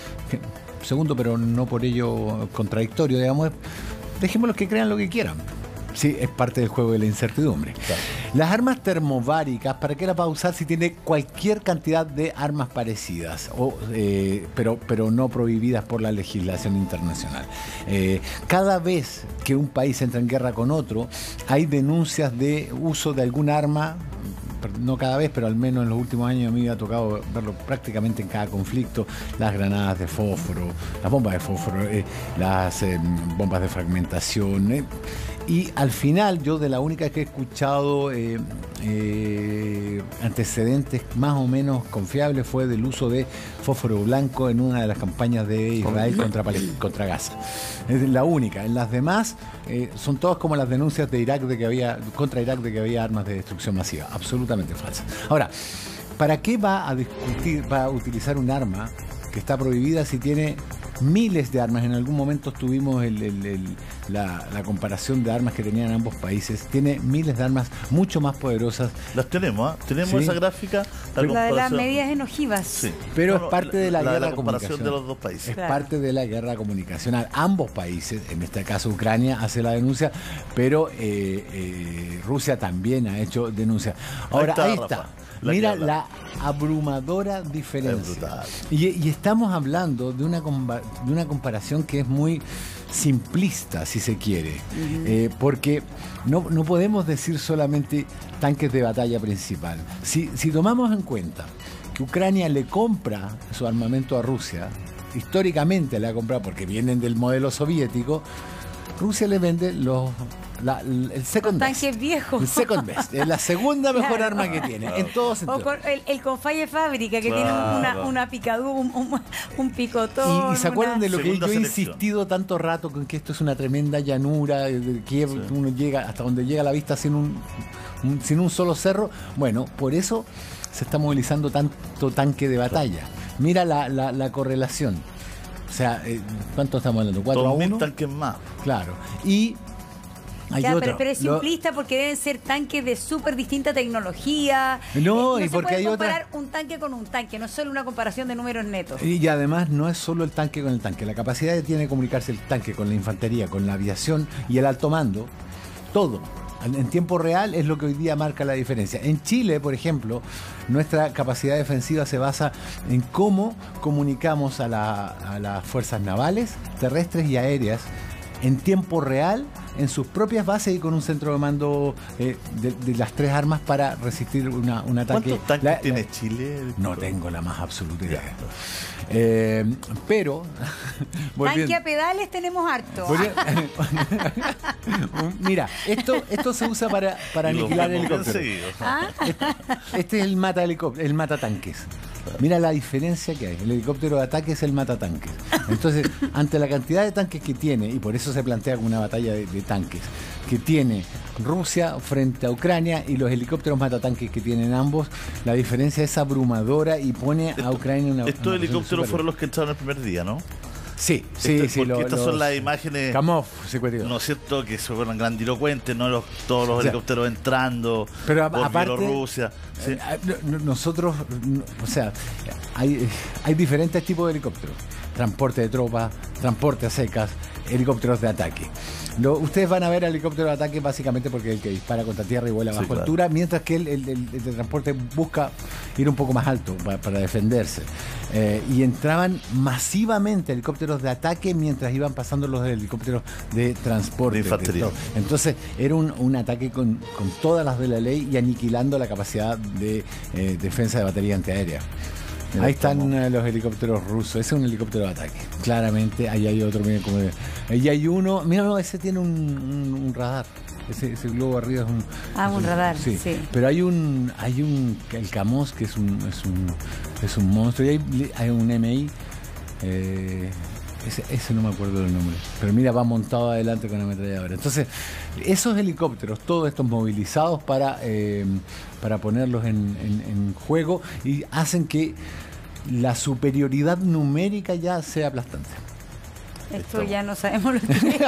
segundo pero no por ello contradictorio, digamos, dejémoslos que crean lo que quieran. Sí, es parte del juego de la incertidumbre. Claro. Las armas termobáricas, ¿para qué las va a usar si tiene cualquier cantidad de armas parecidas, o, eh, pero, pero no prohibidas por la legislación internacional? Eh, cada vez que un país entra en guerra con otro, hay denuncias de uso de algún arma. No cada vez, pero al menos en los últimos años a mí me ha tocado verlo prácticamente en cada conflicto. Las granadas de fósforo, las bombas de fósforo, eh, las eh, bombas de fragmentación. Eh. Y al final, yo de la única que he escuchado eh, eh, antecedentes más o menos confiables fue del uso de fósforo blanco en una de las campañas de Israel contra, contra Gaza. Es la única. En las demás eh, son todas como las denuncias de Irak de que había contra Irak de que había armas de destrucción masiva. Absolutamente falsas. Ahora, ¿para qué va a discutir, va a utilizar un arma que está prohibida si tiene miles de armas? En algún momento tuvimos el, el, el, la, la comparación de armas que tenían ambos países. Tiene miles de armas mucho más poderosas. Las tenemos, ¿eh? Tenemos ¿Sí? esa gráfica. La, la de las medidas en ojivas. Sí. Pero no, no, es parte de la, la guerra de la comparación comunicacional. de los dos países. Es claro. parte de la guerra comunicacional. Ambos países, en este caso Ucrania, hace la denuncia, pero eh, eh, Rusia también ha hecho denuncia. Ahora, ahí está. Ahí está. La Mira la abrumadora diferencia. Y, y estamos hablando de una, de una comparación que es muy simplista, si se quiere, uh-huh. eh, porque no, no podemos decir solamente tanques de batalla principal. Si, si tomamos en cuenta que Ucrania le compra su armamento a Rusia, históricamente le ha comprado porque vienen del modelo soviético, Rusia le vende los La, el second Con best. tanques viejos. El second best. Es la segunda mejor Claro. arma que tiene. En todo O sentido. con el, el Confay de fábrica, que Claro. tiene una, una picadura, un, un, un picotón. Y, y se acuerdan una- de lo que Segunda yo he selección. insistido tanto rato con que esto es una tremenda llanura, eh, de que uno llega hasta donde llega la vista sin un, un- sin un solo cerro. Bueno, por eso se está movilizando tanto tanque de batalla. Mira la, la, la correlación. O sea, eh, ¿cuánto estamos hablando? ¿cuatro a dos mil uno? tanques más. Claro. Y hay Ya, otro. pero, pero es Lo- simplista porque deben ser tanques de súper distinta tecnología. No, Eh, y se porque puede hay otra- comparar un tanque con un tanque, no es solo una comparación de números netos. Y además no es solo el tanque con el tanque, la capacidad que tiene de comunicarse el tanque con la infantería, con la aviación y el alto mando, todo. En tiempo real es lo que hoy día marca la diferencia. En Chile, por ejemplo, nuestra capacidad defensiva se basa en cómo comunicamos a, la- a las fuerzas navales, terrestres y aéreas en tiempo real, en sus propias bases y con un centro de mando eh, de, de las tres armas para resistir una, un ataque. ¿Cuántos tanques La- la- tiene Chile? No tengo la más absoluta idea. Eh, pero, volviendo- Tanque a pedales tenemos harto. volviendo- mira, esto, esto se usa para, para Y los aniquilar vemos bien helicópteros. seguidos. ¿Ah? Este es el mata helicóptero, el mata tanques. Mira la diferencia que hay. El helicóptero de ataque es el mata tanques. Entonces, ante la cantidad de tanques que tiene, y por eso se plantea como una batalla de, de tanques, que tiene Rusia frente a Ucrania y los helicópteros matatanques que tienen ambos, la diferencia es abrumadora y pone a Ucrania en una. Estos una posición helicópteros superior. fueron los que entraron el primer día, ¿no? Sí, sí, Este- sí. porque lo- estas los- son las imágenes, Kamov, cincuenta y dos. ¿no es cierto? Que se fueron grandilocuentes, ¿no? Los, todos los O sea, helicópteros entrando pero a- por aparte- Bielorrusia. Sí. Eh, ah, no- no- nosotros, no, o sea, hay, hay diferentes tipos de helicópteros. Transporte de tropas, transporte a secas, helicópteros de ataque. Lo- ustedes van a ver helicóptero de ataque básicamente porque es el que dispara contra tierra y vuela a Sí, bajo claro. altura, mientras que el, el- el- el de transporte busca ir un poco más alto pa- para, defenderse. Eh, y entraban masivamente helicópteros de ataque mientras iban pasando los helicópteros de transporte. De infantería. todo. Entonces era un, un ataque con, con todas las de la ley y aniquilando la capacidad de eh, defensa de batería antiaérea. Mira, Ahí están cómo- eh, los helicópteros rusos. Ese es un helicóptero de ataque. Claramente, ahí hay otro. Miren cómo. Ahí hay uno. Mira, no, ese tiene un, un- un radar. Ese, ese globo arriba es un. Ah, es un radar, sí. Pero hay un. Hay un. El Camos, que es un. Es un, es un monstruo. Y hay, hay un M I. eh, ese, ese no me acuerdo del nombre. Pero mira, va montado adelante con la ametralladora. Entonces, esos helicópteros, todos estos movilizados para, eh, para ponerlos en, en- en juego y hacen que la superioridad numérica ya sea aplastante. Esto ya no sabemos lo que es.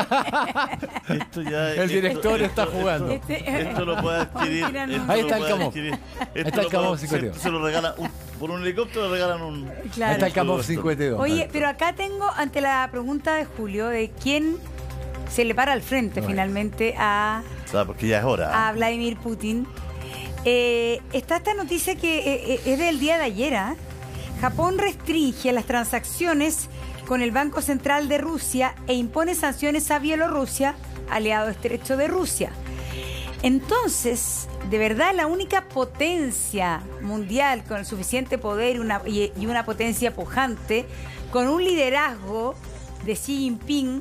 Esto ya, El director está jugando. Esto, Este- esto lo puede adquirir. Mira, no. esto Ahí lo está el puede Kamov. adquirir. Esto está el lo puede- Kamov se, cincuenta y dos. se lo regalan un- por un helicóptero le regalan un. Claro. Ahí está el Kamov cincuenta y dos. Oye, pero acá tengo ante la pregunta de Julio de quién se le para al frente Bueno. finalmente a, O sea, porque ya es hora. a Vladimir Putin. Eh, está esta noticia que eh, eh, es del día de ayer. ¿ah? Japón restringe las transacciones con el Banco Central de Rusia e impone sanciones a Bielorrusia, aliado estrecho de Rusia. Entonces, de verdad, la única potencia mundial con el suficiente poder y una, y, y una potencia pujante, con un liderazgo de Xi Jinping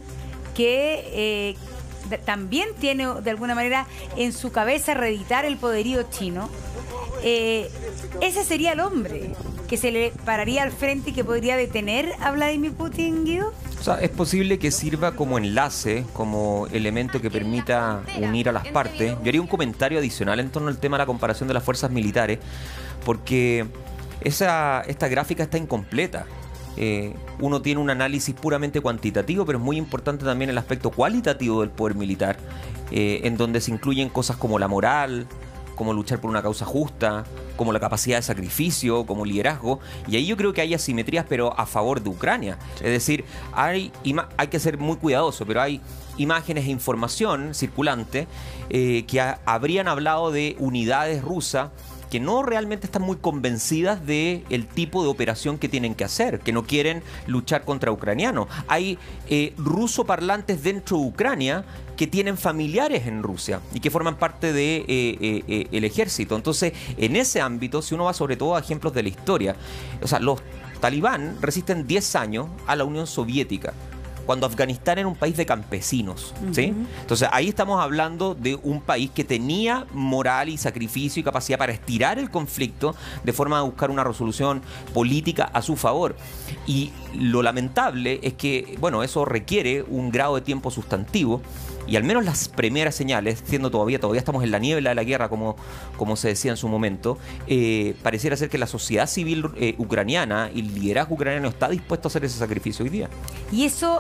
que eh, de- también tiene de alguna manera en su cabeza reeditar el poderío chino, eh, ese sería el hombre que se le pararía al frente y que podría detener a Vladimir Putin, Guido. O sea, es posible que sirva como enlace, como elemento que permita unir a las partes. Yo haría un comentario adicional en torno al tema de la comparación de las fuerzas militares, porque esa, esta gráfica está incompleta. Eh, uno tiene un análisis puramente cuantitativo, pero es muy importante también el aspecto cualitativo del poder militar, eh, en donde se incluyen cosas como la moral, como luchar por una causa justa, como la capacidad de sacrificio, como liderazgo. Y ahí yo creo que hay asimetrías, pero a favor de Ucrania. Es decir, hay, ima- hay que ser muy cuidadoso, pero hay imágenes e información circulante eh, que ha- habrían hablado de unidades rusas que no realmente están muy convencidas de el tipo de operación que tienen que hacer, que no quieren luchar contra ucranianos. Hay eh, rusoparlantes dentro de Ucrania que tienen familiares en Rusia y que forman parte de eh, eh, eh, el ejército. Entonces, en ese ámbito, si uno va sobre todo a ejemplos de la historia, o sea, los talibán resisten diez años a la Unión Soviética. cuando Afganistán era un país de campesinos, ¿sí? Uh-huh. Entonces ahí estamos hablando de un país que tenía moral y sacrificio y capacidad para estirar el conflicto de forma de buscar una resolución política a su favor. Y lo lamentable es que, bueno, eso requiere un grado de tiempo sustantivo. Y al menos las primeras señales, siendo todavía, todavía estamos en la niebla de la guerra, como, como se decía en su momento, eh, pareciera ser que la sociedad civil eh, ucraniana y el liderazgo ucraniano está dispuesto a hacer ese sacrificio hoy día. Y eso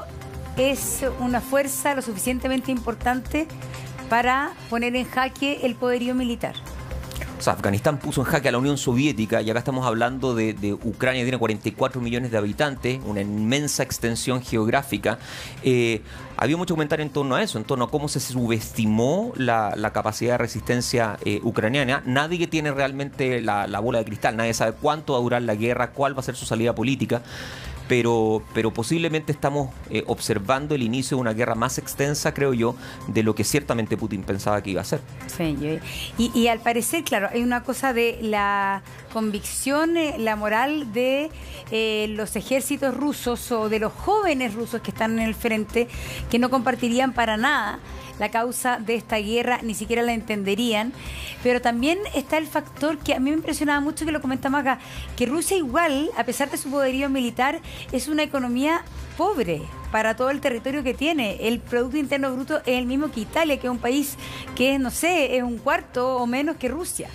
es una fuerza lo suficientemente importante para poner en jaque el poderío militar. O sea, Afganistán puso en jaque a la Unión Soviética y acá estamos hablando de, de Ucrania, que tiene cuarenta y cuatro millones de habitantes, una inmensa extensión geográfica. Eh, había mucho comentario en torno a eso, en torno a cómo se subestimó la, la capacidad de resistencia eh, ucraniana. Nadie tiene realmente la, la bola de cristal, nadie sabe cuánto va a durar la guerra, cuál va a ser su salida política. Pero, pero posiblemente estamos eh, observando el inicio de una guerra más extensa, creo yo, de lo que ciertamente Putin pensaba que iba a ser. Sí, yo, y, y al parecer, claro, hay una cosa de la convicción, eh, la moral de eh, los ejércitos rusos o de los jóvenes rusos que están en el frente, que no compartirían para nada la causa de esta guerra, ni siquiera la entenderían. Pero también está el factor que a mí me impresionaba mucho, que lo comentamos acá, que Rusia igual, a pesar de su poderío militar, es una economía pobre para todo el territorio que tiene. El Producto Interno Bruto es el mismo que Italia, que es un país que, no sé, es un cuarto o menos que Rusia.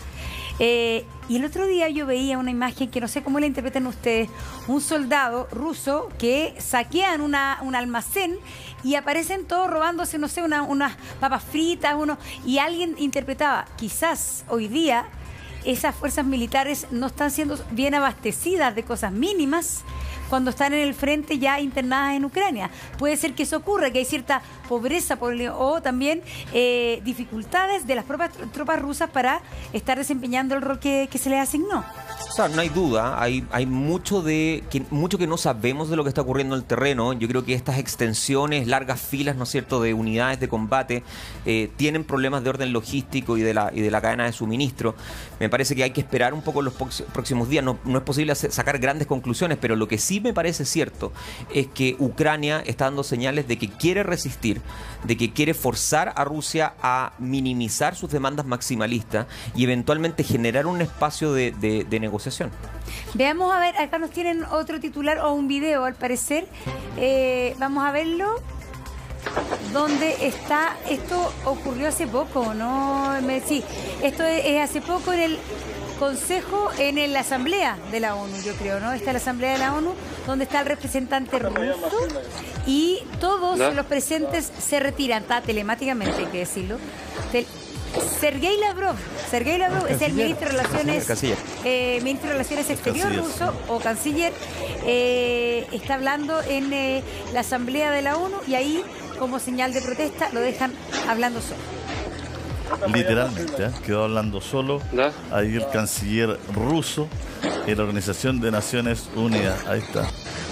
Eh, y el otro día yo veía una imagen que no sé cómo la interpretan ustedes, un soldado ruso que saquean una, un almacén y aparecen todos robándose, no sé, una, unas papas fritas, uno, y alguien interpretaba, quizás hoy día esas fuerzas militares no están siendo bien abastecidas de cosas mínimas cuando están en el frente ya internadas en Ucrania. Puede ser que eso ocurra, que hay cierta pobreza por el, o también eh, dificultades de las propias tropas rusas para estar desempeñando el rol que, que se les asignó. O sea, no hay duda, hay, hay mucho, de, que, mucho que no sabemos de lo que está ocurriendo en el terreno. Yo creo que estas extensiones, largas filas, ¿no es cierto?, de unidades de combate, eh, tienen problemas de orden logístico y de, la, y de la cadena de suministro. Me parece que hay que esperar un poco los próximos días. No, no es posible hacer, sacar grandes conclusiones, pero lo que sí me parece cierto es que Ucrania está dando señales de que quiere resistir, de que quiere forzar a Rusia a minimizar sus demandas maximalistas y eventualmente generar un espacio de, de, de negociación. Veamos, a ver, acá nos tienen otro titular o un video al parecer. Eh, vamos a verlo. ¿Dónde está? Esto ocurrió hace poco, ¿no? Me, sí, esto es, es hace poco en el Consejo, en el, la Asamblea de la ONU, yo creo, ¿no? Está la Asamblea de la ONU, donde está el representante ruso y todos ¿no? los presentes se retiran, está telemáticamente, hay que decirlo. Tel Sergei Lavrov, Sergei Lavrov es el ministro de Relaciones, eh, ministro de Relaciones Exteriores ruso o canciller, eh, está hablando en eh, la Asamblea de la ONU y ahí, como señal de protesta, lo dejan hablando solo. Literalmente, ¿eh? Quedó hablando solo. Ahí el canciller ruso en la Organización de Naciones Unidas. Ahí está.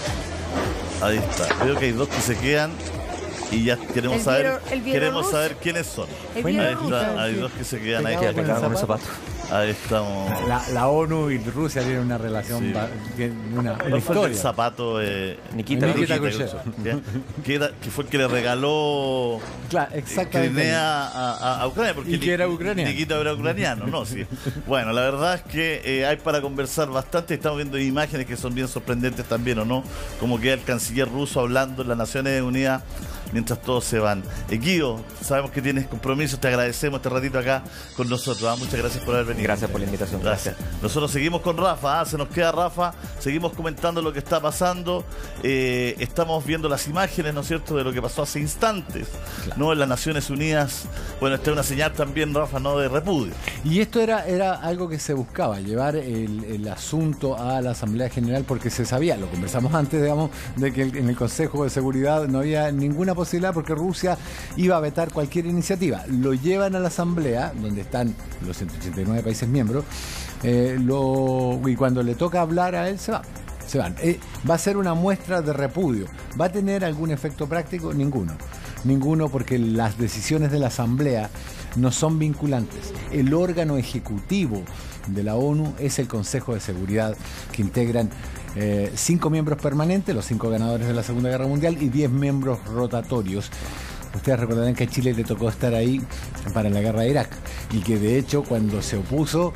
Ahí está. Veo que hay dos que se quedan y ya queremos el saber viero, el queremos saber quiénes son. Ahí está, hay dos que se quedan ahí. Con el zapato. Ahí estamos. La, la ONU y Rusia tienen una relación, sí. una, una historia. El zapato eh, Nikita, Nikita Khrushchev, que, que fue el que le regaló claro, Crimea a, a, a Ucrania. Porque y que era ucraniano. Nikita era ucraniano, ¿no? Sí. Bueno, la verdad es que eh, hay para conversar bastante. Estamos viendo imágenes que son bien sorprendentes también, ¿o no? Como queda el canciller ruso hablando en las Naciones Unidas mientras todos se van. Eh, Guido, sabemos que tienes compromisos, te agradecemos este ratito acá con nosotros. ¿Ah? Muchas gracias por haber venido. Gracias por la invitación. Gracias. gracias. Nosotros seguimos con Rafa, ¿ah? Se nos queda Rafa, seguimos comentando lo que está pasando. Eh, estamos viendo las imágenes, ¿no es cierto?, de lo que pasó hace instantes, claro. ¿no? En las Naciones Unidas. Bueno, esta es una señal también, Rafa, ¿no?, de repudio. Y esto era, era algo que se buscaba, llevar el, el asunto a la Asamblea General, porque se sabía, lo conversamos antes, digamos, de que en el Consejo de Seguridad no había ninguna posibilidad porque Rusia iba a vetar cualquier iniciativa. Lo llevan a la Asamblea, donde están los ciento ochenta y nueve países miembros, eh, lo, y cuando le toca hablar a él se va. Se van. Eh, va a ser una muestra de repudio. ¿Va a tener algún efecto práctico? Ninguno. Ninguno, porque las decisiones de la Asamblea no son vinculantes. El órgano ejecutivo de la ONU es el Consejo de Seguridad, que integran eh, cinco miembros permanentes, los cinco ganadores de la Segunda Guerra Mundial, y diez miembros rotatorios. Ustedes recordarán que a Chile le tocó estar ahí para la guerra de Irak y que de hecho cuando se opuso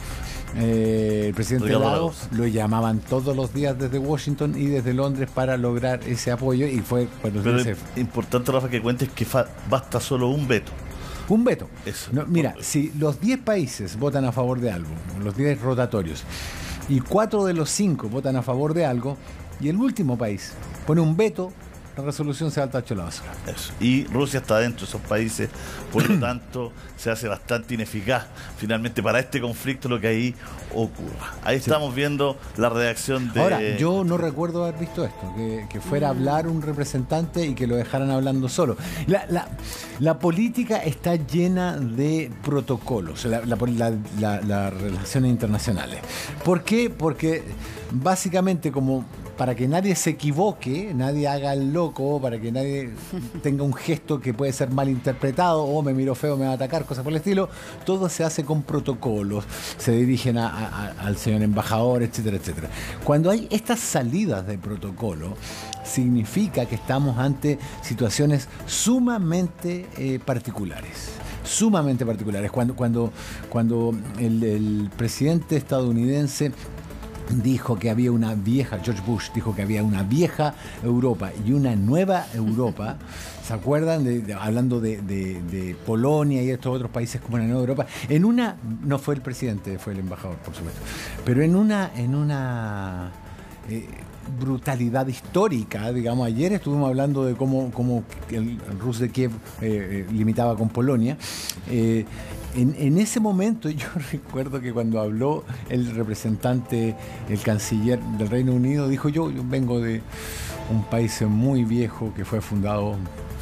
eh, el presidente Lagos lo llamaban todos los días desde Washington y desde Londres para lograr ese apoyo, y fue cuando Pero se... es importante, Rafa, que cuentes que fa- basta solo un veto. Un veto. Eso. No, mira, si los diez países votan a favor de algo, los diez rotatorios, y cuatro de los cinco votan a favor de algo, y el último país pone un veto, la resolución se va al tacho de la basura. Eso. Y Rusia está dentro de esos países, por lo tanto se hace bastante ineficaz finalmente para este conflicto lo que ahí ocurra. Ahí sí. Estamos viendo la reacción de... Ahora, yo no recuerdo haber visto esto, que, que fuera a hablar un representante y que lo dejaran hablando solo. La, la, la política está llena de protocolos, la, la, la, la, las relaciones internacionales. ¿Por qué? Porque básicamente como... para que nadie se equivoque, nadie haga el loco, para que nadie tenga un gesto que puede ser mal interpretado, o me miro feo, me va a atacar, cosas por el estilo, todo se hace con protocolos, se dirigen a, a, al señor embajador, etcétera, etcétera. Cuando hay estas salidas de protocolo, significa que estamos ante situaciones sumamente eh, particulares. Sumamente particulares. Cuando, cuando, cuando el, el presidente estadounidense dijo que había una vieja, George Bush dijo que había una vieja Europa y una nueva Europa, ¿se acuerdan? De, de, hablando de, de, de Polonia y estos otros países como la nueva Europa. En una, no fue el presidente, fue el embajador, por supuesto, pero en una, en una eh, brutalidad histórica, digamos, ayer estuvimos hablando de cómo, cómo el, el Rus de Kiev eh, eh, limitaba con Polonia. Eh, En, en ese momento yo recuerdo que cuando habló el representante, el canciller del Reino Unido, dijo yo, yo vengo de un país muy viejo que fue fundado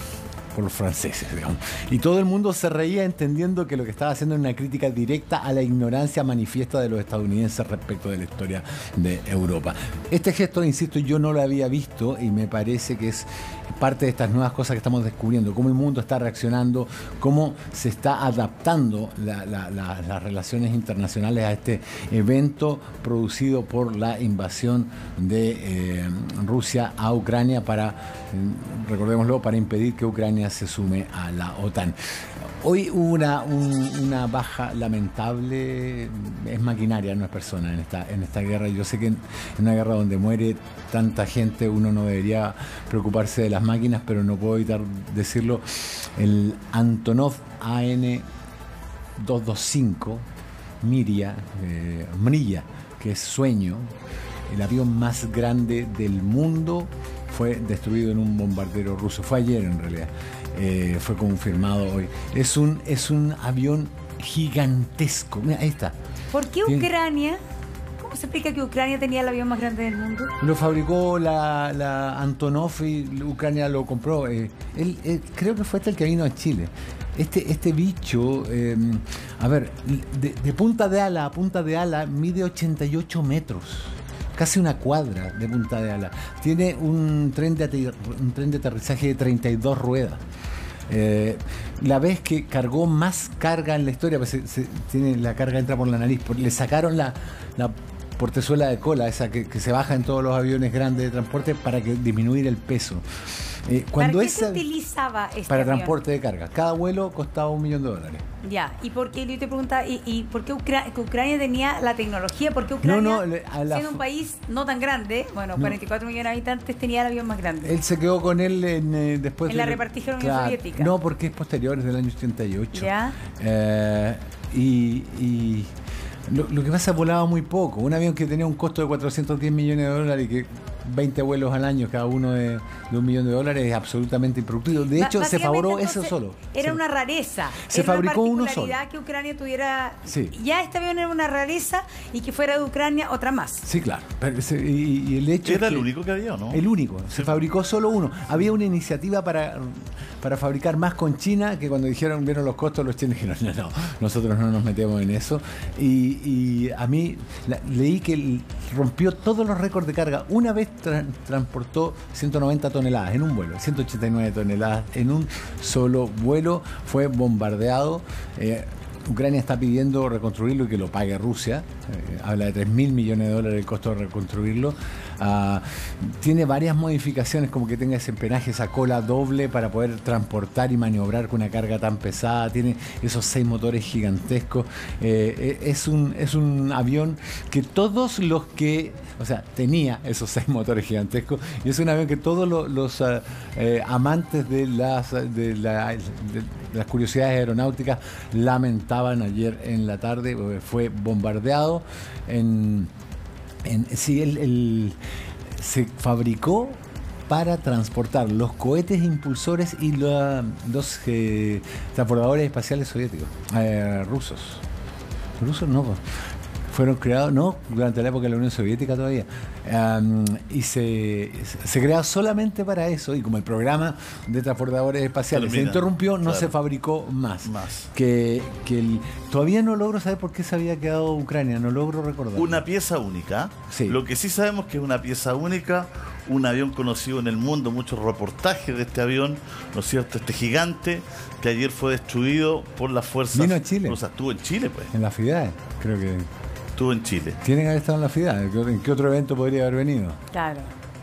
por los franceses, digamos. Y todo el mundo se reía entendiendo que lo que estaba haciendo era una crítica directa a la ignorancia manifiesta de los estadounidenses respecto de la historia de Europa. Este gesto, insisto, yo no lo había visto y me parece que es parte de estas nuevas cosas que estamos descubriendo, cómo el mundo está reaccionando, cómo se está adaptando la, la, la, las relaciones internacionales a este evento producido por la invasión de eh, Rusia a Ucrania para, eh, recordémoslo, para impedir que Ucrania se sume a la OTAN. Hoy hubo una, un, una baja lamentable, es maquinaria, no es persona en esta, en esta guerra. Yo sé que en, en una guerra donde muere tanta gente uno no debería preocuparse de las máquinas, pero no puedo evitar decirlo. El Antonov A N doscientos veinticinco Miria, eh, Mriya, que es Sueño, el avión más grande del mundo, fue destruido en un bombardero ruso. Fue ayer en realidad. Eh, fue confirmado hoy. Es un, es un avión gigantesco. Mira, ahí está. ¿Por qué Ucrania? ¿Cómo se explica que Ucrania tenía el avión más grande del mundo? Lo fabricó la, la Antonov y Ucrania lo compró. Eh, él, él, creo que fue este el que vino a Chile. Este, este bicho, eh, a ver, de, de punta de ala a punta de ala mide ochenta y ocho metros. Casi una cuadra de punta de ala. Tiene un tren de, ater un tren de aterrizaje de treinta y dos ruedas. Eh, la vez que cargó más carga en la historia, pues se, se, tiene, la carga entra por la nariz. Por, le sacaron la, la portezuela de cola, esa que, que se baja en todos los aviones grandes de transporte para que disminuir el peso. Eh, cuando ¿Para qué esa, se utilizaba este Para avión? Transporte de carga. Cada vuelo costaba un millón de dólares. Ya, y por qué, yo te preguntaba, ¿y, y por qué Ucrania, Ucrania tenía la tecnología? ¿Por qué Ucrania, no, no, a la, siendo un país no tan grande, bueno, no, cuarenta y cuatro millones de habitantes, tenía el avión más grande? Él se quedó con él en, eh, después en de la repartición claro, soviética. No, porque es posterior, es del año ochenta y ocho. Ya. Eh, y... y Lo, lo que pasa, volaba muy poco. Un avión que tenía un costo de cuatrocientos diez millones de dólares y que veinte vuelos al año, cada uno de, de un millón de dólares, es absolutamente improductivo. De hecho, se fabricó eso solo. Era se, una rareza. Se era fabricó una uno solo. particularidad que Ucrania tuviera. Sí. Ya este avión era una rareza y que fuera de Ucrania otra más. Sí, claro. Pero, y, y el hecho ¿Era es que el único que había o no? El único. Se fabricó solo uno. Había una iniciativa para, para fabricar más con China, que cuando dijeron, vieron los costos, los chinos dijeron, no, no, nosotros no nos metemos en eso. Y, y a mí la, leí que rompió todos los récords de carga. Una vez tra transportó ciento noventa toneladas en un vuelo, ciento ochenta y nueve toneladas en un solo vuelo. Fue bombardeado. Eh, Ucrania está pidiendo reconstruirlo y que lo pague Rusia. Eh, habla de tres mil millones de dólares el costo de reconstruirlo. Uh, tiene varias modificaciones, como que tenga ese empenaje, esa cola doble para poder transportar y maniobrar con una carga tan pesada. Tiene esos seis motores gigantescos. Eh, es, un, es un avión que todos los que, o sea, tenía esos seis motores gigantescos, y es un avión que todos los, los uh, eh, amantes de las, de, la, de las curiosidades aeronáuticas lamentaban ayer en la tarde. Fue bombardeado en, en sí, el, el, se fabricó para transportar los cohetes impulsores y la, los eh, transbordadores espaciales soviéticos, eh, rusos. Rusos no, fueron creados, no, durante la época de la Unión Soviética todavía. Um, y se, se creó solamente para eso, y como el programa de transbordadores espaciales Termina, se interrumpió, no claro. se fabricó más. más. Que, que el, todavía no logro saber por qué se había quedado Ucrania, no logro recordar. Una pieza única. Sí. Lo que sí sabemos que es una pieza única, un avión conocido en el mundo, muchos reportajes de este avión, ¿no es cierto? Este gigante que ayer fue destruido por las fuerzas Vino a Chile. rusas. Estuvo en Chile, pues. En la FIDAE, creo que. Estuvo en Chile. Tiene que haber estado en la FIDAE. ¿En qué otro evento podría haber venido? Claro.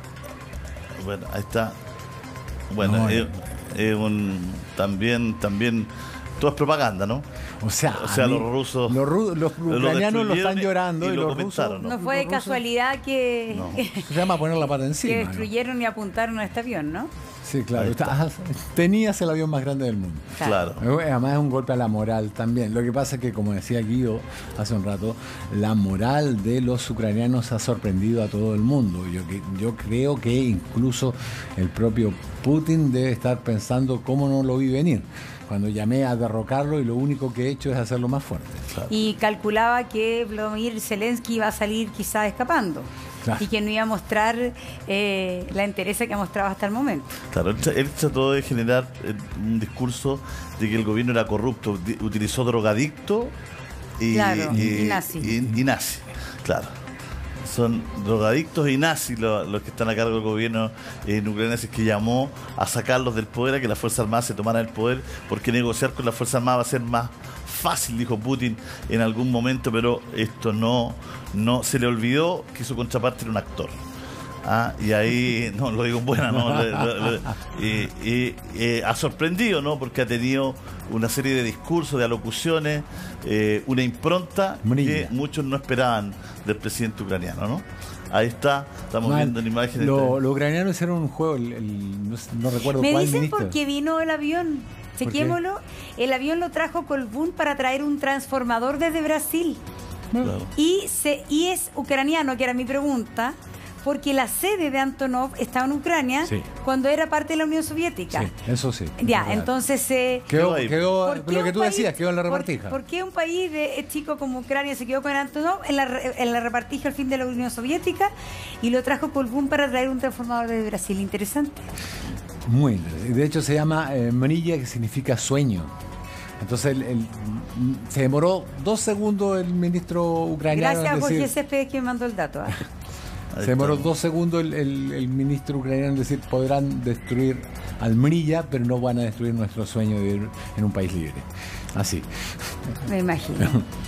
Bueno, ahí está. Bueno, no, es, es un también, también, todo es propaganda, ¿no? O sea, o sea mí, los rusos, los, ru los ucranianos lo, lo están llorando y, y los rusos. No fue de casualidad que, no. Se llama poner la pata encima. Que destruyeron ¿no? y apuntaron a este avión, ¿no? Sí, claro. Está. Tenías el avión más grande del mundo. Claro. Además es un golpe a la moral también. Lo que pasa es que, como decía Guido hace un rato, la moral de los ucranianos ha sorprendido a todo el mundo. Yo, yo creo que incluso el propio Putin debe estar pensando cómo no lo vi venir. Cuando llamé a derrocarlo y lo único que he hecho es hacerlo más fuerte. Claro. Y calculaba que Volodymyr Zelensky iba a salir quizás escapando. Claro. Y que no iba a mostrar eh, la entereza que ha mostrado hasta el momento. Claro, él trató de generar un discurso de que el gobierno era corrupto, utilizó drogadicto y, claro, y, y nazi. Y, y nazi, claro. Son drogadictos y nazis los, los que están a cargo del gobierno en Ucrania, así que llamó a sacarlos del poder, a que las Fuerzas Armadas se tomaran el poder, porque negociar con las Fuerzas Armadas va a ser más fácil, dijo Putin en algún momento, pero esto no, no se le olvidó que su contraparte era un actor. Ah, y ahí, no lo digo en buena, no, le, le, le, y, y, y ha sorprendido, ¿no? Porque ha tenido una serie de discursos, de alocuciones, eh, una impronta Monilla. que muchos no esperaban del presidente ucraniano, ¿no? Ahí está, estamos Man, viendo en imágenes. Los lo ucranianos hicieron un juego, el, el, no, no recuerdo Me cuál dicen ministro. por qué vino el avión. Chequémoslo. El avión lo trajo Colbún para traer un transformador desde Brasil. Claro. Y, se, y es ucraniano, que era mi pregunta, porque la sede de Antonov estaba en Ucrania sí. cuando era parte de la Unión Soviética. Sí, eso sí. Ya, claro. entonces... Eh, quedó, quedó lo que tú país, decías, quedó en la repartija. ¿Por, ¿por qué un país de chico como Ucrania se quedó con Antonov en la, en la repartija al fin de la Unión Soviética y lo trajo Colbún para traer un transformador de Brasil? Interesante. Muy interesante. De hecho se llama eh, Manilla, que significa sueño. Entonces el, el, se demoró dos segundos el ministro ucraniano. Gracias a Jorge decir, Céspedes que me mandó el dato. ¿eh? Se demoró dos segundos el, el, el ministro ucraniano en decir: podrán destruir al Mrilla, pero no van a destruir nuestro sueño de vivir en un país libre. Así. Me imagino.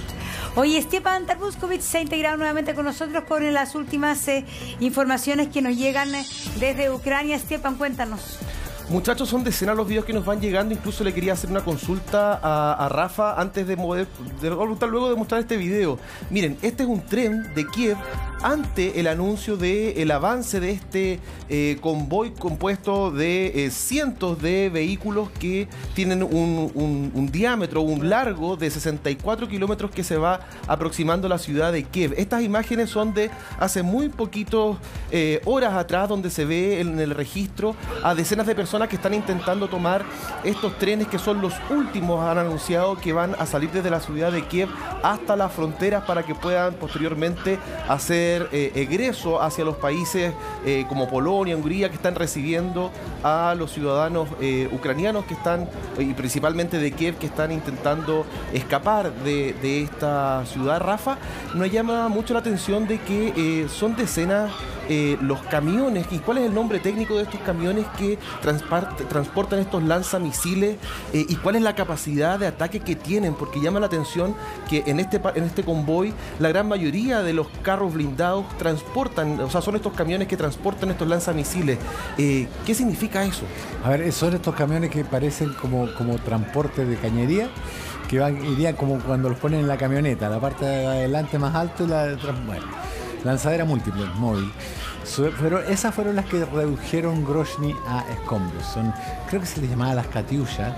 Oye, Stepan Tarbuskovich se ha integrado nuevamente con nosotros con las últimas eh, informaciones que nos llegan desde Ucrania. Stepan, cuéntanos. Muchachos, son decenas los videos que nos van llegando. Incluso le quería hacer una consulta a, a Rafa antes de, mover, de luego de mostrar este video. Miren, este es un tren de Kiev ante el anuncio del avance de este eh, convoy compuesto de eh, cientos de vehículos que tienen un, un, un diámetro, un largo de sesenta y cuatro kilómetros que se va aproximando a la ciudad de Kiev. Estas imágenes son de hace muy poquitos eh, horas atrás, donde se ve en el registro a decenas de personas que están intentando tomar estos trenes, que son los últimos, han anunciado que van a salir desde la ciudad de Kiev hasta las fronteras para que puedan posteriormente hacer eh, egreso hacia los países eh, como Polonia, Hungría, que están recibiendo a los ciudadanos eh, ucranianos que están, y principalmente de Kiev, que están intentando escapar de, de esta ciudad. Rafa, nos llama mucho la atención de que eh, son decenas eh, los camiones y cuál es el nombre técnico de estos camiones que transportan estos lanzamisiles eh, y cuál es la capacidad de ataque que tienen, porque llama la atención que en este, en este convoy la gran mayoría de los carros blindados transportan, o sea, son estos camiones que transportan estos lanzamisiles. Eh, ¿Qué significa eso? A ver, son estos camiones que parecen como, como transporte de cañería, que van, irían como cuando los ponen en la camioneta, la parte de adelante más alto y la de atrás, bueno, lanzadera múltiple, móvil. Pero esas fueron las que redujeron Grozny a escombros. Son, creo que se les llamaba las Katyusha,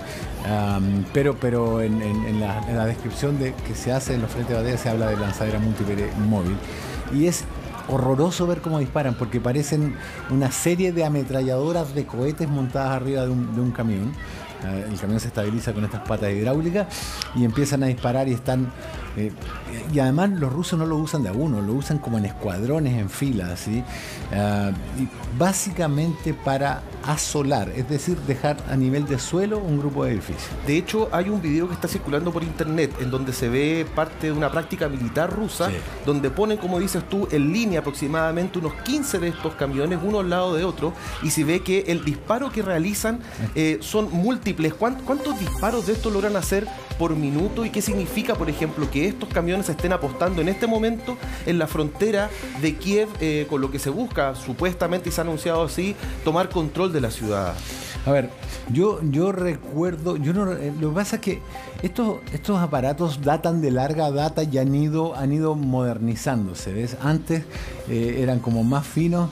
um, pero, pero en, en, en, la, en la descripción de, que se hace en los frentes de batalla se habla de lanzadera múltiple móvil. Y es horroroso ver cómo disparan, porque parecen una serie de ametralladoras de cohetes montadas arriba de un, de un camión. El camión se estabiliza con estas patas hidráulicas y empiezan a disparar y están... Eh, y además los rusos no lo usan de a uno, lo usan como en escuadrones, en filas, ¿sí? Uh, y básicamente para asolar, es decir, dejar a nivel de suelo un grupo de edificios. De hecho, hay un video que está circulando por internet en donde se ve parte de una práctica militar rusa, sí, donde ponen, como dices tú, en línea aproximadamente unos quince de estos camiones, uno al lado de otro, y se ve que el disparo que realizan eh, son múltiples. ¿Cuántos disparos de estos logran hacer por minuto? ¿Y qué significa, por ejemplo, que estos camiones estén apostando en este momento en la frontera de Kiev, eh, con lo que se busca, supuestamente, y se ha anunciado así, tomar control de la ciudad? A ver, yo, yo recuerdo, yo no, eh, lo que pasa es que estos, estos aparatos datan de larga data y han ido, han ido modernizándose, ¿ves? Antes eh, eran como más finos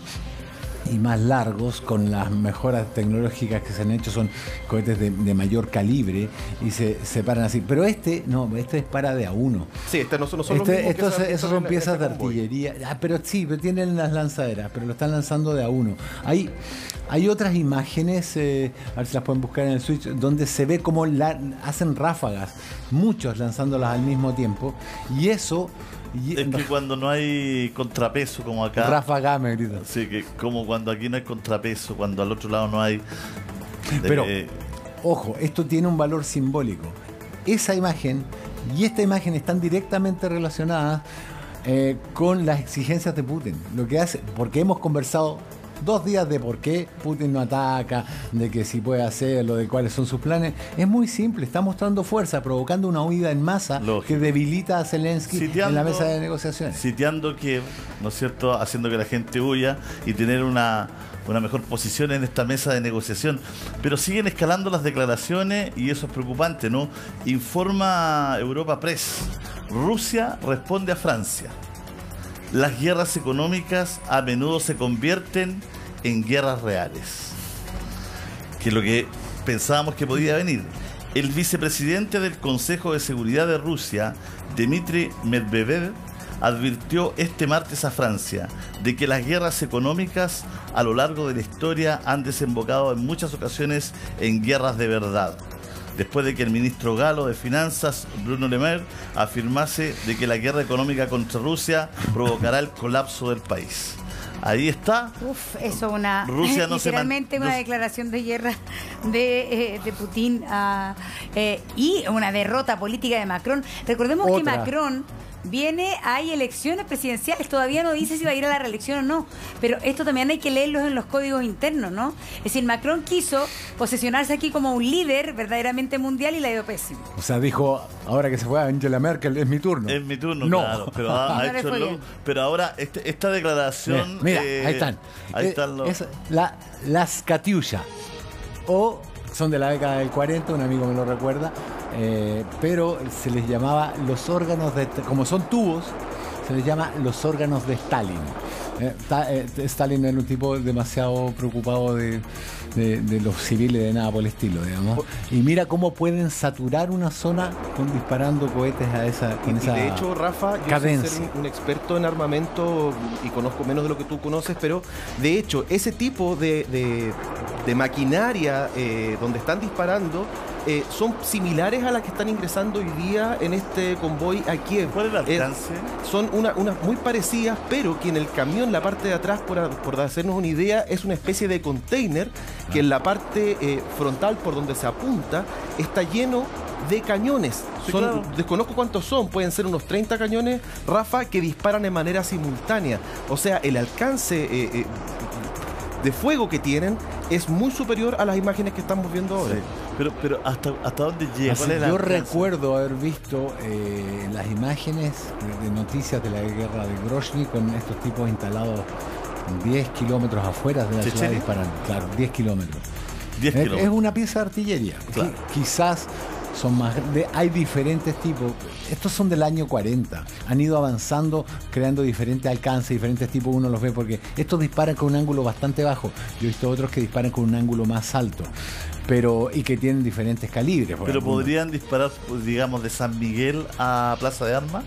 y más largos, con las mejoras tecnológicas que se han hecho, son cohetes de, de mayor calibre y se separan así. Pero este, no, este dispara de a uno. Sí, este no, no son este, los mismos estos, que esos son piezas de artillería. Ah, pero sí, pero tienen las lanzaderas, pero lo están lanzando de a uno. Hay, hay otras imágenes, eh, a ver si las pueden buscar en el Switch, donde se ve cómo la, hacen ráfagas, muchos lanzándolas al mismo tiempo, y eso... Y, es que cuando no hay contrapeso como acá... Ráfaga, me grita. Sí, que como cuando aquí no hay contrapeso, cuando al otro lado no hay... Pero, eh, ojo, esto tiene un valor simbólico. Esa imagen y esta imagen están directamente relacionadas eh, con las exigencias de Putin. Lo que hace, porque hemos conversado dos días de por qué Putin no ataca, de que si puede hacerlo, de cuáles son sus planes. Es muy simple, está mostrando fuerza, provocando una huida en masa. Lógico. Que debilita a Zelensky sitiando, en la mesa de negociaciones. Sitiando Kiev, ¿no es cierto?, haciendo que la gente huya y tener una, una mejor posición en esta mesa de negociación. Pero siguen escalando las declaraciones y eso es preocupante, ¿no? Informa Europa Press. Rusia responde a Francia. Las guerras económicas a menudo se convierten en guerras reales. Que es lo que pensábamos que podía venir. El vicepresidente del Consejo de Seguridad de Rusia, Dmitry Medvedev, advirtió este martes a Francia de que las guerras económicas a lo largo de la historia han desembocado en muchas ocasiones en guerras de verdad, después de que el ministro galo de Finanzas, Bruno Le Maire, afirmase de que la guerra económica contra Rusia provocará el colapso del país. Ahí está. Uf, eso es una, Rusia no literalmente se man, una no, declaración de guerra de, eh, de Putin uh, eh, y una derrota política de Macron. Recordemos Otra. que Macron... Viene, hay elecciones presidenciales, todavía no dice si va a ir a la reelección o no, pero esto también hay que leerlo en los códigos internos, ¿no? Es decir, Macron quiso posesionarse aquí como un líder verdaderamente mundial y la ha ido pésimo. O sea, dijo, ahora que se fue Angela Merkel, es mi turno. Es mi turno, no. Claro, pero, ha, ha hecho el, pero ahora este, esta declaración... Mira, eh, ahí están. Ahí eh, están los... es la, las Katyusha, o... son de la década del cuarenta, un amigo me lo recuerda, eh, pero se les llamaba los órganos de... Como son tubos, se les llama los órganos de Stalin. Eh, ta, eh, Stalin era un tipo demasiado preocupado de, de, de los civiles, de nada por el estilo, digamos. Y mira cómo pueden saturar una zona con disparando cohetes a esa, con esa y de hecho, Rafa, yo cadencia. Soy ser un experto en armamento y conozco menos de lo que tú conoces, pero de hecho, ese tipo de, de, de maquinaria eh, donde están disparando Eh, son similares a las que están ingresando hoy día en este convoy a Kiev. ¿Cuál es el alcance? Eh, son unas una muy parecidas, pero que en el camión, la parte de atrás, por, por hacernos una idea, es una especie de container que en la parte eh, frontal, por donde se apunta, está lleno de cañones. Sí, Son, claro. Desconozco cuántos son, pueden ser unos treinta cañones, Rafa, que disparan de manera simultánea. O sea, el alcance eh, eh, de fuego que tienen es muy superior a las imágenes que estamos viendo ahora. Sí. Pero, pero ¿hasta, hasta dónde llega? Así, ¿Cuál es el yo alcance? recuerdo haber visto eh, las imágenes de, de noticias de la guerra de Grozny con estos tipos instalados diez kilómetros afuera de la ciudad ¿Chechenia? disparando. Claro, diez kilómetros. diez Es, es kilómetros. una pieza de artillería. Claro. Qui- quizás son más grandes. Hay diferentes tipos. Estos son del año cuarenta. Han ido avanzando, creando diferentes alcances, diferentes tipos. Uno los ve porque estos disparan con un ángulo bastante bajo. Yo he visto otros que disparan con un ángulo más alto. Pero, y que tienen diferentes calibres. por Pero algunos. podrían disparar, pues, digamos, de San Miguel a Plaza de Armas,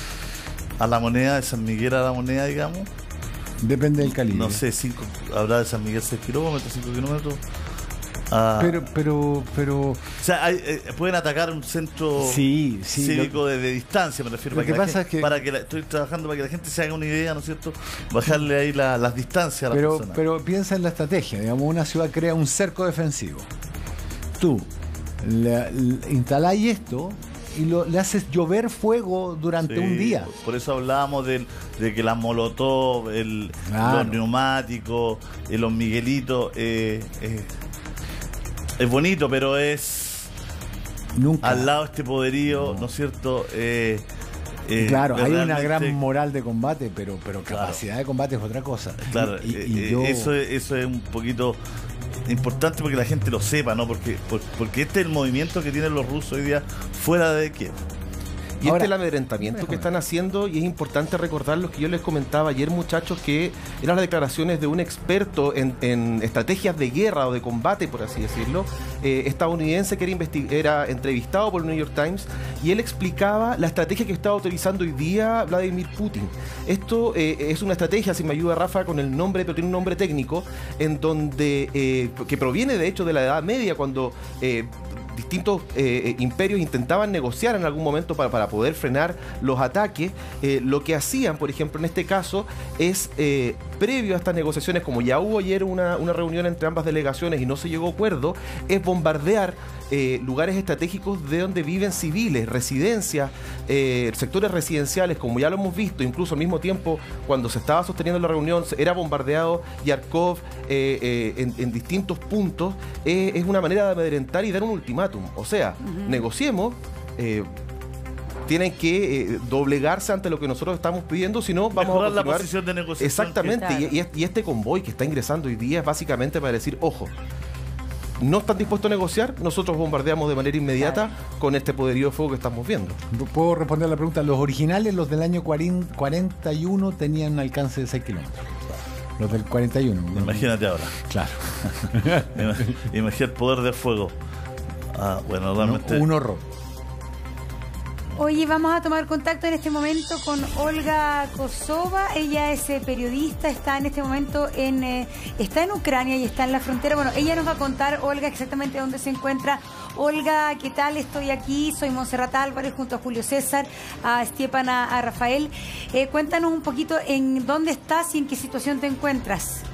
a la moneda, de San Miguel a la moneda, digamos. Depende del calibre. No sé, cinco, habrá de San Miguel seis kilómetros, cinco kilómetros. Ah, Pero, pero, pero. o sea, hay, eh, pueden atacar un centro Sí, sí, cívico de, de distancia, me refiero. lo Para que que la pasa gente- es que- para que la- estoy trabajando para que la gente se haga una idea, ¿no es cierto? Bajarle ahí la- las distancias a las Pero, personas. pero piensa en la estrategia. Digamos, una ciudad crea un cerco defensivo. Tú le, le- instaláis esto y lo, le haces llover fuego durante Sí, un día. Por eso hablábamos del, de que las molotov, el, Claro. los neumáticos, eh, los miguelitos, eh, eh, es bonito, pero es Nunca. al lado de este poderío, ¿no es cierto? Eh, eh, Claro, hay una realmente- gran moral de combate, pero, pero Claro. capacidad de combate es otra cosa. Claro, Y- y- eh, y eh, yo- eso, es- eso es un poquito importante porque la gente lo sepa, ¿no? Porque, por- porque este es el movimiento que tienen los rusos hoy día fuera de Kiev. Y Ahora, este es el amedrentamiento que déjame. están haciendo, y es importante recordar lo que yo les comentaba ayer, muchachos, que eran las declaraciones de un experto en, en estrategias de guerra o de combate, por así decirlo, eh, estadounidense, que era, investi- era entrevistado por el New York Times, y él explicaba la estrategia que estaba utilizando hoy día Vladimir Putin. Esto eh, es una estrategia, si me ayuda Rafa con el nombre, pero tiene un nombre técnico, en donde, eh, que proviene de hecho de la Edad Media, cuando eh, distintos eh, imperios intentaban negociar en algún momento para, para poder frenar los ataques. Eh, lo que hacían, por ejemplo, en este caso, es eh, previo a estas negociaciones, como ya hubo ayer una, una reunión entre ambas delegaciones y no se llegó a acuerdo, es bombardear eh, lugares estratégicos de donde viven civiles, residencias, eh, sectores residenciales, como ya lo hemos visto, incluso al mismo tiempo, cuando se estaba sosteniendo la reunión, se- era bombardeado Yarkov eh, eh, en, en distintos puntos. Eh, es una manera de amedrentar y dar un ultimátum. O sea, negociemos. eh, tienen que eh, doblegarse ante lo que nosotros estamos pidiendo, si no vamos Mejorar a la continuar. posición de negociación. Exactamente, Claro. y, y- y este convoy que está ingresando hoy día es básicamente para decir, ojo, no están dispuestos a negociar, nosotros bombardeamos de manera inmediata con este poderío de fuego que estamos viendo. Puedo responder la pregunta. Los originales, los del año cuarenta, cuarenta y uno, tenían un alcance de seis kilómetros. Los del cuarenta y uno. Imagínate ahora. Claro. Ima- Imagina el poder del fuego. Ah, bueno, realmente. Un horror. Oye, vamos a tomar contacto en este momento con Olga Kosova. Ella es eh, periodista, está en este momento en eh, está en Ucrania y está en la frontera. Bueno, ella nos va a contar, Olga, exactamente dónde se encuentra. Olga, ¿qué tal? Estoy aquí, soy Montserrat Álvarez junto a Julio César, a Estiepan, a, a Rafael. Eh, cuéntanos un poquito en dónde estás y en qué situación te encuentras.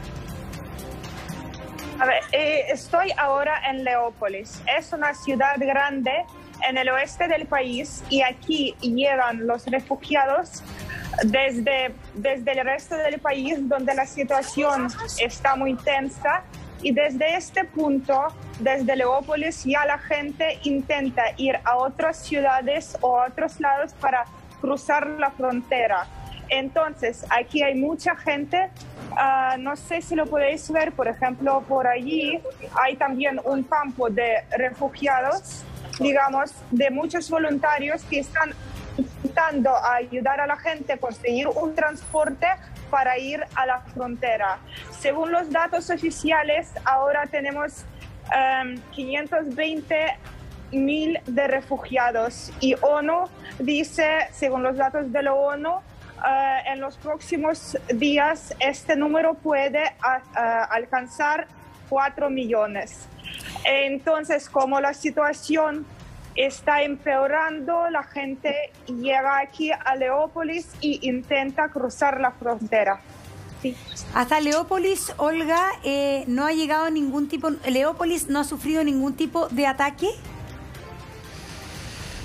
A ver, eh, estoy ahora en Leópolis. Es una ciudad grande en el oeste del país y aquí llegan los refugiados desde, desde el resto del país donde la situación está muy tensa, y desde este punto, desde Leópolis, ya la gente intenta ir a otras ciudades o a otros lados para cruzar la frontera. Entonces, aquí hay mucha gente. Uh, no sé si lo podéis ver, por ejemplo, por allí hay también un campo de refugiados, digamos, de muchos voluntarios que están intentando ayudar a la gente a conseguir un transporte para ir a la frontera. Según los datos oficiales, ahora tenemos um, quinientos veinte mil de refugiados, y ONU dice, según los datos de la ONU, Uh, en los próximos días este número puede uh, uh, alcanzar cuatro millones. Entonces, como la situación está empeorando, la gente llega aquí a Leópolis y intenta cruzar la frontera. Sí. Hasta Leópolis, Olga, eh, no ha llegado ningún tipo, Leópolis no ha sufrido ningún tipo de ataque.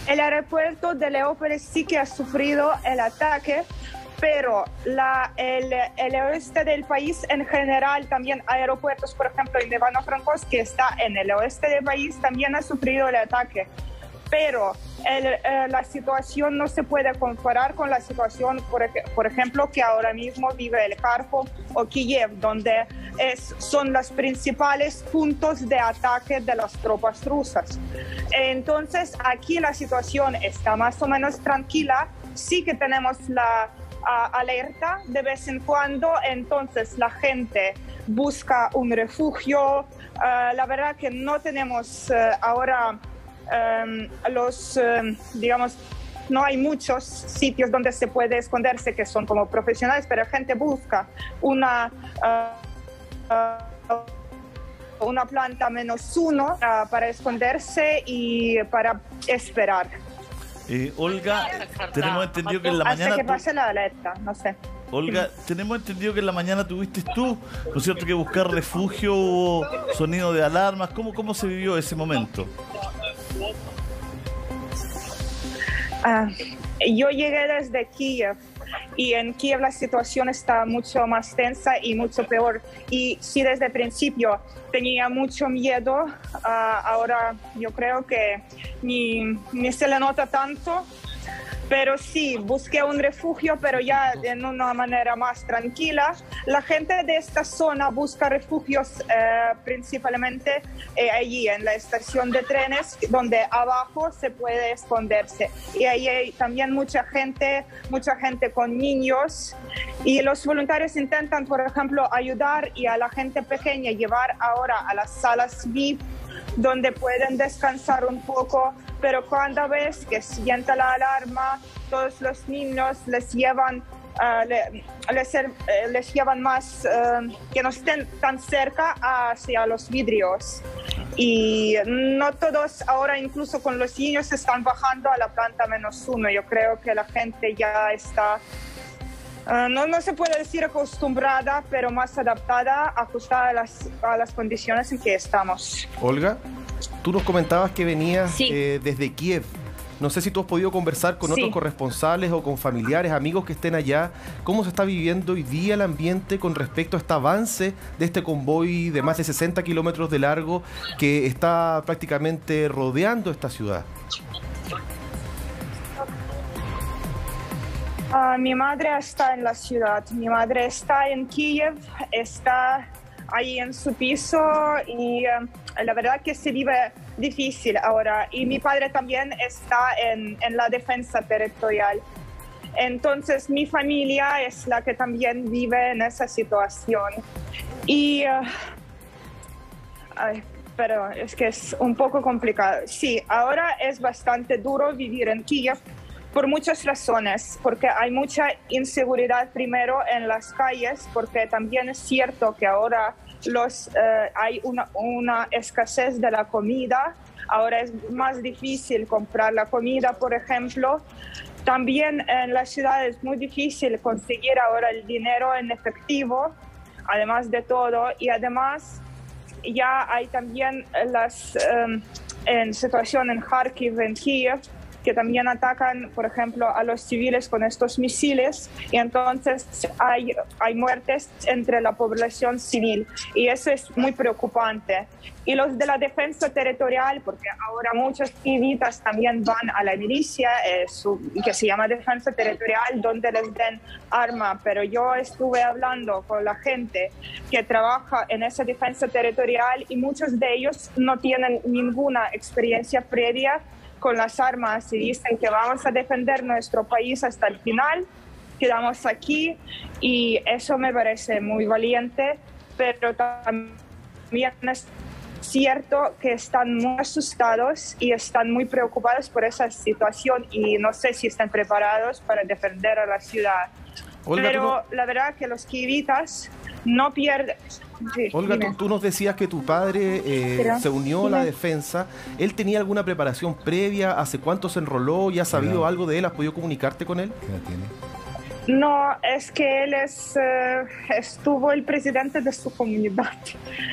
El aeropuerto de Leópolis sí que ha sufrido el ataque, pero la, el, el oeste del país en general, también aeropuertos, por ejemplo, en Ivano-Frankivsk, que está en el oeste del país, también ha sufrido el ataque. Pero el, eh, la situación no se puede comparar con la situación, por, ej por ejemplo, que ahora mismo vive el Kharkov o Kiev, donde es, son los principales puntos de ataque de las tropas rusas. Entonces, aquí la situación está más o menos tranquila. Sí que tenemos la uh, alerta de vez en cuando, entonces la gente busca un refugio. Uh, la verdad que no tenemos uh, ahora... Um, los, um, digamos, no hay muchos sitios donde se puede esconderse que son como profesionales, pero la gente busca una, uh, uh, una planta menos uno uh, para esconderse y para esperar. Eh, Olga, tenemos entendido que en la mañana... Hasta que tú... pase la alerta, no sé. Olga, tenemos entendido que en la mañana tuviste tú, ¿no es cierto?, que buscar refugio, hubo sonido de alarmas. ¿Cómo, cómo se vivió ese momento? Uh, yo llegué desde Kiev y en Kiev la situación está mucho más tensa y mucho peor. Y sí, desde el principio tenía mucho miedo, uh, ahora yo creo que ni, ni se le nota tanto. Pero sí, busqué un refugio, pero ya de una manera más tranquila. La gente de esta zona busca refugios eh, principalmente eh, allí en la estación de trenes, donde abajo se puede esconderse. Y ahí hay también mucha gente, mucha gente con niños. Y los voluntarios intentan, por ejemplo, ayudar y a la gente pequeña llevar ahora a las salas V I P, donde pueden descansar un poco, pero cada vez que sienta la alarma, todos los niños les llevan, uh, le, les, uh, les llevan más, uh, que no estén tan cerca hacia los vidrios. Y no todos ahora, incluso con los niños, están bajando a la planta menos uno. Yo creo que la gente ya está... Uh, no, no se puede decir acostumbrada, pero más adaptada, ajustada a las, a las condiciones en que estamos. Olga, tú nos comentabas que venías sí. eh, desde Kiev. No sé si tú has podido conversar con sí. otros corresponsales o con familiares, amigos que estén allá. ¿Cómo se está viviendo hoy día el ambiente con respecto a este avance de este convoy de más de sesenta kilómetros de largo que está prácticamente rodeando esta ciudad? Uh, mi madre está en la ciudad, mi madre está en Kiev, está ahí en su piso y uh, la verdad que se vive difícil ahora. Y mi padre también está en, en la defensa territorial. Entonces mi familia es la que también vive en esa situación. Y, uh, ay, pero es que es un poco complicado. Sí, ahora es bastante duro vivir en Kiev, por muchas razones, porque hay mucha inseguridad primero en las calles, porque también es cierto que ahora los, eh, hay una, una escasez de la comida, ahora es más difícil comprar la comida, por ejemplo. También en la ciudad es muy difícil conseguir ahora el dinero en efectivo, además de todo, y además ya hay también las eh, en situación en Kharkiv, en Kiev, que también atacan, por ejemplo, a los civiles con estos misiles, y entonces hay, hay muertes entre la población civil, y eso es muy preocupante. Y los de la defensa territorial, porque ahora muchos kievitas también van a la milicia, eh, su, que se llama defensa territorial, donde les den arma, pero yo estuve hablando con la gente que trabaja en esa defensa territorial, y muchos de ellos no tienen ninguna experiencia previa con las armas y dicen que vamos a defender nuestro país hasta el final, quedamos aquí, y eso me parece muy valiente, pero también es cierto que están muy asustados y están muy preocupados por esa situación y no sé si están preparados para defender a la ciudad. Olga, pero no... la verdad que los kievitas no pierden... Sí, Olga, tú, tú nos decías que tu padre eh, se unió dime. a la defensa. ¿Él tenía alguna preparación previa? ¿Hace cuánto se enroló? ¿Ya has sabido claro. algo de él? ¿Has podido comunicarte con él? ¿Qué edad tiene? No, es que él es, uh, estuvo el presidente de su comunidad.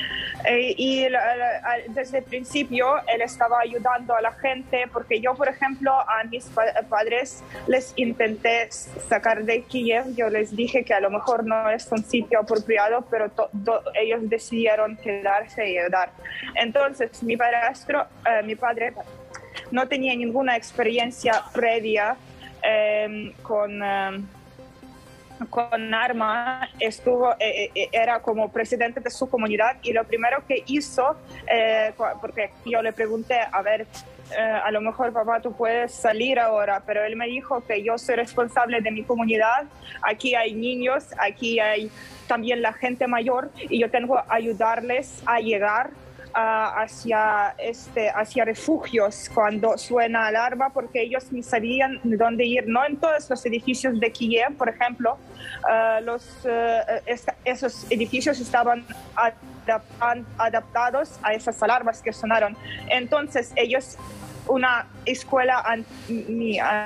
Eh, y la, la, desde el principio él estaba ayudando a la gente, porque yo, por ejemplo, a mis pa padres les intenté sacar de Kiev. Yo les dije que a lo mejor no es un sitio apropiado, pero ellos decidieron quedarse y ayudar. Entonces, mi padrastro, eh, mi padre no tenía ninguna experiencia previa eh, con... Eh, con arma, estuvo, eh, eh, era como presidente de su comunidad, y lo primero que hizo, eh, porque yo le pregunté, a ver, eh, a lo mejor papá tú puedes salir ahora, pero él me dijo que yo soy responsable de mi comunidad, aquí hay niños, aquí hay también la gente mayor, y yo tengo que ayudarles a llegar Uh, hacia, este, hacia refugios cuando suena alarma, porque ellos ni sabían dónde ir. No en todos los edificios de Kiev, por ejemplo, uh, los, uh, esta, esos edificios estaban adap adaptados a esas alarmas que sonaron. Entonces ellos, una escuela, mi, uh,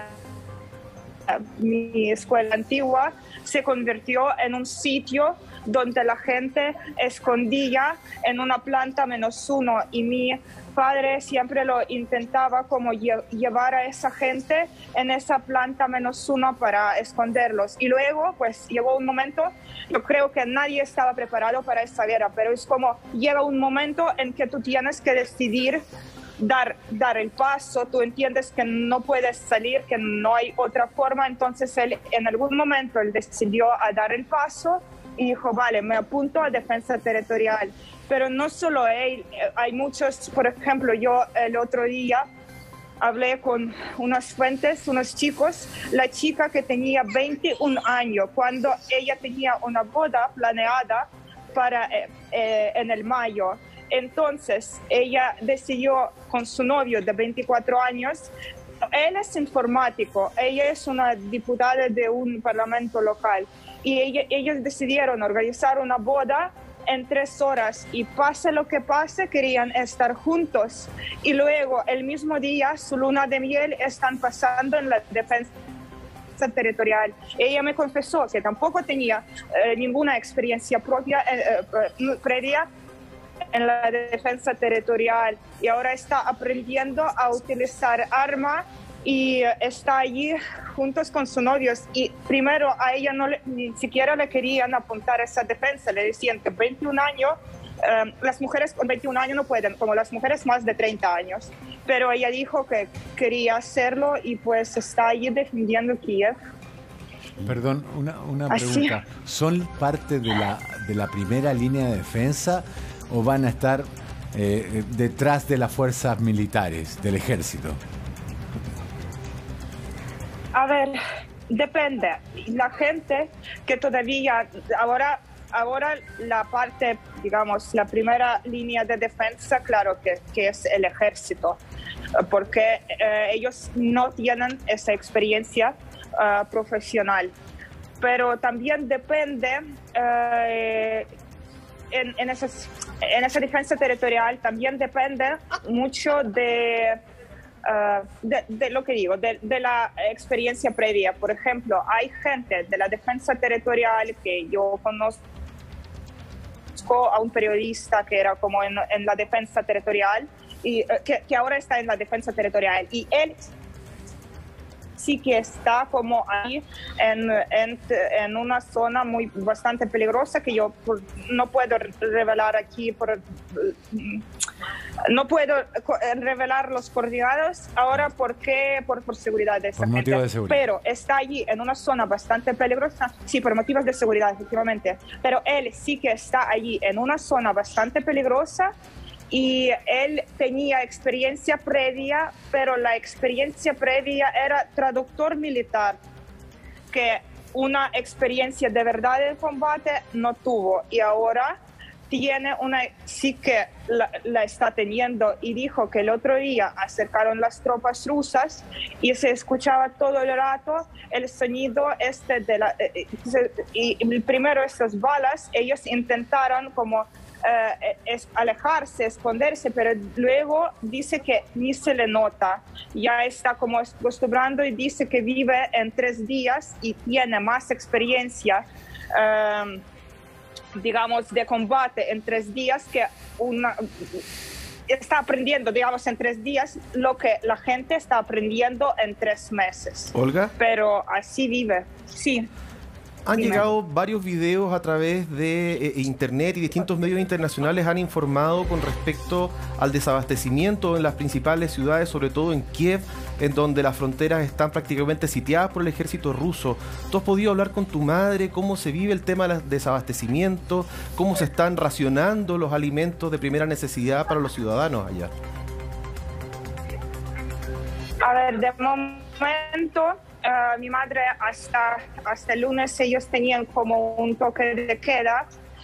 mi escuela antigua, se convirtió en un sitio donde la gente escondía en una planta menos uno, y mi padre siempre lo intentaba como lle llevar a esa gente en esa planta menos uno para esconderlos. Y luego pues llegó un momento, yo creo que nadie estaba preparado para esa guerra, pero es como llega un momento en que tú tienes que decidir Dar, dar el paso, tú entiendes que no puedes salir, que no hay otra forma. Entonces él en algún momento él decidió a dar el paso y dijo, vale, me apunto a defensa territorial. Pero no solo él, hay muchos, por ejemplo, yo el otro día hablé con unas fuentes, unos chicos, la chica que tenía veintiún años, cuando ella tenía una boda planeada para eh, eh, en el mayo. Entonces ella decidió con su novio de veinticuatro años, él es informático, ella es una diputada de un parlamento local, y ella, ellos decidieron organizar una boda en tres horas, y pase lo que pase querían estar juntos, y luego el mismo día su luna de miel están pasando en la defensa territorial. Ella me confesó que tampoco tenía eh, ninguna experiencia propia eh, eh, previa en la defensa territorial, y ahora está aprendiendo a utilizar arma, y está allí juntos con sus novios. Y primero a ella no le, ni siquiera le querían apuntar esa defensa, le decían que veintiún años, eh, las mujeres con veintiún años no pueden, como las mujeres más de treinta años, pero ella dijo que quería hacerlo, y pues está allí defendiendo Kiev. Perdón, una, una pregunta. ¿Son parte de la, de la primera línea de defensa o van a estar eh, detrás de las fuerzas militares, del ejército? A ver, depende. La gente que todavía, ahora, ahora la parte, digamos, la primera línea de defensa, claro que, que es el ejército, porque eh, ellos no tienen esa experiencia uh, profesional. Pero también depende... Eh, En, en, esas, en esa defensa territorial también depende mucho de, uh, de, de lo que digo, de, de la experiencia previa. Por ejemplo, hay gente de la defensa territorial que yo conozco, a un periodista que era como en, en la defensa territorial, y uh, que, que ahora está en la defensa territorial, y él sí que está como ahí en, en, en una zona muy bastante peligrosa, que yo por, no puedo revelar aquí, por, no puedo revelar los coordinados ahora porque por, por seguridad de esa por gente. De seguridad. Pero está allí en una zona bastante peligrosa, sí, por motivos de seguridad, efectivamente. Pero él sí que está allí en una zona bastante peligrosa, y él tenía experiencia previa, pero la experiencia previa era traductor militar, que una experiencia de verdad de combate no tuvo, y ahora tiene una, sí que la, la está teniendo, y dijo que el otro día acercaron las tropas rusas y se escuchaba todo el rato el sonido este de la, y, y primero estas balas, ellos intentaron como Uh, es alejarse, esconderse, pero luego dice que ni se le nota, ya está como acostumbrando, y dice que vive en tres días y tiene más experiencia, uh, digamos, de combate en tres días que una... está aprendiendo, digamos, en tres días lo que la gente está aprendiendo en tres meses. Olga. Pero así vive, sí. Han Dime. llegado varios videos a través de eh, internet y distintos medios internacionales han informado con respecto al desabastecimiento en las principales ciudades, sobre todo en Kiev, en donde las fronteras están prácticamente sitiadas por el ejército ruso. ¿Tú has podido hablar con tu madre? ¿Cómo se vive el tema del desabastecimiento? ¿Cómo se están racionando los alimentos de primera necesidad para los ciudadanos allá? A ver, de momento... Uh, mi madre hasta, hasta el lunes ellos tenían como un toque de queda,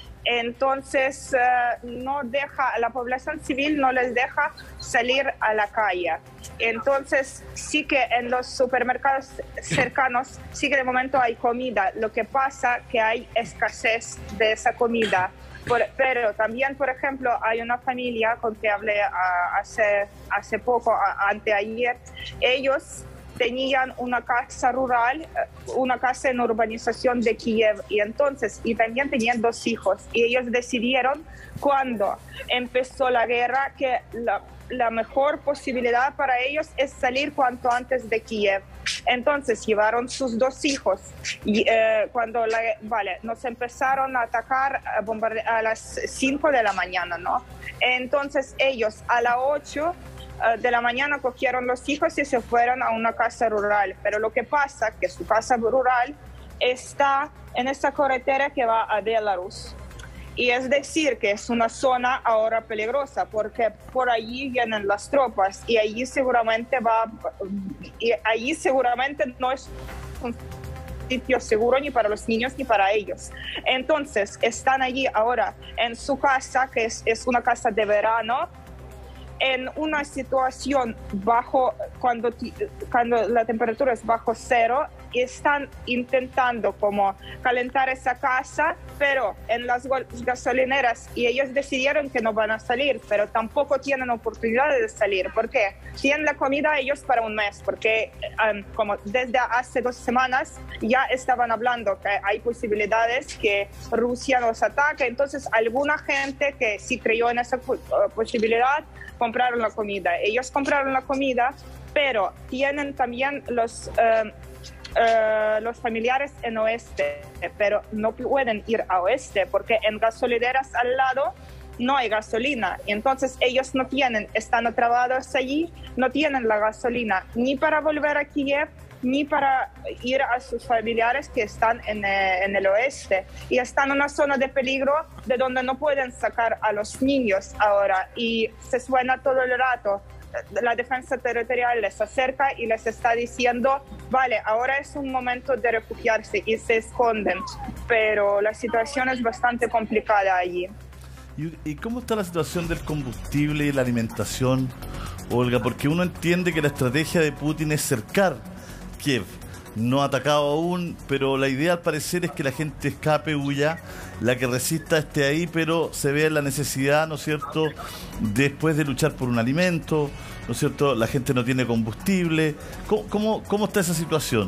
entonces uh, no deja, la población civil no les deja salir a la calle. Entonces sí que en los supermercados cercanos sí que de momento hay comida, lo que pasa que hay escasez de esa comida. Por, pero también, por ejemplo, hay una familia con que hablé uh, hace, hace poco, uh, anteayer, ellos tenían una casa rural, una casa en urbanización de Kiev, y entonces, y también tenían dos hijos, y ellos decidieron cuando empezó la guerra que la, la mejor posibilidad para ellos es salir cuanto antes de Kiev. Entonces llevaron sus dos hijos y eh, cuando la, vale, nos empezaron a atacar a, bombarde- a las cinco de la mañana, ¿no? Entonces ellos a las ocho de la mañana cogieron los hijos y se fueron a una casa rural. Pero lo que pasa es que su casa rural está en esta carretera que va a Belarus. Y es decir, que es una zona ahora peligrosa porque por allí vienen las tropas y allí seguramente va, y allí seguramente no es un sitio seguro ni para los niños ni para ellos. Entonces están allí ahora en su casa, que es, es una casa de verano, en una situación bajo, cuando, cuando la temperatura es bajo cero, y están intentando como calentar esa casa, pero en las gasolineras, y ellos decidieron que no van a salir, pero tampoco tienen oportunidad de salir. ¿Por qué? Tienen la comida ellos para un mes, porque um, como desde hace dos semanas ya estaban hablando que hay posibilidades que Rusia nos ataque. Entonces alguna gente que sí creyó en esa uh, posibilidad compraron la comida. Ellos compraron la comida, pero tienen también los... Uh, Uh, los familiares en oeste, pero no pueden ir a oeste porque en gasolineras al lado no hay gasolina. Y entonces ellos no tienen, están atrapados allí, no tienen la gasolina ni para volver a Kiev ni para ir a sus familiares que están en, eh, en el oeste. Y están en una zona de peligro de donde no pueden sacar a los niños ahora. Y se suena todo el rato. La defensa territorial les acerca y les está diciendo, vale, ahora es un momento de refugiarse, y se esconden, pero la situación es bastante complicada allí. ¿Y, y cómo está la situación del combustible y la alimentación, Olga? Porque uno entiende que la estrategia de Putin es cercar Kiev. No ha atacado aún, pero la idea al parecer es que la gente escape, huya, la que resista esté ahí, pero se vea la necesidad, ¿no es cierto?, después de luchar por un alimento, ¿no es cierto?, la gente no tiene combustible. ¿Cómo, cómo, cómo está esa situación?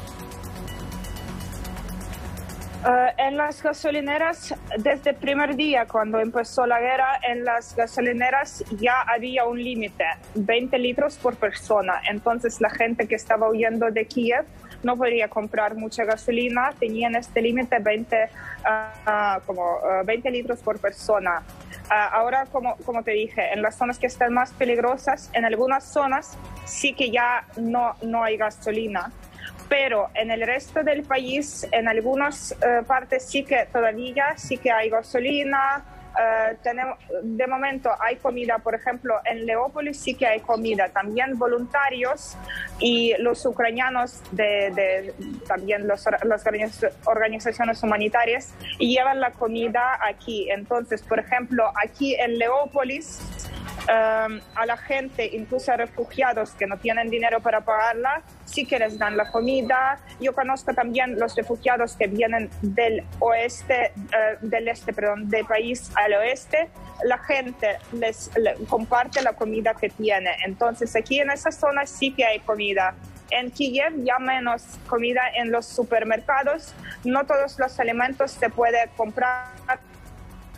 Uh, en las gasolineras, desde el primer día cuando empezó la guerra, en las gasolineras ya había un límite, veinte litros por persona. Entonces la gente que estaba huyendo de Kiev no podía comprar mucha gasolina, tenían este límite veinte, uh, uh, como uh, veinte litros por persona. Uh, ahora, como, como te dije, en las zonas que están más peligrosas, en algunas zonas sí que ya no, no hay gasolina. Pero en el resto del país, en algunas uh, partes sí que todavía sí que hay gasolina. Uh, tenemos, de momento hay comida, por ejemplo, en Leópolis sí que hay comida. También voluntarios y los ucranianos, de, de también los, las organizaciones humanitarias, llevan la comida aquí. Entonces, por ejemplo, aquí en Leópolis, Um, a la gente, incluso a refugiados que no tienen dinero para pagarla, sí que les dan la comida. Yo conozco también los refugiados que vienen del oeste, uh, del este, perdón, del país al oeste. La gente les, les comparte la comida que tiene. Entonces aquí en esa zona sí que hay comida. En Kiev ya menos comida en los supermercados. No todos los alimentos se pueden comprar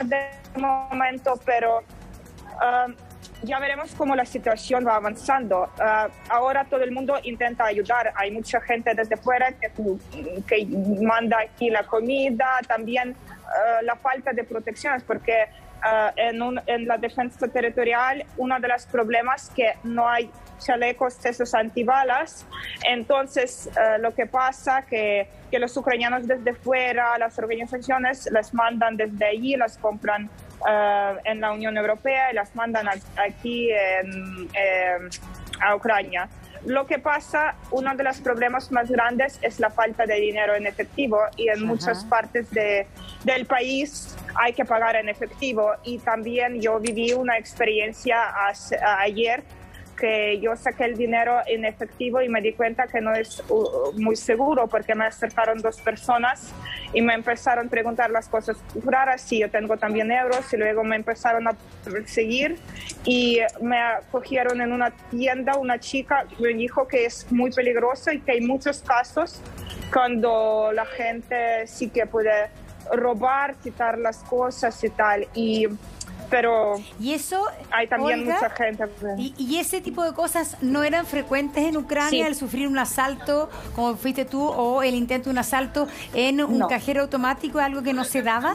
de momento, pero um, ya veremos cómo la situación va avanzando. Uh, ahora todo el mundo intenta ayudar. Hay mucha gente desde fuera que, que manda aquí la comida, también uh, la falta de protecciones, porque uh, en, un, en la defensa territorial uno de los problemas es que no hay chalecos esos antibalas. Entonces uh, lo que pasa que que los ucranianos desde fuera, las organizaciones las mandan desde allí, las compran uh, en la Unión Europea y las mandan a, aquí en, eh, a Ucrania. Lo que pasa, uno de los problemas más grandes es la falta de dinero en efectivo y en Ajá. muchas partes de, del país hay que pagar en efectivo. Y también yo viví una experiencia hace, ayer que yo saqué el dinero en efectivo y me di cuenta que no es uh, muy seguro, porque me acercaron dos personas y me empezaron a preguntar las cosas raras, si yo tengo también euros, y luego me empezaron a perseguir y me cogieron en una tienda. Una chica me dijo que es muy peligroso y que hay muchos casos cuando la gente sí que puede robar, quitar las cosas y tal. Y pero y eso hay también Olga, mucha gente. Y, y ese tipo de cosas no eran frecuentes en Ucrania, sí. el sufrir un asalto, como fuiste tú, o el intento de un asalto en un no. cajero automático, algo que no se daba.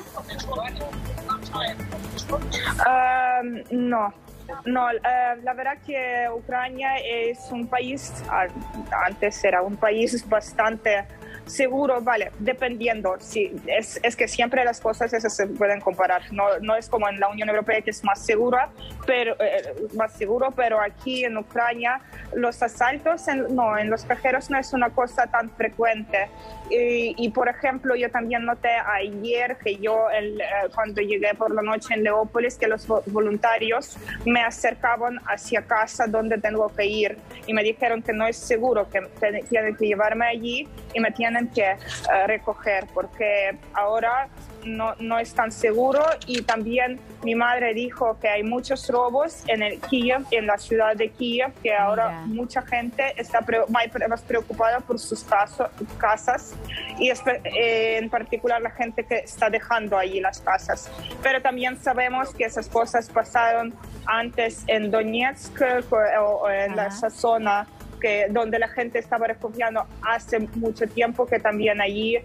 Uh, no. No, uh, la verdad que Ucrania es un país, antes era un país bastante seguro, vale, dependiendo, sí, es, es que siempre las cosas esas se pueden comparar, no, no es como en la Unión Europea que es más segura, pero, eh, más seguro, pero aquí en Ucrania los asaltos, en, no, en los cajeros no es una cosa tan frecuente. Y, y por ejemplo, yo también noté ayer que yo, el, eh, cuando llegué por la noche en Leópolis, que los voluntarios me acercaban hacia casa donde tengo que ir y me dijeron que no es seguro, que te, tienen que llevarme allí y me tienen que uh, recoger, porque ahora no, no es tan seguro. Y también mi madre dijo que hay muchos robos en el Kiev, en la ciudad de Kiev, que ahora Mira. mucha gente está pre más preocupada por sus caso, casas y eh, en particular la gente que está dejando allí las casas. Pero también sabemos que esas cosas pasaron antes en Donetsk o, o en Ajá. esa zona que, donde la gente estaba refugiando hace mucho tiempo, que también allí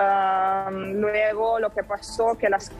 um, luego lo que pasó, que las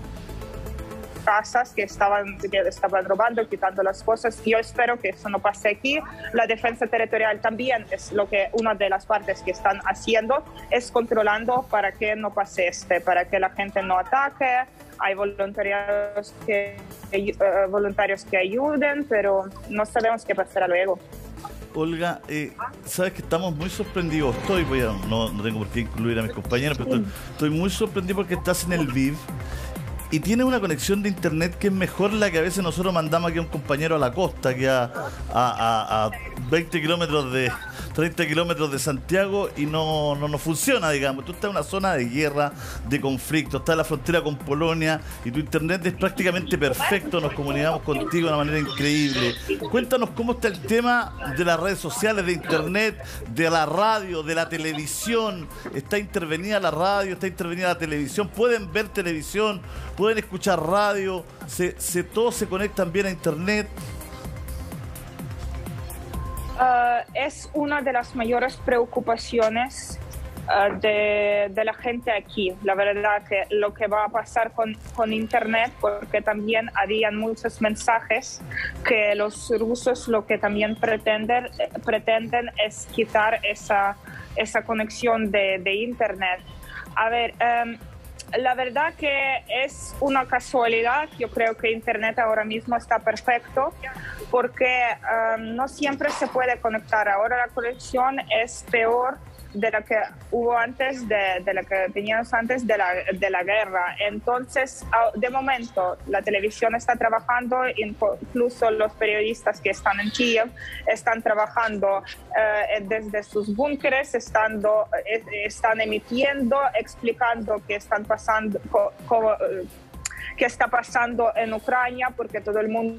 casas que estaban, que estaban robando, quitando las cosas. Yo espero que eso no pase aquí. La defensa territorial también es lo que una de las partes que están haciendo, es controlando para que no pase este, para que la gente no ataque. Hay voluntarios que, uh, voluntarios que ayuden, pero no sabemos qué pasará luego. Olga, eh, sabes que estamos muy sorprendidos. Estoy, voy a, no, no tengo por qué incluir a mis compañeros, pero estoy, estoy muy sorprendido porque estás en el Lviv y tienes una conexión de internet que es mejor la que a veces nosotros mandamos aquí a un compañero a la costa, que a, a, a, a veinte kilómetros de, treinta kilómetros de Santiago, y no, no, no funciona, digamos. Tú estás en una zona de guerra, de conflicto, estás en la frontera con Polonia y tu internet es prácticamente perfecto, nos comunicamos contigo de una manera increíble. Cuéntanos cómo está el tema de las redes sociales, de internet, de la radio, de la televisión. ¿Está intervenida la radio? ¿Está intervenida la televisión? ¿Pueden ver televisión? ¿Pueden escuchar radio? ¿Se, se, todos se conectan bien a internet? Uh, es una de las mayores preocupaciones uh, de, de la gente aquí. La verdad que lo que va a pasar con, con internet, porque también habían muchos mensajes que los rusos lo que también pretenden, pretenden es quitar esa, esa conexión de, de internet. A ver, um, la verdad que es una casualidad. Yo creo que internet ahora mismo está perfecto, porque um, no siempre se puede conectar. Ahora la conexión es peor de la que hubo antes, de, de la que teníamos antes de la, de la guerra. Entonces, de momento, la televisión está trabajando, incluso los periodistas que están en Kiev están trabajando eh, desde sus búnkeres, estando, eh, están emitiendo, explicando qué están pasando, co, co, qué está pasando en Ucrania, porque todo el mundo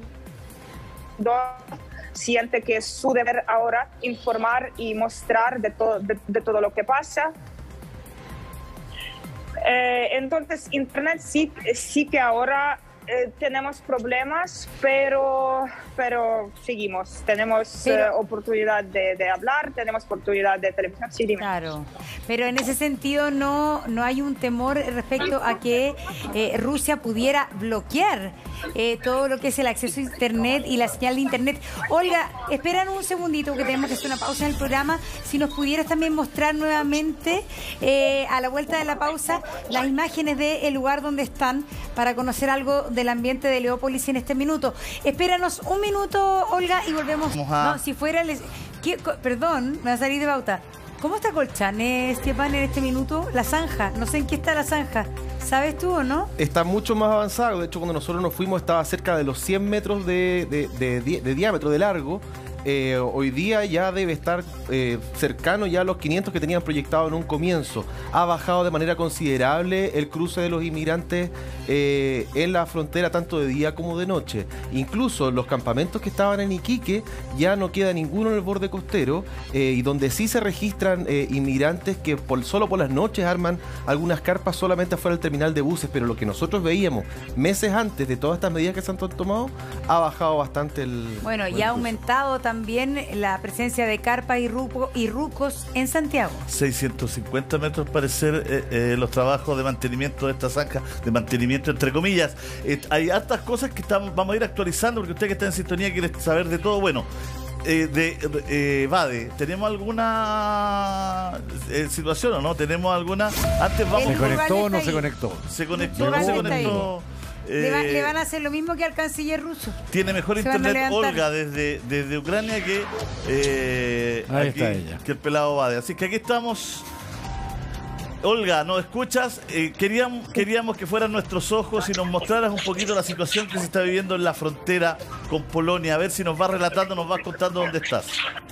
siente que es su deber ahora informar y mostrar de todo, de, de todo lo que pasa. Eh, entonces, Internet sí, sí que ahora eh, tenemos problemas, pero, pero seguimos. Tenemos pero, eh, oportunidad de, de hablar, tenemos oportunidad de televisión. Sí, dime. Claro, pero en ese sentido no, no hay un temor respecto a que eh, Rusia pudiera bloquear eh, todo lo que es el acceso a Internet y la señal de Internet. Olga, esperan un segundito que tenemos que hacer una pausa en el programa. Si nos pudieras también mostrar nuevamente eh, a la vuelta de la pausa las imágenes del lugar donde están para conocer algo del ambiente de Leópolis en este minuto. Espéranos un minuto, Olga, y volvemos. A... No, si fuera... Les... ¿Qué? Perdón, me va a salir de pauta. ¿Cómo está Colchane, Esteban, en este minuto? La zanja, no sé en qué está la zanja. ¿Sabes tú o no? Está mucho más avanzado. De hecho, cuando nosotros nos fuimos estaba cerca de los cien metros de, de, de, de, de diámetro, de largo. Eh, hoy día ya debe estar eh, cercano ya a los quinientos que tenían proyectado en un comienzo. Ha bajado de manera considerable el cruce de los inmigrantes eh, en la frontera, tanto de día como de noche. Incluso los campamentos que estaban en Iquique ya no queda ninguno en el borde costero, eh, y donde sí se registran eh, inmigrantes que por, solo por las noches arman algunas carpas solamente afuera del terminal de buses, pero lo que nosotros veíamos meses antes de todas estas medidas que se han tomado, ha bajado bastante el... Bueno, y ha aumentado también también la presencia de carpas y, ruco, y rucos en Santiago. seiscientos cincuenta metros, parecer, eh, eh, los trabajos de mantenimiento de esta zanja, de mantenimiento entre comillas. Eh, hay hartas cosas que estamos, vamos a ir actualizando, porque usted que está en sintonía quiere saber de todo. Bueno, eh, de eh, Vade, ¿tenemos alguna eh, situación o no? ¿Tenemos alguna? Antes vamos... ¿Se conectó o no se conectó? ¿Se conectó o no se conectó? Eh, le, va, le van a hacer lo mismo que al canciller ruso. Tiene mejor se internet Olga desde, desde Ucrania que, eh, Ahí aquí, está ella. que el pelado Vade. Así que aquí estamos. Olga, ¿nos escuchas? Eh, queríamos, queríamos que fueran nuestros ojos y nos mostraras un poquito la situación que se está viviendo en la frontera con Polonia. A ver si nos vas relatando, nos vas contando dónde estás.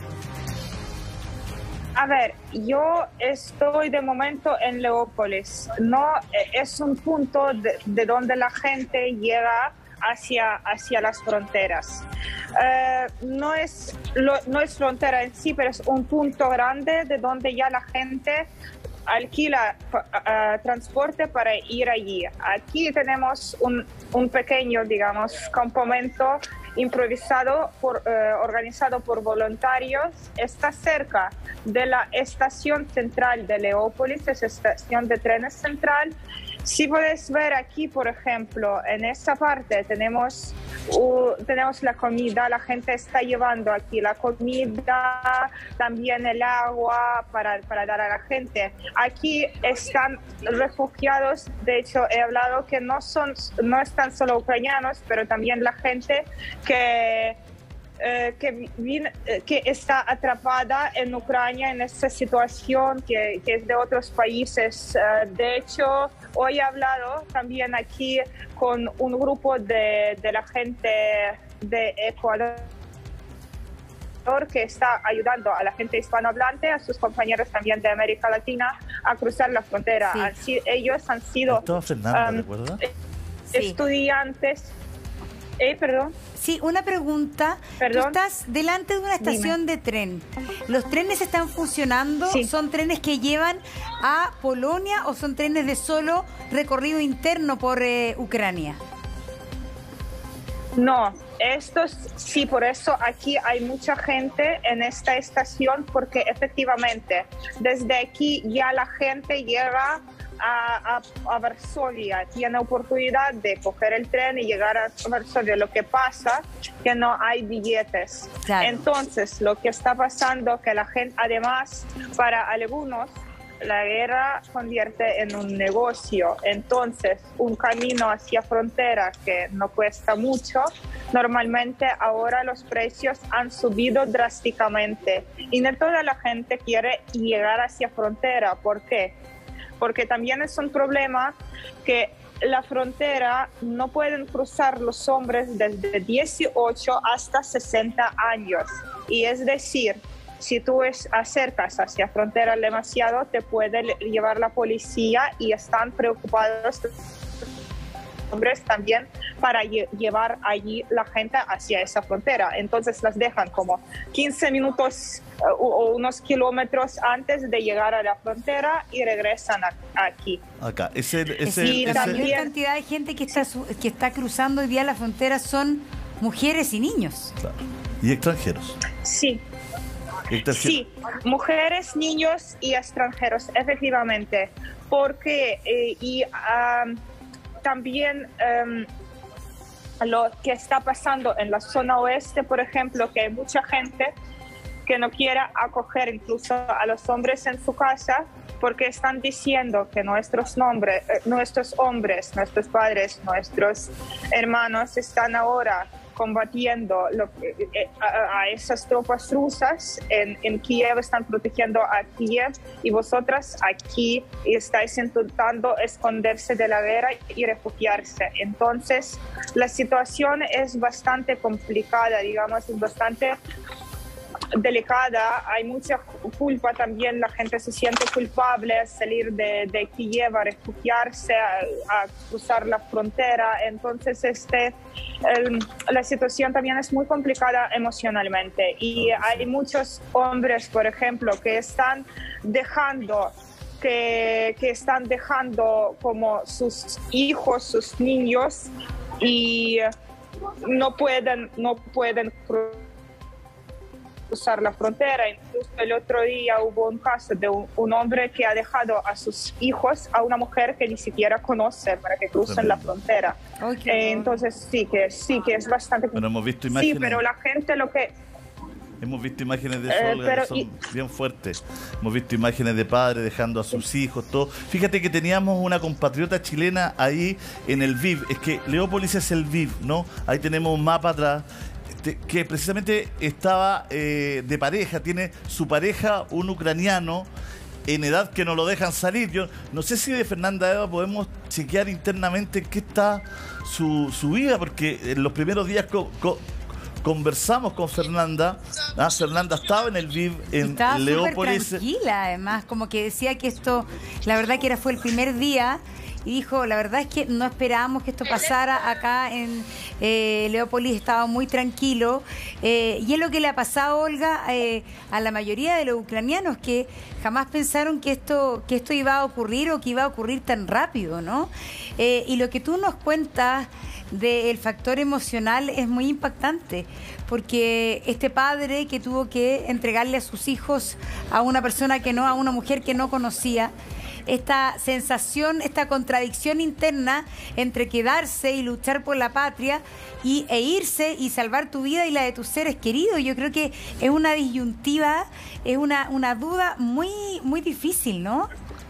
A ver, yo estoy de momento en Leópolis. No, es un punto de, de donde la gente llega hacia, hacia las fronteras. Eh, no, es, lo, no es frontera en sí, pero es un punto grande de donde ya la gente alquila uh, transporte para ir allí. Aquí tenemos un, un pequeño, digamos, campamento improvisado, por, uh, organizado por voluntarios. Está cerca de la estación central de Leópolis, es estación de trenes central. Si puedes ver aquí, por ejemplo, en esta parte tenemos, uh, tenemos la comida, la gente está llevando aquí la comida, también el agua para, para dar a la gente. Aquí están refugiados, de hecho he hablado que no, son, no están solo ucranianos, pero también la gente que... Eh, que, vin, eh, que está atrapada en Ucrania en esta situación que, que es de otros países. Eh, de hecho, hoy he hablado también aquí con un grupo de, de la gente de Ecuador que está ayudando a la gente hispanohablante, a sus compañeros también de América Latina, a cruzar la frontera. Sí. Así, ellos han sido Fernanda, um, estudiantes. Sí. Eh, perdón. Sí, una pregunta. ¿Perdón? Tú estás delante de una estación Dime. de tren. ¿Los trenes están funcionando? Sí. ¿Son trenes que llevan a Polonia o son trenes de solo recorrido interno por eh, Ucrania? No, estos sí, por eso aquí hay mucha gente en esta estación, porque efectivamente desde aquí ya la gente llega A, a, a Varsovia, tiene oportunidad de coger el tren y llegar a Varsovia. Lo que pasa es que no hay billetes. Claro. Entonces, lo que está pasando que la gente, además, para algunos, la guerra convierte en un negocio. Entonces, un camino hacia frontera que no cuesta mucho, normalmente ahora los precios han subido drásticamente. Y no toda la gente quiere llegar hacia frontera. ¿Por qué? Porque también es un problema que la frontera no pueden cruzar los hombres desde dieciocho hasta sesenta años. Y es decir, si tú es, acercas hacia frontera demasiado, te puede llevar la policía y están preocupados los hombres también para lle llevar allí la gente hacia esa frontera. Entonces las dejan como quince minutos uh, o unos kilómetros antes de llegar a la frontera y regresan a, aquí. Acá, ese, ese, Sí, ese, la mayor cantidad de gente que está, su- que está cruzando hoy día la frontera son mujeres y niños. claro. Y extranjeros. Sí. Extranjeros. Sí, mujeres, niños y extranjeros, efectivamente, porque eh, y um, también um, lo que está pasando en la zona oeste, por ejemplo, que hay mucha gente que no quiere acoger incluso a los hombres en su casa porque están diciendo que nuestros, nombres, eh, nuestros hombres, nuestros padres, nuestros hermanos están ahora combatiendo lo que, eh, a, a esas tropas rusas en, en Kiev, están protegiendo a Kiev y vosotras aquí estáis intentando esconderse de la guerra y refugiarse. Entonces, la situación es bastante complicada, digamos, es bastante delicada, hay mucha culpa también, la gente se siente culpable a salir de, de Kiev, a refugiarse, a, a cruzar la frontera. Entonces este, el, la situación también es muy complicada emocionalmente y hay muchos hombres, por ejemplo, que están dejando que, que están dejando como sus hijos, sus niños y no pueden, no pueden cruzar la frontera. Incluso el otro día hubo un caso de un, un hombre que ha dejado a sus hijos a una mujer que ni siquiera conoce para que crucen la frontera. Okay. Eh, entonces sí que sí que es bastante. Pero hemos visto imágenes. Sí, pero la gente lo que Hemos visto imágenes de eso, Eh, Olga, pero que son y- bien fuertes. Hemos visto imágenes de padres dejando a sus hijos, todo. Fíjate que teníamos una compatriota chilena ahí en el V I V. Es que Leópolis es el V I V, ¿no? Ahí tenemos un mapa atrás este, que precisamente estaba eh, de pareja. Tiene su pareja, un ucraniano, en edad que no lo dejan salir. Yo no sé si de Fernanda Eva podemos chequear internamente en qué está su, su vida, porque en los primeros días co- co- conversamos con Fernanda. Ah, Fernanda estaba en el V I V en Estaba súper Leópolis. tranquila, además, como que decía que esto, la verdad que era fue el primer día, y dijo, la verdad es que no esperábamos que esto pasara acá en eh, Leópolis, estaba muy tranquilo, eh, y es lo que le ha pasado, Olga, eh, a la mayoría de los ucranianos, que jamás pensaron que esto, que esto iba a ocurrir o que iba a ocurrir tan rápido, ¿no? Eh, y lo que tú nos cuentas del factor emocional es muy impactante, porque este padre que tuvo que entregarle a sus hijos a una persona que no, a una mujer que no conocía, esta sensación, esta contradicción interna entre quedarse y luchar por la patria y, e irse y salvar tu vida y la de tus seres queridos. Yo creo que es una disyuntiva, es una, una duda muy, muy difícil, ¿no?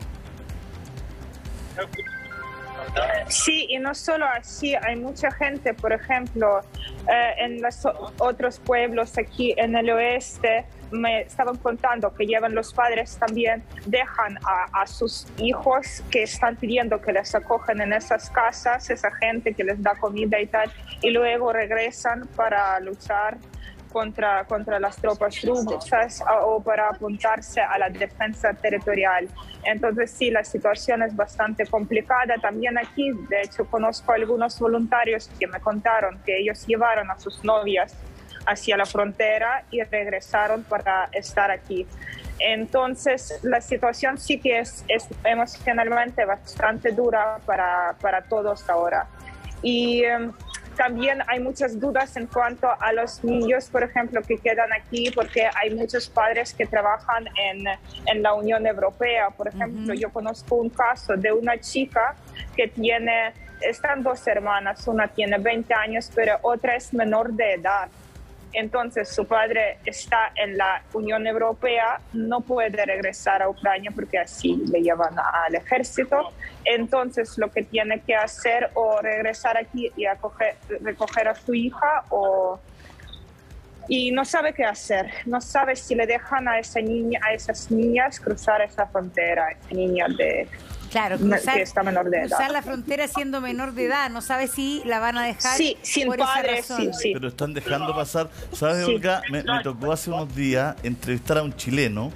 Sí, y no solo así, hay mucha gente, por ejemplo, eh, en los o- otros pueblos aquí en el oeste, me estaban contando que llevan los padres también, dejan a, a sus hijos que están pidiendo que les acogen en esas casas, esa gente que les da comida y tal, y luego regresan para luchar contra, contra las tropas rusas o para apuntarse a la defensa territorial. Entonces sí, la situación es bastante complicada también aquí. De hecho, conozco a algunos voluntarios que me contaron que ellos llevaron a sus novias hacia la frontera y regresaron para estar aquí. Entonces, la situación sí que es, es emocionalmente bastante dura para, para todos ahora. Y um, también hay muchas dudas en cuanto a los niños, por ejemplo, que quedan aquí, porque hay muchos padres que trabajan en, en la Unión Europea. Por ejemplo, uh-huh. yo conozco un caso de una chica que tiene, están dos hermanas, una tiene veinte años, pero otra es menor de edad. Entonces su padre está en la Unión Europea, no puede regresar a Ucrania porque así le llevan al ejército. Entonces lo que tiene que hacer o regresar aquí y acoger, recoger a su hija o... Y no sabe qué hacer, no sabe si le dejan a esa niña, a esas niñas cruzar esa frontera, esa niña de... Claro, cruzar, que está menor de edad. cruzar la frontera siendo menor de edad, no sabe si la van a dejar sí, sin por padre, esa razón. Sí, sí. Pero están dejando pasar. ¿Sabes, Sí. Olga? Me, me tocó hace unos días entrevistar a un chileno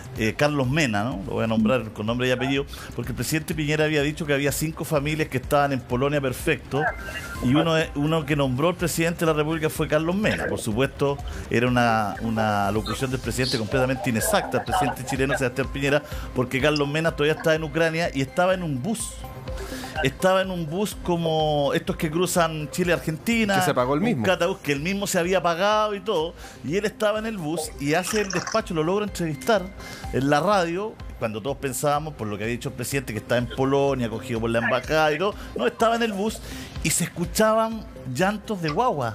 eh, Carlos Mena, ¿no? Lo voy a nombrar con nombre y apellido, porque el presidente Piñera había dicho que había cinco familias que estaban en Polonia perfecto, y uno, uno que nombró el presidente de la República fue Carlos Mena. Por supuesto, era una, una locución del presidente completamente inexacta, el presidente chileno Sebastián Piñera, porque Carlos Mena todavía estaba en Ucrania y estaba en un bus. Estaba en un bus como estos que cruzan Chile-Argentina. Que se pagó el mismo. Un catabús que él mismo se había pagado y todo. Y él estaba en el bus y hace el despacho, lo logra entrevistar en la radio, cuando todos pensábamos, por lo que había dicho el presidente, que estaba en Polonia, cogido por la embajada y todo. No, estaba en el bus y se escuchaban llantos de guagua.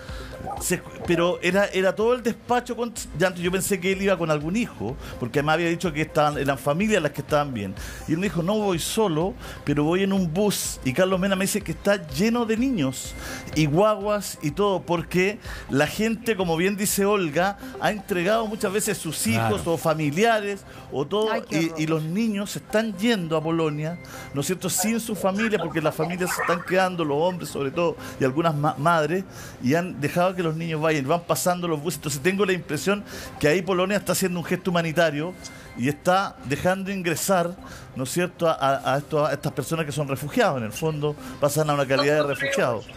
Se, pero era, era todo el despacho con llanto. Yo pensé que él iba con algún hijo, porque además había dicho que estaban, eran familias las que estaban bien. Y él me dijo, no voy solo, pero voy en un bus. Y Carlos Mena me dice que está lleno de niños y guaguas y todo, porque la gente, como bien dice Olga, ha entregado muchas veces sus hijos, claro, o familiares o todo. Ay, y, y los niños se están yendo a Polonia, ¿no es cierto?, sin su familia, porque las familias se están quedando, los hombres sobre todo, y algunas ma madres, y han dejado que los niños vayan, van pasando los buses. Entonces tengo la impresión que ahí Polonia está haciendo un gesto humanitario y está dejando ingresar, ¿no es cierto?, a, a, esto, a estas personas que son refugiados. En el fondo pasan a una calidad de refugiados.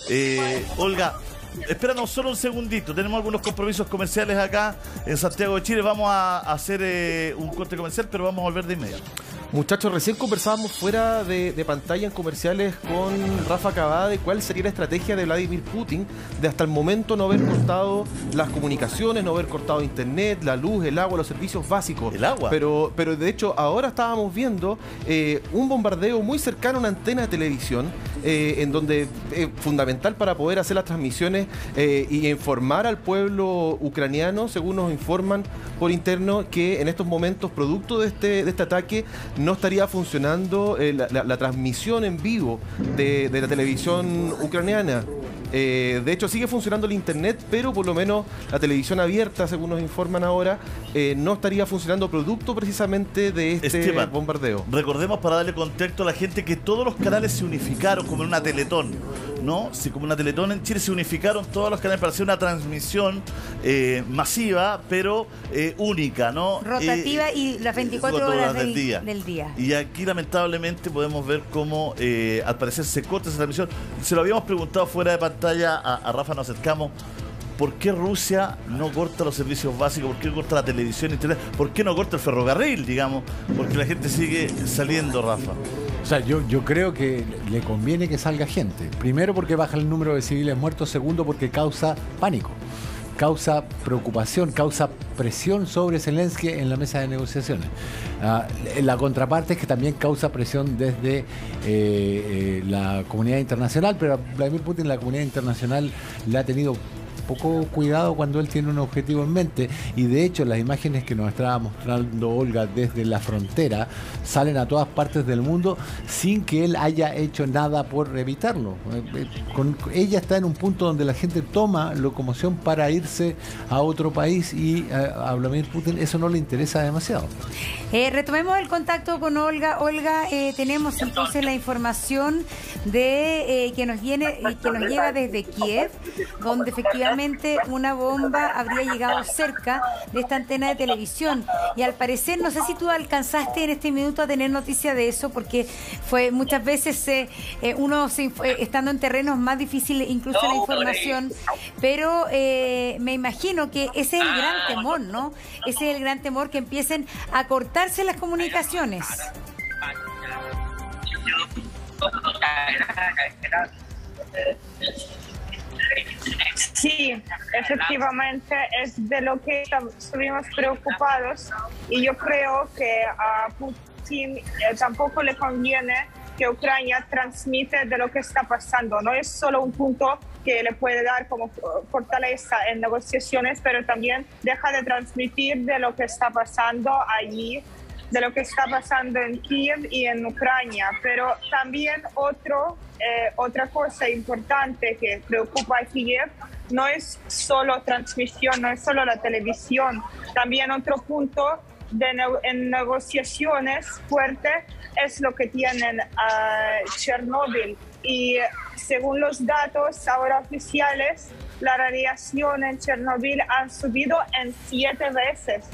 Eh, Olga, espéranos solo un segundito, tenemos algunos compromisos comerciales acá en Santiago de Chile. Vamos a hacer eh, un corte comercial, pero vamos a volver de inmediato. Muchachos, recién conversábamos fuera de, de pantalla en comerciales con Rafa Cavada de cuál sería la estrategia de Vladimir Putin de hasta el momento no haber cortado las comunicaciones, no haber cortado internet, la luz, el agua, los servicios básicos. El agua. Pero, pero de hecho ahora estábamos viendo eh, un bombardeo muy cercano a una antena de televisión, eh, en donde es eh, fundamental para poder hacer las transmisiones eh, y informar al pueblo ucraniano, según nos informan por interno, que en estos momentos, producto de este, de este ataque, no estaría funcionando eh, la, la, la transmisión en vivo de, de la televisión ucraniana. Eh, de hecho, sigue funcionando el internet, pero por lo menos la televisión abierta, según nos informan ahora, eh, no estaría funcionando producto precisamente de este Esteban, bombardeo. Recordemos, para darle contexto a la gente, que todos los canales se unificaron como en una Teletón, ¿no? Si como una Teletón en Chile se unificaron todos los canales para hacer una transmisión eh, masiva, pero eh, única, ¿no? Rotativa eh, y las veinticuatro horas del, del, día. del día. Y aquí lamentablemente podemos ver cómo eh, al parecer se corta esa transmisión. Se lo habíamos preguntado fuera de pantalla a, a Rafa, nos acercamos. ¿Por qué Rusia no corta los servicios básicos? ¿Por qué corta la televisión, internet? ¿Por qué no corta el ferrocarril, digamos? Porque la gente sigue saliendo, Rafa. O sea, yo, yo creo que le conviene que salga gente. Primero, porque baja el número de civiles muertos. Segundo, porque causa pánico, causa preocupación, causa presión sobre Zelensky en la mesa de negociaciones. Uh, la contraparte es que también causa presión desde eh, eh, la comunidad internacional, pero a Vladimir Putin la comunidad internacional le ha tenido poco cuidado cuando él tiene un objetivo en mente, y de hecho las imágenes que nos estaba mostrando Olga desde la frontera salen a todas partes del mundo sin que él haya hecho nada por evitarlo. Con, ella está en un punto donde la gente toma locomoción para irse a otro país, y a, a Vladimir Putin eso no le interesa demasiado. Eh, retomemos el contacto con Olga. Olga, eh, tenemos entonces la información de eh, que nos viene, eh, que nos llega desde Kiev, donde efectivamente una bomba habría llegado cerca de esta antena de televisión, y al parecer, no sé si tú alcanzaste en este minuto a tener noticia de eso, porque fue muchas veces eh, eh, uno se, eh, estando en terrenos más difíciles incluso la información, pero eh, me imagino que ese es el gran temor, ¿no? Ese es el gran temor, que empiecen a cortarse las comunicaciones. Sí, efectivamente es de lo que estuvimos preocupados, y yo creo que a Putin eh, tampoco le conviene que Ucrania transmite de lo que está pasando. No es solo un punto que le puede dar como fortaleza en negociaciones, pero también deja de transmitir de lo que está pasando allí, de lo que está pasando en Kiev y en Ucrania. Pero también otro, eh, otra cosa importante que preocupa a Kiev no es solo transmisión, no es solo la televisión. También otro punto de ne en negociaciones fuerte es lo que tienen uh, Chernóbil. Y según los datos ahora oficiales, la radiación en Chernóbil ha subido en siete veces.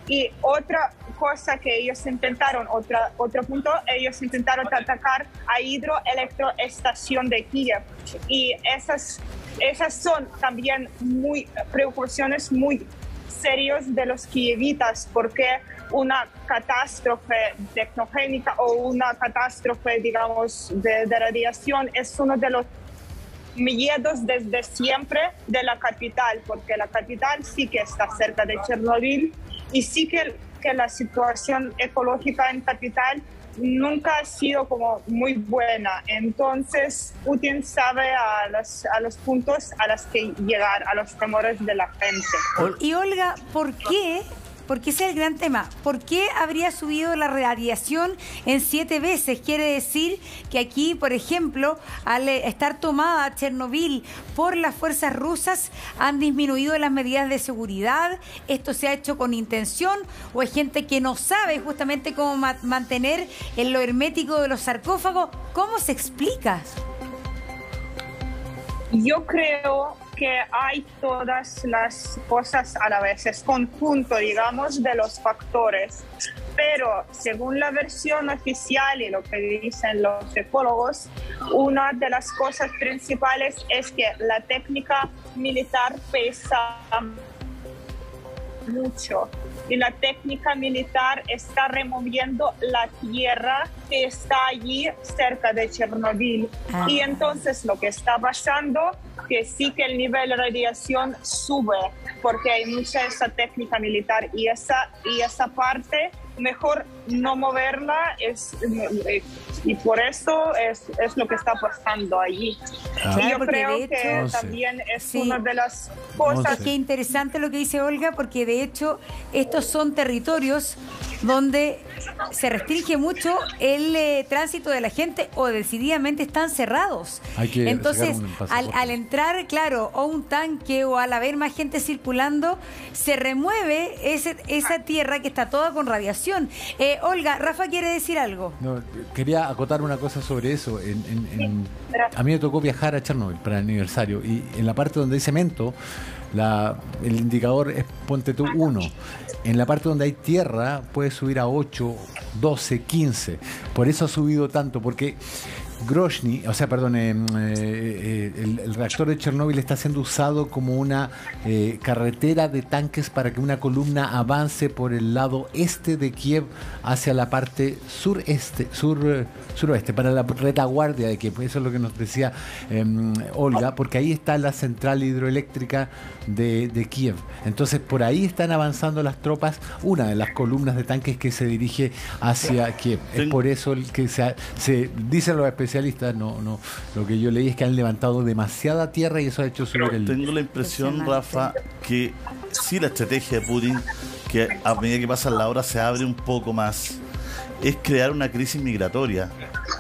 Y otra cosa que ellos intentaron, otra, otro punto, ellos intentaron atacar a hidroelectroestación de Kiev. Y esas, esas son también muy preocupaciones muy serias de los kievitas, porque una catástrofe tecnogénica o una catástrofe, digamos, de, de radiación es uno de los miedos desde siempre de la capital, porque la capital sí que está cerca de Chernobyl y sí que, que la situación ecológica en capital nunca ha sido como muy buena. Entonces Putin sabe a los, a los puntos a los que llegar, a los temores de la gente. Y Olga, ¿por qué? Porque ese es el gran tema. ¿Por qué habría subido la radiación en siete veces? Quiere decir que aquí, por ejemplo, al estar tomada Chernobyl por las fuerzas rusas, han disminuido las medidas de seguridad. ¿Esto se ha hecho con intención o hay gente que no sabe justamente cómo ma mantener en lo hermético de los sarcófagos? ¿Cómo se explica? Yo creo que hay todas las cosas a la vez, es conjunto, digamos, de los factores. Pero según la versión oficial y lo que dicen los ecólogos, una de las cosas principales es que la técnica militar pesa mucho. Y la técnica militar está removiendo la tierra que está allí cerca de Chernobyl. Ah. Y entonces lo que está pasando que sí que el nivel de radiación sube porque hay mucha esa técnica militar y esa, y esa parte mejor no moverla es, y por eso es, es lo que está pasando allí. Ah. Y yo Claro, creo hecho, que no sé. también es Sí. una de las cosas. No sé. Qué interesante lo que dice Olga, porque de hecho estos son territorios donde se restringe mucho el eh, tránsito de la gente o decididamente están cerrados. Hay que Entonces, sacar un pasaporte. al, al entrar, claro, o un tanque o al haber más gente circulando, se remueve ese, esa tierra que está toda con radiación. Eh, Olga, Rafa quiere decir algo. No, quería acotar una cosa sobre eso. En, en- en- a mí me tocó viajar a Chernobyl para el aniversario y en la parte donde hay cemento, la, el indicador es ponte tú uno. En la parte donde hay tierra puede subir a ocho, doce, quince. Por eso ha subido tanto, porque Grozny, o sea, perdón, eh, eh, el, el reactor de Chernóbil está siendo usado como una eh, carretera de tanques para que una columna avance por el lado este de Kiev hacia la parte sureste, sur, eh, suroeste, para la retaguardia de Kiev. Eso es lo que nos decía eh, Olga, porque ahí está la central hidroeléctrica de, de Kiev. Entonces, por ahí están avanzando las tropas, una de las columnas de tanques que se dirige hacia Kiev. Es por eso el que se, se dicen los especialistas, no, no, lo que yo leí es que han levantado demasiada tierra y eso ha hecho subir el... Tengo la impresión, Rafa, que sí la estrategia de Putin, que a medida que pasan las horas se abre un poco más, es crear una crisis migratoria.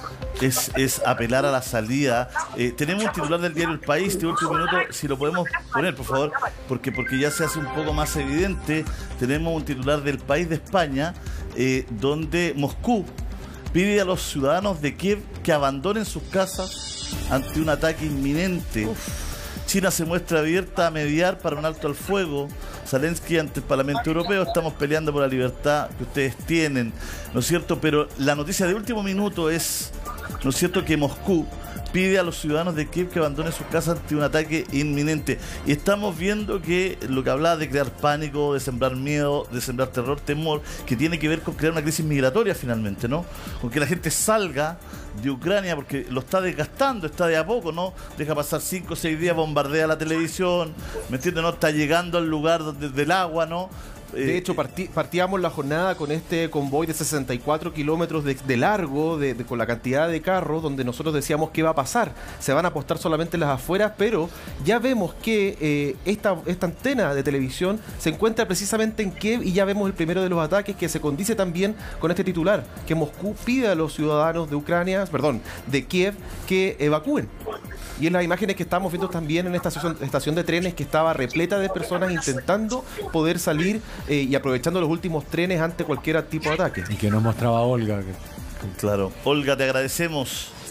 Es, es apelar a la salida. Eh, tenemos un titular del diario El País de último minuto, si lo podemos poner, por favor, porque, porque ya se hace un poco más evidente. Tenemos un titular del País de España, eh, donde Moscú pide a los ciudadanos de Kiev que abandonen sus casas ante un ataque inminente. Uf. China se muestra abierta a mediar para un alto al fuego. Zelensky ante el Parlamento Europeo: estamos peleando por la libertad que ustedes tienen, ¿no es cierto? Pero la noticia de último minuto es, ¿no es cierto?, que Moscú pide a los ciudadanos de Kiev que abandonen sus casas ante un ataque inminente. Y estamos viendo que lo que hablaba de crear pánico, de sembrar miedo, de sembrar terror, temor, que tiene que ver con crear una crisis migratoria finalmente, ¿no? Con que la gente salga de Ucrania porque lo está desgastando, está de a poco, ¿no? Deja pasar cinco o seis días, bombardea la televisión, ¿me entiendes? ¿No? Está llegando al lugar donde, del agua, ¿no? De hecho, partí, partíamos la jornada con este convoy de sesenta y cuatro kilómetros de, de largo, de, de, con la cantidad de carros, donde nosotros decíamos qué va a pasar. Se van a apostar solamente las afueras, pero ya vemos que eh, esta, esta antena de televisión se encuentra precisamente en Kiev y ya vemos el primero de los ataques que se condice también con este titular, que Moscú pide a los ciudadanos de Ucrania, perdón, de Kiev, que evacúen. Y en las imágenes que estamos viendo también en esta estación, estación de trenes que estaba repleta de personas intentando poder salir eh, y aprovechando los últimos trenes ante cualquier tipo de ataque. Y que nos mostraba Olga. Que... Claro. Olga, te agradecemos.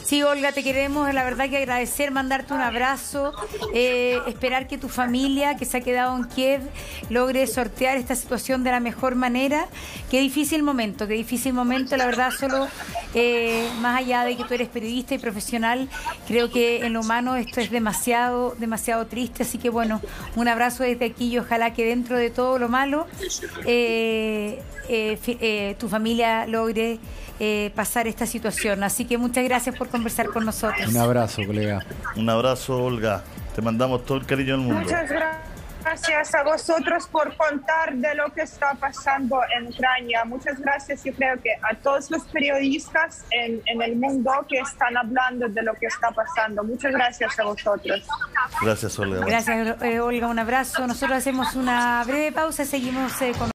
Sí, Olga, te queremos, la verdad que agradecer, mandarte un abrazo, eh, esperar que tu familia, que se ha quedado en Kiev, logre sortear esta situación de la mejor manera. Qué difícil momento, qué difícil momento, la verdad, solo eh, más allá de que tú eres periodista y profesional, creo que en lo humano esto es demasiado, demasiado triste, así que bueno, un abrazo desde aquí y ojalá que dentro de todo lo malo eh, eh, eh, tu familia logre Eh, pasar esta situación. Así que muchas gracias por conversar con nosotros. Un abrazo, colega. Un abrazo, Olga. Te mandamos todo el cariño del mundo. Muchas gracias a vosotros por contar de lo que está pasando en Ucrania. Muchas gracias, yo creo que a todos los periodistas en, en el mundo que están hablando de lo que está pasando. Muchas gracias a vosotros. Gracias, Olga. Gracias, eh, Olga. Un abrazo. Nosotros hacemos una breve pausa. Seguimos eh, con